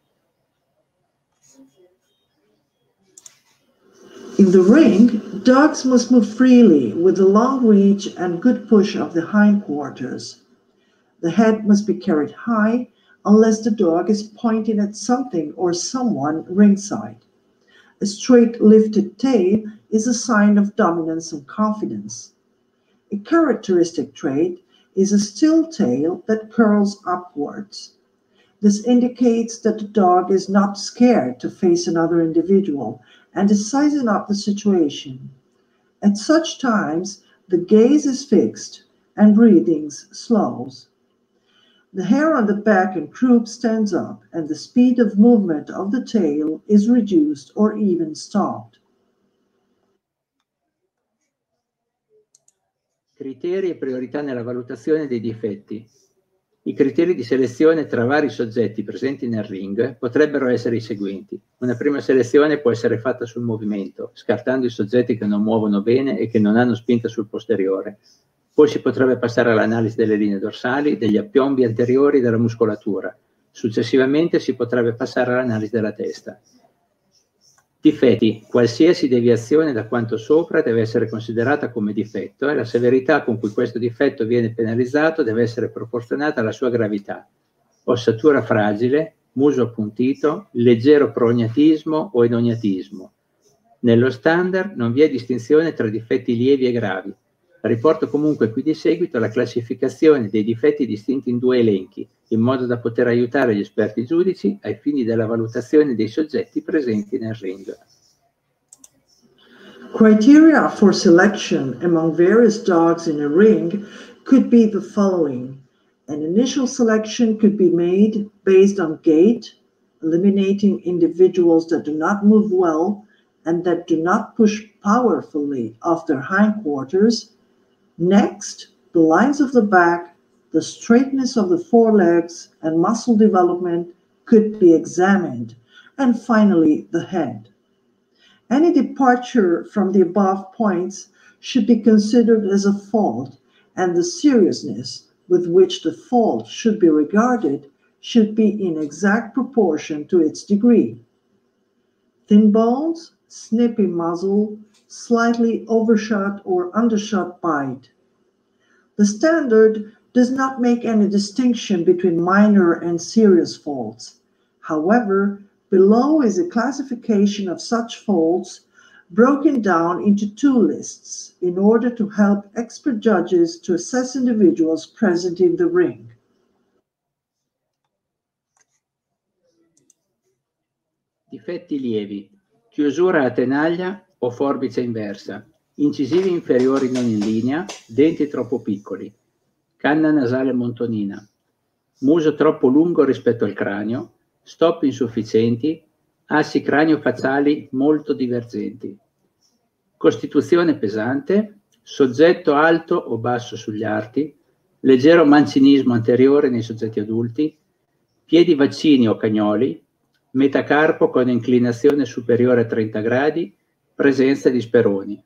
In the ring, dogs must move freely with a long reach and good push of the hindquarters. The head must be carried high unless the dog is pointing at something or someone ringside. A straight lifted tail is a sign of dominance and confidence. A characteristic trait is a still tail that curls upwards. This indicates that the dog is not scared to face another individual and is sizing up the situation. At such times, the gaze is fixed and breathing slows. The hair on the back and croup stands up, and the speed of movement of the tail is reduced or even stopped. Criteri e priorità nella valutazione dei difetti. I criteri di selezione tra vari soggetti presenti nel ring potrebbero essere i seguenti. Una prima selezione può essere fatta sul movimento, scartando i soggetti che non muovono bene e che non hanno spinta sul posteriore. Poi si potrebbe passare all'analisi delle linee dorsali, degli appiombi anteriori e della muscolatura. Successivamente si potrebbe passare all'analisi della testa. Difetti. Qualsiasi deviazione da quanto sopra deve essere considerata come difetto e la severità con cui questo difetto viene penalizzato deve essere proporzionata alla sua gravità. Ossatura fragile, muso appuntito, leggero prognatismo o enognatismo. Nello standard non vi è distinzione tra difetti lievi e gravi. Riporto comunque qui di seguito la classificazione dei difetti distinti in 2 elenchi, in modo da poter aiutare gli esperti giudici ai fini della valutazione dei soggetti presenti nel ring. Criteria for selection among various dogs in a ring could be the following. An initial selection could be made based on gait, eliminating individuals that do not move well and that do not push powerfully off their hindquarters. Next, the lines of the back, the straightness of the forelegs, and muscle development could be examined. And finally, the head. Any departure from the above points should be considered as a fault, and the seriousness with which the fault should be regarded should be in exact proportion to its degree. Thin bones, snippy muzzle, slightly overshot or undershot bite. The standard does not make any distinction between minor and serious faults. However, below is a classification of such faults broken down into 2 lists in order to help expert judges to assess individuals present in the ring. Difetti lievi. Chiusura a tenaglia o forbice inversa. Incisivi inferiori non in linea, denti troppo piccoli. Canna nasale montonina. Muso troppo lungo rispetto al cranio. Stop insufficienti, assi cranio-facciali molto divergenti. Costituzione pesante, soggetto alto o basso sugli arti, leggero mancinismo anteriore nei soggetti adulti, piedi vaccini o cagnoli, metacarpo con inclinazione superiore a 30 gradi, presenza di speroni.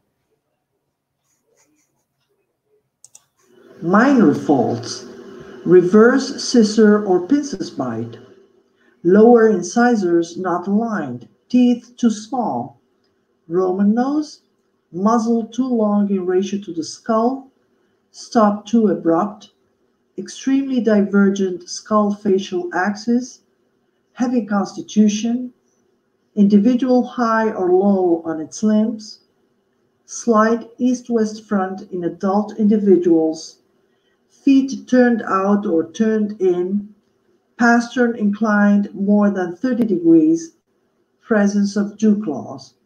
Minor faults, reverse scissor or pincers bite, lower incisors not aligned, teeth too small, Roman nose, muzzle too long in ratio to the skull, stop too abrupt, extremely divergent skull facial axis, heavy constitution, individual high or low on its limbs, slight east-west front in adult individuals, feet turned out or turned in, pastern inclined more than 30 degrees, presence of dew claws.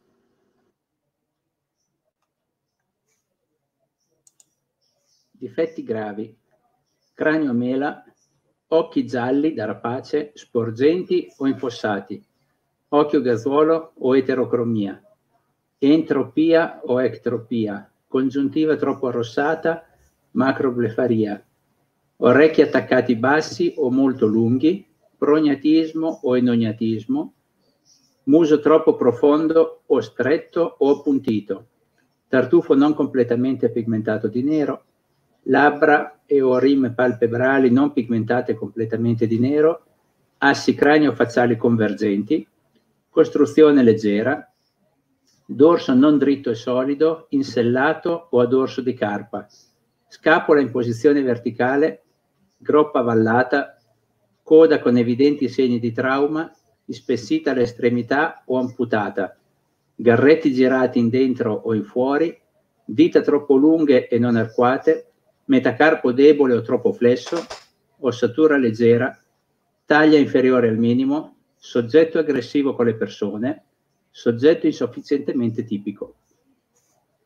Difetti gravi. Cranio a mela, occhi gialli da rapace, sporgenti o infossati, occhio gazzuolo o eterocromia, entropia o ectropia, congiuntiva troppo arrossata, macroblefaria, orecchi attaccati bassi o molto lunghi, prognatismo o enognatismo, muso troppo profondo o stretto o appuntito, tartufo non completamente pigmentato di nero, labbra e o rime palpebrali non pigmentate completamente di nero, assi cranio-facciali convergenti, costruzione leggera, dorso non dritto e solido, insellato o a dorso di carpa, scapola in posizione verticale, groppa vallata, coda con evidenti segni di trauma, ispessita all'estremità o amputata, garretti girati in dentro o in fuori, dita troppo lunghe e non arcuate, metacarpo debole o troppo flesso, ossatura leggera, taglia inferiore al minimo, soggetto aggressivo con le persone, soggetto insufficientemente tipico.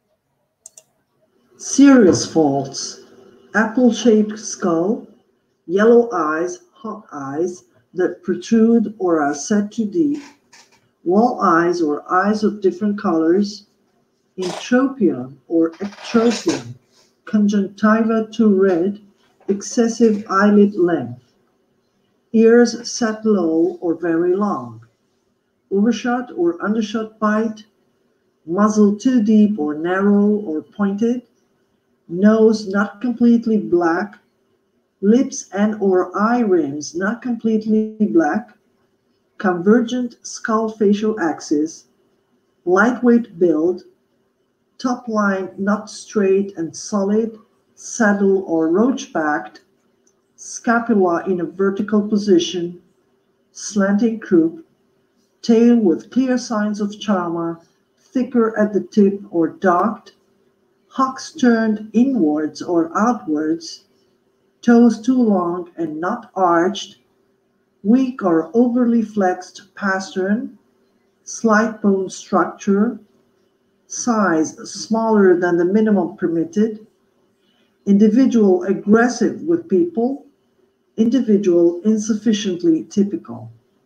Serious faults: apple-shaped skull, yellow eyes, hawk eyes that protrude or are set too deep, wall eyes or eyes of different colors, entropion or ectropion, conjunctiva too red, excessive eyelid length, ears set low or very long, overshot or undershot bite, muzzle too deep or narrow or pointed, nose not completely black, lips and or eye rims not completely black, convergent skull facial axis, lightweight build, top line not straight and solid, saddle or roach-backed, scapula in a vertical position, slanting croup, tail with clear signs of charmer, thicker at the tip or docked, hocks turned inwards or outwards, toes too long and not arched, weak or overly flexed pastern, slight bone structure, size smaller than the minimum permitted, individual aggressive with people, individual insufficiently typical.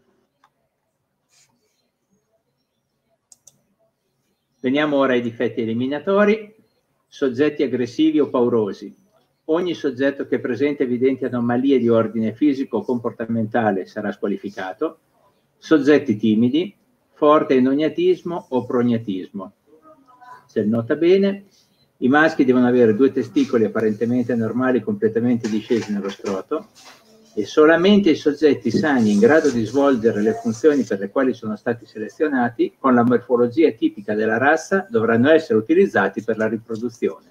Veniamo ora ai difetti eliminatori. Soggetti aggressivi o paurosi. Ogni soggetto che presenta evidenti anomalie di ordine fisico o comportamentale sarà squalificato. Soggetti timidi, forte enognatismo o prognatismo. Se nota bene, i maschi devono avere 2 testicoli apparentemente normali completamente discesi nello scroto e solamente i soggetti sani in grado di svolgere le funzioni per le quali sono stati selezionati con la morfologia tipica della razza dovranno essere utilizzati per la riproduzione.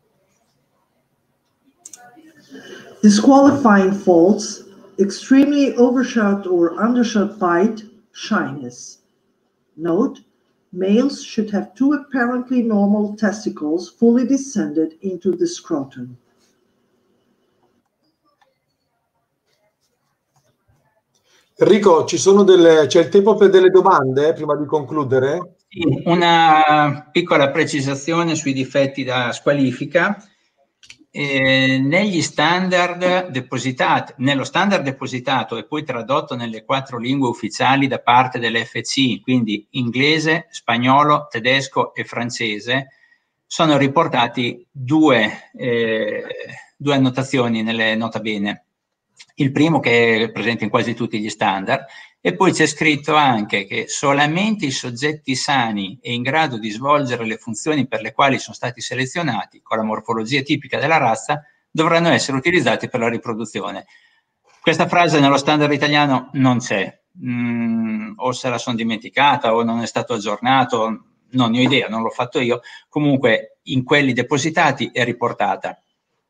Disqualifying faults: extremely overshot or undershot bite, shyness. Note, males should have 2 apparently normal testicles fully descended into the scrotum. Enrico, c'è il tempo per delle domande prima di concludere? Sì, una piccola precisazione sui difetti da squalifica. Negli standard depositati, nello standard depositato e poi tradotto nelle 4 lingue ufficiali da parte dell'FCI, quindi inglese, spagnolo, tedesco e francese, sono riportati due annotazioni nelle nota bene. Il primo, che è presente in quasi tutti gli standard, e poi c'è scritto anche che solamente i soggetti sani e in grado di svolgere le funzioni per le quali sono stati selezionati con la morfologia tipica della razza dovranno essere utilizzati per la riproduzione. Questa frase nello standard italiano non c'è, o se la sono dimenticata o non è stato aggiornato, non ne ho idea, non l'ho fatto io. Comunque in quelli depositati è riportata.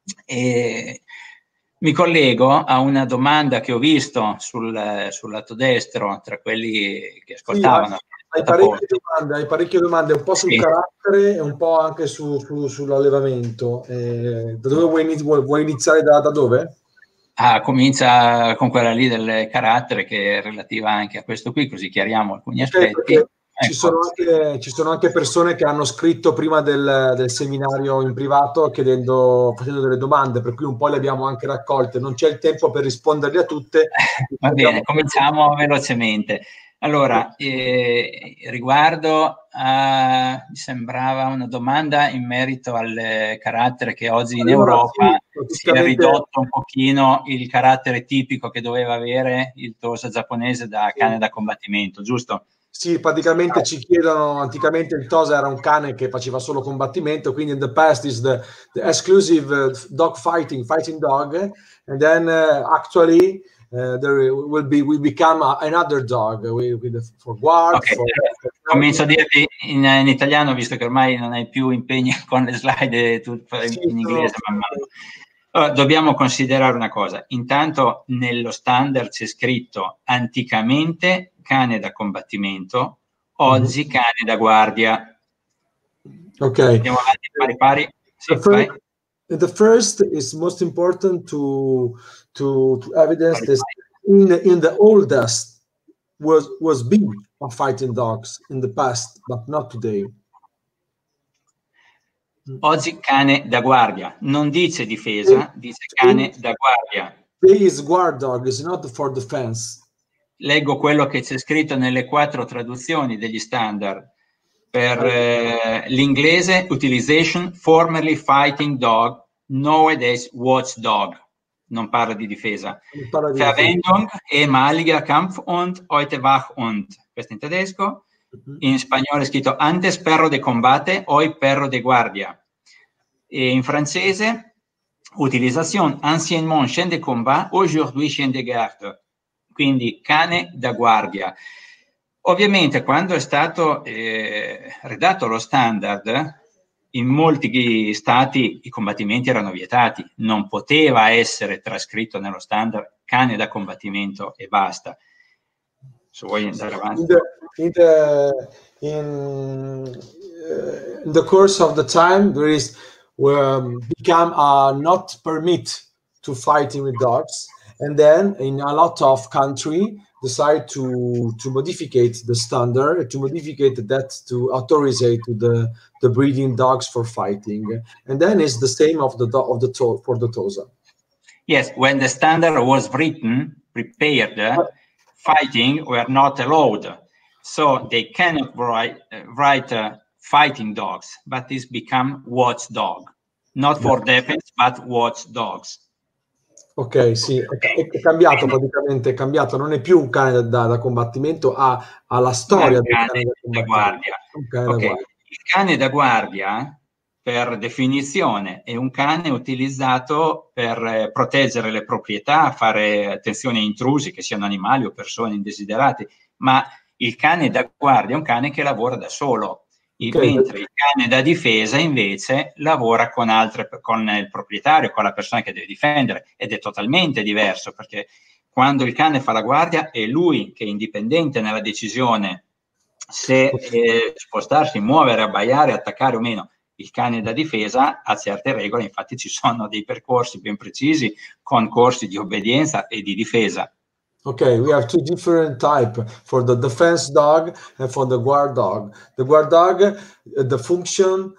Mi collego a una domanda che ho visto sul lato destro tra quelli che ascoltavano. Sì, hai parecchie domande, un po' sul carattere e un po' anche sull'allevamento. Da dove vuoi iniziare? Da dove? Comincia con quella lì del carattere, che è relativa anche a questo qui, così chiariamo alcuni aspetti. Ci sono anche persone che hanno scritto prima del seminario in privato facendo delle domande, per cui un po' le abbiamo anche raccolte. Non c'è il tempo per risponderle a tutte. Va bene, cominciamo velocemente. Allora, riguardo mi sembrava una domanda in merito al carattere che oggi in Europa si è ridotto un pochino il carattere tipico che doveva avere il Tosa giapponese da cane da combattimento, giusto? Sì, praticamente ci chiedono, anticamente il Tosa era un cane che faceva solo combattimento, quindi in the past is the exclusive dog fighting dog, and then actually we become another dog for guard. Okay. Comincio a dirti in italiano, visto che ormai non hai più impegni con le slide in inglese. Allora, dobbiamo considerare una cosa. Intanto nello standard c'è scritto anticamente cane da combattimento, oggi cane da guardia. Ok. Andiamo avanti pari. Sì, the first is most important to evidence that in the oldest was been of fighting dogs in the past, but not today. Oggi cane da guardia, non dice difesa, dice cane da guardia. Today is guard dog, is not for defense. Leggo quello che c'è scritto nelle 4 traduzioni degli standard. Per l'inglese, utilization, formerly fighting dog, nowadays watchdog. Non parla di difesa. Verwendung, ehemaliger Kampfhund, heute Wachhund. Questo in tedesco. In spagnolo è scritto antes perro de combate, hoy perro de guardia. E in francese, utilisation, anciennement chien de combat, aujourd'hui chien de garde. Quindi cane da guardia. Ovviamente quando è stato redatto lo standard, in molti stati i combattimenti erano vietati, non poteva essere trascritto nello standard cane da combattimento e basta. Se vuoi andare avanti. In the course of the time, there is become not permit to fighting with dogs, and then in a lot of country decide to modificate the standard, to modificate that to authorize the breeding dogs for fighting, and then it's the same of the for the TOSA. Yes, when the standard was written, prepared, fighting were not allowed, so they cannot write fighting dogs, but this become watchdog, not for defense, but watchdogs. Ok, sì, è cambiato praticamente, è cambiato, non è più un cane da combattimento, ha la storia del cane da guardia. Il cane da guardia, per definizione, è un cane utilizzato per proteggere le proprietà, fare attenzione a intrusi, che siano animali o persone indesiderate, ma il cane da guardia è un cane che lavora da solo. Mentre il cane da difesa invece lavora con il proprietario, con la persona che deve difendere, ed è totalmente diverso, perché quando il cane fa la guardia è lui che è indipendente nella decisione se spostarsi, muovere, abbaiare, attaccare o meno. Il cane da difesa ha certe regole, infatti ci sono dei percorsi ben precisi con corsi di obbedienza e di difesa. Okay, we have 2 different type for the defense dog and for the guard dog. The guard dog, the function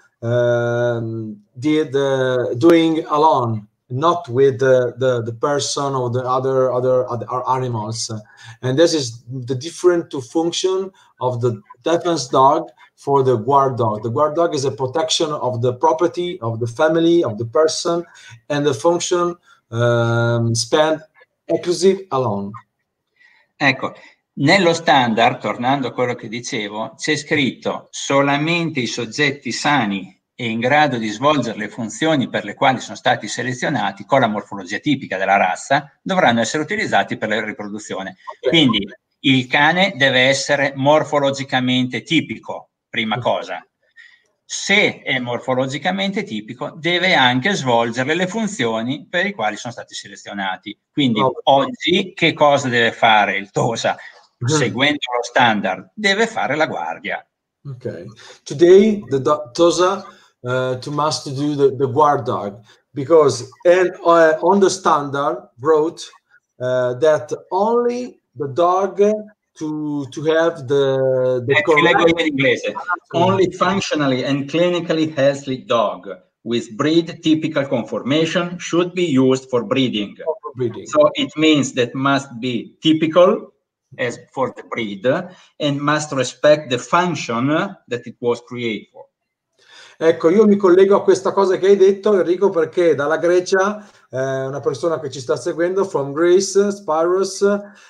doing alone, not with the person or the other animals, and this is the different to function of the defense dog for the guard dog. The guard dog is a protection of the property, of the family, of the person, and the function spent exclusive alone. Ecco, nello standard, tornando a quello che dicevo, c'è scritto solamente i soggetti sani e in grado di svolgere le funzioni per le quali sono stati selezionati con la morfologia tipica della razza dovranno essere utilizzati per la riproduzione. Quindi il cane deve essere morfologicamente tipico, prima cosa. Se è morfologicamente tipico, deve anche svolgere le funzioni per le quali sono stati selezionati. Quindi oggi che cosa deve fare il TOSA? Seguendo lo standard, deve fare la guardia. Okay. Today, the TOSA must do the guard dog, because on the standard wrote that only the dog to have the leggo in inglese. Only functionally and clinically healthy dog with breed typical conformation should be used for breeding. So it means that must be typical as for the breed and must respect the function that it was created for. Ecco, io mi collego a questa cosa che hai detto, Enrico, perché dalla Grecia una persona che ci sta seguendo, from Greece, Spyros,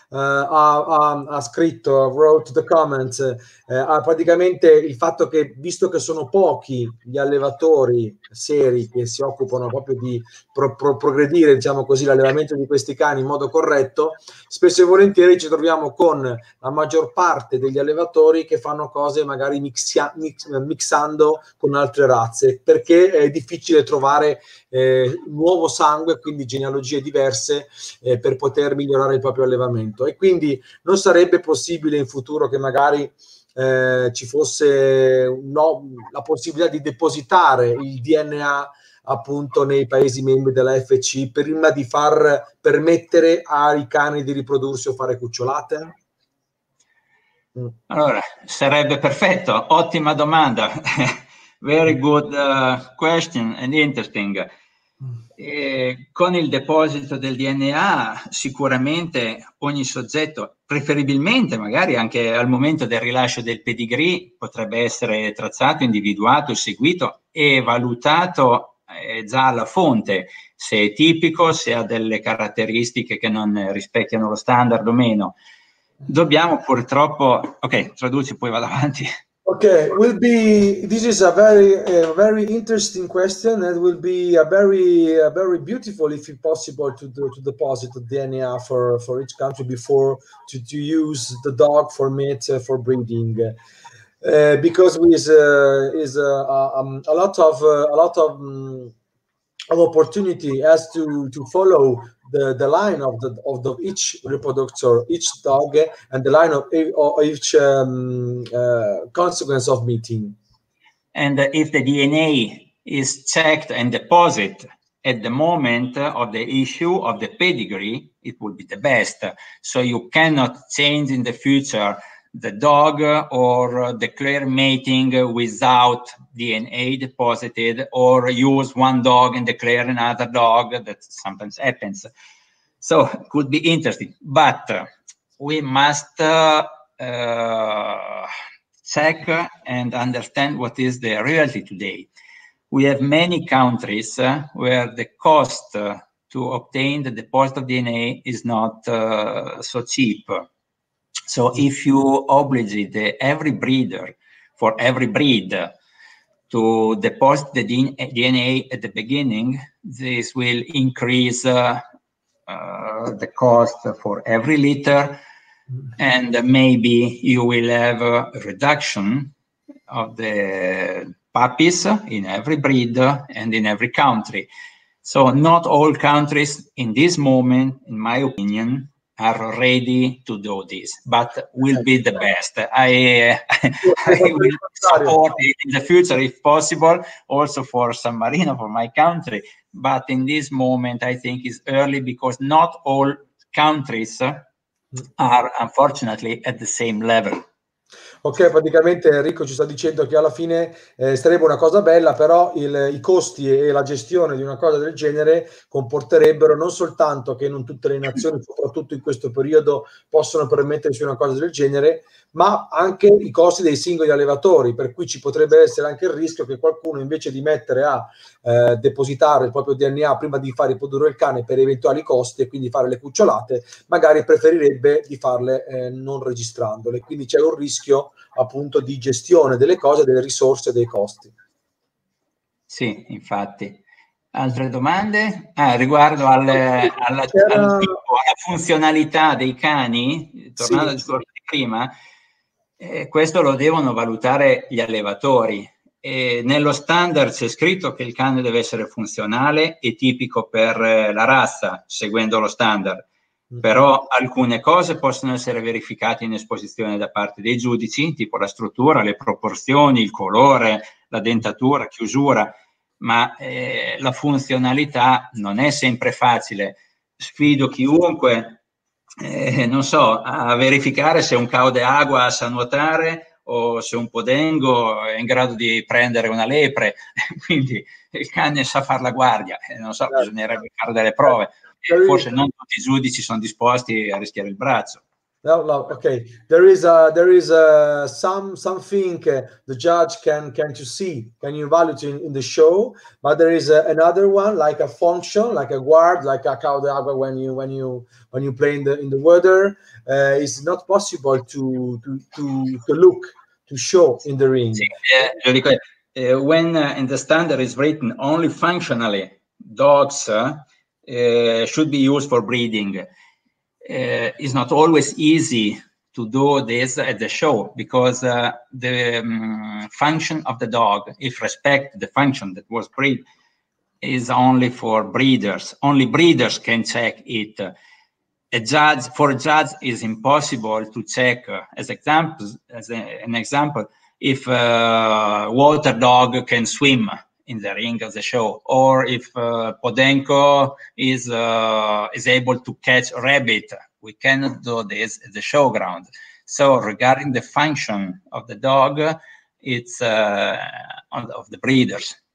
ha scritto, wrote the comments, praticamente il fatto che, visto che sono pochi gli allevatori seri che si occupano proprio di progredire, diciamo così, l'allevamento di questi cani in modo corretto, spesso e volentieri ci troviamo con la maggior parte degli allevatori che fanno cose magari mixando con altre razze, perché è difficile trovare nuovo sangue, quindi genealogie diverse per poter migliorare il proprio allevamento, e quindi non sarebbe possibile in futuro che magari ci fosse la possibilità di depositare il DNA appunto nei paesi membri della FC prima di far permettere ai cani di riprodursi o fare cucciolate? Allora, sarebbe perfetto, ottima domanda. Very good question and interesting. Con il deposito del DNA sicuramente ogni soggetto, preferibilmente magari anche al momento del rilascio del pedigree, potrebbe essere tracciato, individuato, seguito e valutato già alla fonte se è tipico, se ha delle caratteristiche che non rispecchiano lo standard o meno. Dobbiamo purtroppo, ok, traduci, poi vado avanti. Okay, this is a very interesting question, and will be a very beautiful, if possible, to deposit the DNA for each country before to use the dog for meat for breeding, because is a lot of opportunity as to follow the line of each reproductor, each dog, and the line of each consequence of meeting. And if the DNA is checked and deposited at the moment of the issue of the pedigree, it will be the best. So you cannot change in the future the dog or declare mating without DNA deposited, or use one dog and declare another dog. That sometimes happens. So it could be interesting, but we must check and understand what is the reality today. We have many countries where the cost to obtain the deposit of DNA is not so cheap. So if you oblige every breeder for every breed to deposit the DNA at the beginning, this will increase the cost for every litter, and maybe you will have a reduction of the puppies in every breed and in every country. So not all countries in this moment, in my opinion, are ready to do this, but will be the best. I will support it in the future if possible, also for San Marino, for my country. But in this moment, I think it's early, because not all countries are unfortunately at the same level. Ok, praticamente Enrico ci sta dicendo che alla fine sarebbe una cosa bella, però i costi e la gestione di una cosa del genere comporterebbero non soltanto che non tutte le nazioni, soprattutto in questo periodo, possono permettersi una cosa del genere, ma anche i costi dei singoli allevatori, per cui ci potrebbe essere anche il rischio che qualcuno, invece di mettere a depositare il proprio DNA prima di far riprodurre il cane per eventuali costi e quindi fare le cucciolate, magari preferirebbe di farle non registrandole. Quindi c'è un rischio appunto di gestione delle cose, delle risorse e dei costi. Sì, infatti. Altre domande? Riguardo alla funzionalità dei cani, tornando al discorso di prima, questo lo devono valutare gli allevatori. Nello standard c'è scritto che il cane deve essere funzionale e tipico per la razza, seguendo lo standard. Però alcune cose possono essere verificate in esposizione da parte dei giudici, tipo la struttura, le proporzioni, il colore, la dentatura, chiusura, ma la funzionalità non è sempre facile. Sfido chiunque, non so, a verificare se un cao de agua sa nuotare o se un podengo è in grado di prendere una lepre, quindi il cane sa far la guardia, non so, bisognerebbe fare delle prove. Forse non tutti i giudici sono disposti a rischiare il braccio. No, okay. There is something the judge can evaluate in the show, but there is another one, like a function, like a guard, like a cao de agua when you play in the water. It's not possible to look, to show in the ring. When in the standard is written only functionally, dogs should be used for breeding. It's not always easy to do this at the show, because the function of the dog, if respect the function that was bred, is only for breeders. Only breeders can check it. For a judge, is impossible to check. As an example, if a water dog can swim in the ring of the show, or if Podenco is able to catch a rabbit. We cannot do this at the showground. So regarding the function of the dog, it's of the breeders.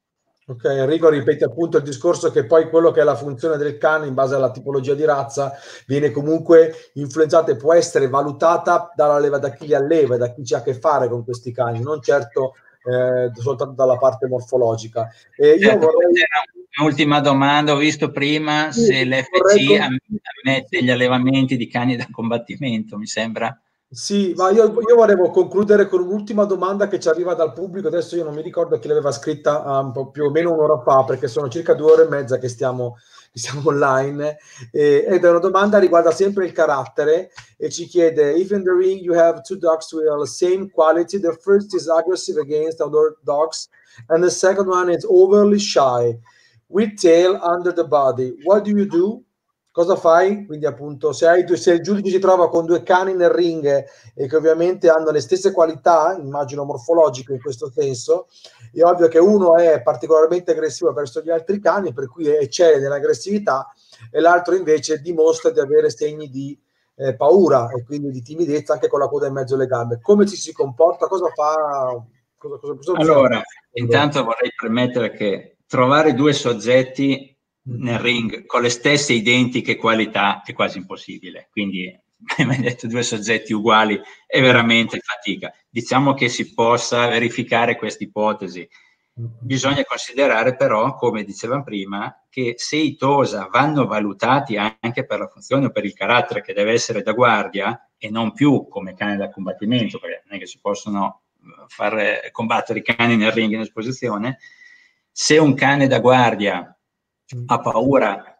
Ok, Enrico ripete appunto il discorso che poi quello che è la funzione del cane in base alla tipologia di razza viene comunque influenzata e può essere valutata da chi li alleva e da chi ha a che fare con questi cani, non certo soltanto dalla parte morfologica. Io vorrei... Un'ultima domanda, ho visto prima se l'FC ammette gli allevamenti di cani da combattimento, mi sembra. Sì, ma io volevo concludere con un'ultima domanda che ci arriva dal pubblico. Adesso io non mi ricordo chi l'aveva scritta un po' più o meno un'ora fa, perché sono circa 2 ore e mezza che stiamo online, ed è una domanda riguarda sempre il carattere e ci chiede: if in the ring you have 2 dogs with the same quality, the first is aggressive against other dogs and the second one is overly shy with tail under the body, what do you do? Cosa fai? Quindi appunto se il giudice si trova con 2 cani nel ring e che ovviamente hanno le stesse qualità, immagino morfologiche in questo senso, è ovvio che uno è particolarmente aggressivo verso gli altri cani, per cui eccelle nell'aggressività, e l'altro invece dimostra di avere segni di paura e quindi di timidezza anche con la coda in mezzo alle gambe. Come ci si comporta? Cosa fa? Allora, intanto vorrei premettere che trovare 2 soggetti nel ring con le stesse identiche qualità è quasi impossibile, quindi come hai detto 2 soggetti uguali è veramente fatica. Diciamo che si possa verificare questa ipotesi. Bisogna considerare però, come dicevamo prima, che se i TOSA vanno valutati anche per la funzione o per il carattere, che deve essere da guardia e non più come cane da combattimento, perché non è che si possono far combattere i cani nel ring in esposizione, se un cane da guardia ha paura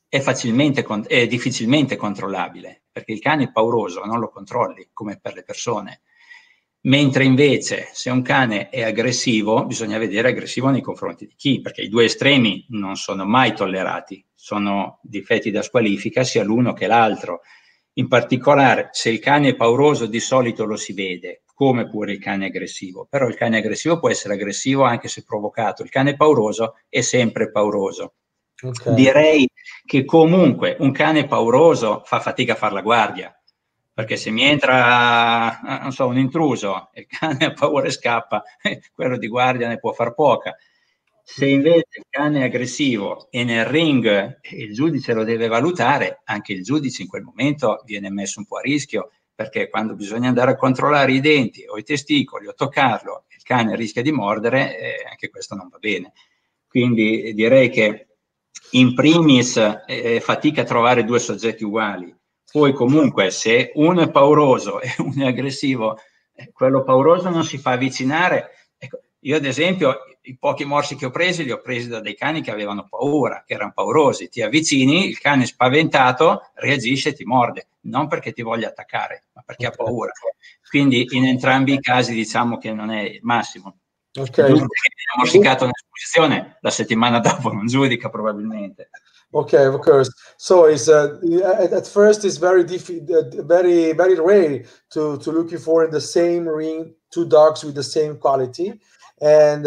è difficilmente controllabile, perché il cane è pauroso, non lo controlli come per le persone. Mentre invece se un cane è aggressivo, bisogna vedere aggressivo nei confronti di chi, perché i 2 estremi non sono mai tollerati, sono difetti da squalifica sia l'uno che l'altro. In particolare, se il cane è pauroso di solito lo si vede, come pure il cane aggressivo, però il cane aggressivo può essere aggressivo anche se provocato, il cane pauroso è sempre pauroso. Okay. Direi che comunque un cane pauroso fa fatica a fare la guardia, perché se mi entra, non so, un intruso e il cane ha paura e scappa, quello di guardia ne può far poca. Se invece il cane è aggressivo e nel ring il giudice lo deve valutare, anche il giudice in quel momento viene messo un po' a rischio, perché quando bisogna andare a controllare i denti o i testicoli o toccarlo, il cane rischia di mordere, anche questo non va bene. Quindi direi che in primis fatica a trovare 2 soggetti uguali. Poi comunque se uno è pauroso e uno è aggressivo, quello pauroso non si fa avvicinare. Ecco, io ad esempio i pochi morsi che ho presi li ho presi da dei cani che avevano paura, che erano paurosi. Ti avvicini, il cane spaventato reagisce e ti morde, non perché ti voglia attaccare, ma perché ha paura. Quindi in entrambi i casi diciamo che non è il massimo. Okay. Giusto che viene morsicato in esposizione, la settimana dopo non giudica probabilmente. Okay, of course. So it's at first it's very very rare to looking for in the same ring 2 dogs with the same quality, and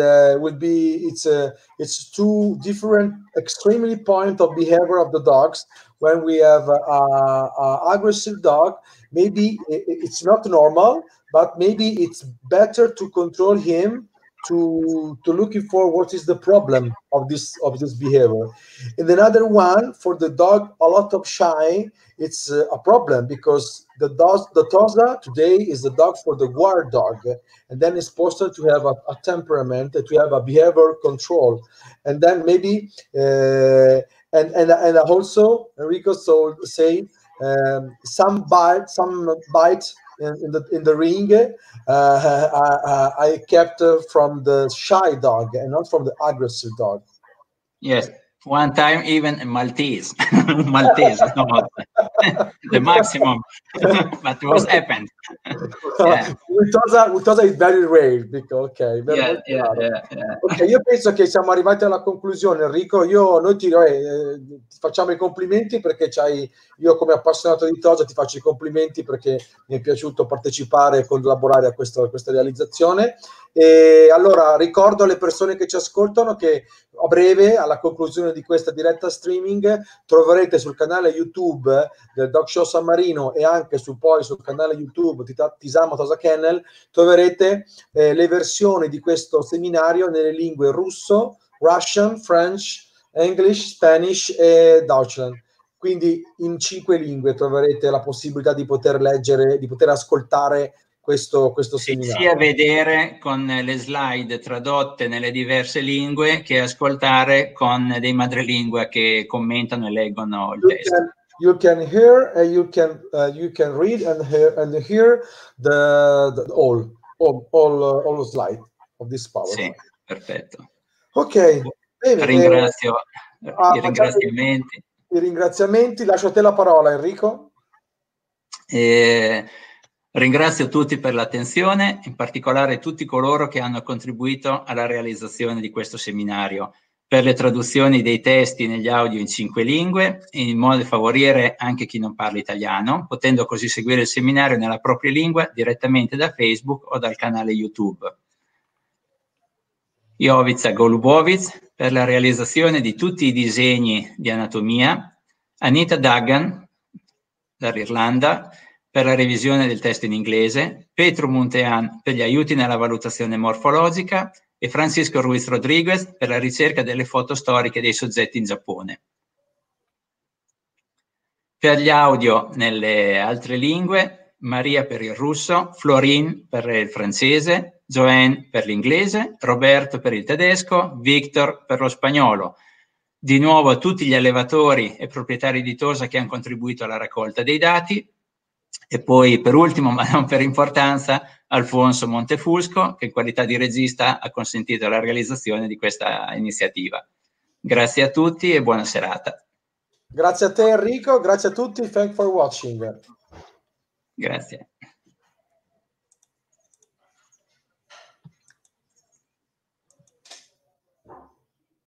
it's 2 different extremely point of behavior of the dogs. When we have a aggressive dog, maybe it's not normal, but maybe it's better to control him to looking for what is the problem of this behavior. And another one, for the dog a lot of shy, it's a problem because the TOSA today is the dog for the guard dog, and then it's supposed to have a temperament, to have a behavior control, and then maybe and also Enrico say some bite in the ring I kept from the shy dog and not from the aggressive dog. Yes, one time even a Maltese, Maltese, no, the maximum, but it was happened. Yeah. With TOSA is very rare, because, okay, okay, io penso che siamo arrivati alla conclusione, Enrico. Noi ti facciamo i complimenti perché io come appassionato di TOSA ti faccio i complimenti perché mi è piaciuto partecipare e collaborare a questa realizzazione. E allora ricordo alle persone che ci ascoltano che a breve, alla conclusione di questa diretta streaming, troverete sul canale YouTube del Dog Show San Marino e anche sul canale YouTube di Tisamo TOSA Kennel, troverete le versioni di questo seminario nelle lingue russo, Russian, French, English, Spanish e Deutschland. Quindi in 5 lingue troverete la possibilità di poter leggere, di poter ascoltare questo seminario. Sia vedere con le slide tradotte nelle diverse lingue che ascoltare con dei madrelingua che commentano e leggono il testo. You can hear and you can read and hear all slide of this PowerPoint. Sì, perfetto. Ok, bene. Ringrazio i ringraziamenti. I ringraziamenti, lascio a te la parola, Enrico. Ringrazio tutti per l'attenzione, in particolare tutti coloro che hanno contribuito alla realizzazione di questo seminario, per le traduzioni dei testi negli audio in 5 lingue, in modo da favorire anche chi non parla italiano, potendo così seguire il seminario nella propria lingua direttamente da Facebook o dal canale YouTube. Jovica Golubovic per la realizzazione di tutti i disegni di anatomia, Anita Duggan dall'Irlanda per la revisione del testo in inglese, Petro Muntean per gli aiuti nella valutazione morfologica e Francisco Ruiz Rodriguez per la ricerca delle foto storiche dei soggetti in Giappone. Per gli audio nelle altre lingue, Maria per il russo, Florin per il francese, Joanne per l'inglese, Roberto per il tedesco, Victor per lo spagnolo. Di nuovo a tutti gli allevatori e proprietari di Tosa che hanno contribuito alla raccolta dei dati. E poi per ultimo, ma non per importanza, Alfonso Montefusco, che in qualità di regista ha consentito la realizzazione di questa iniziativa. Grazie a tutti e buona serata. Grazie a te Enrico, grazie a tutti, thanks for watching. Grazie.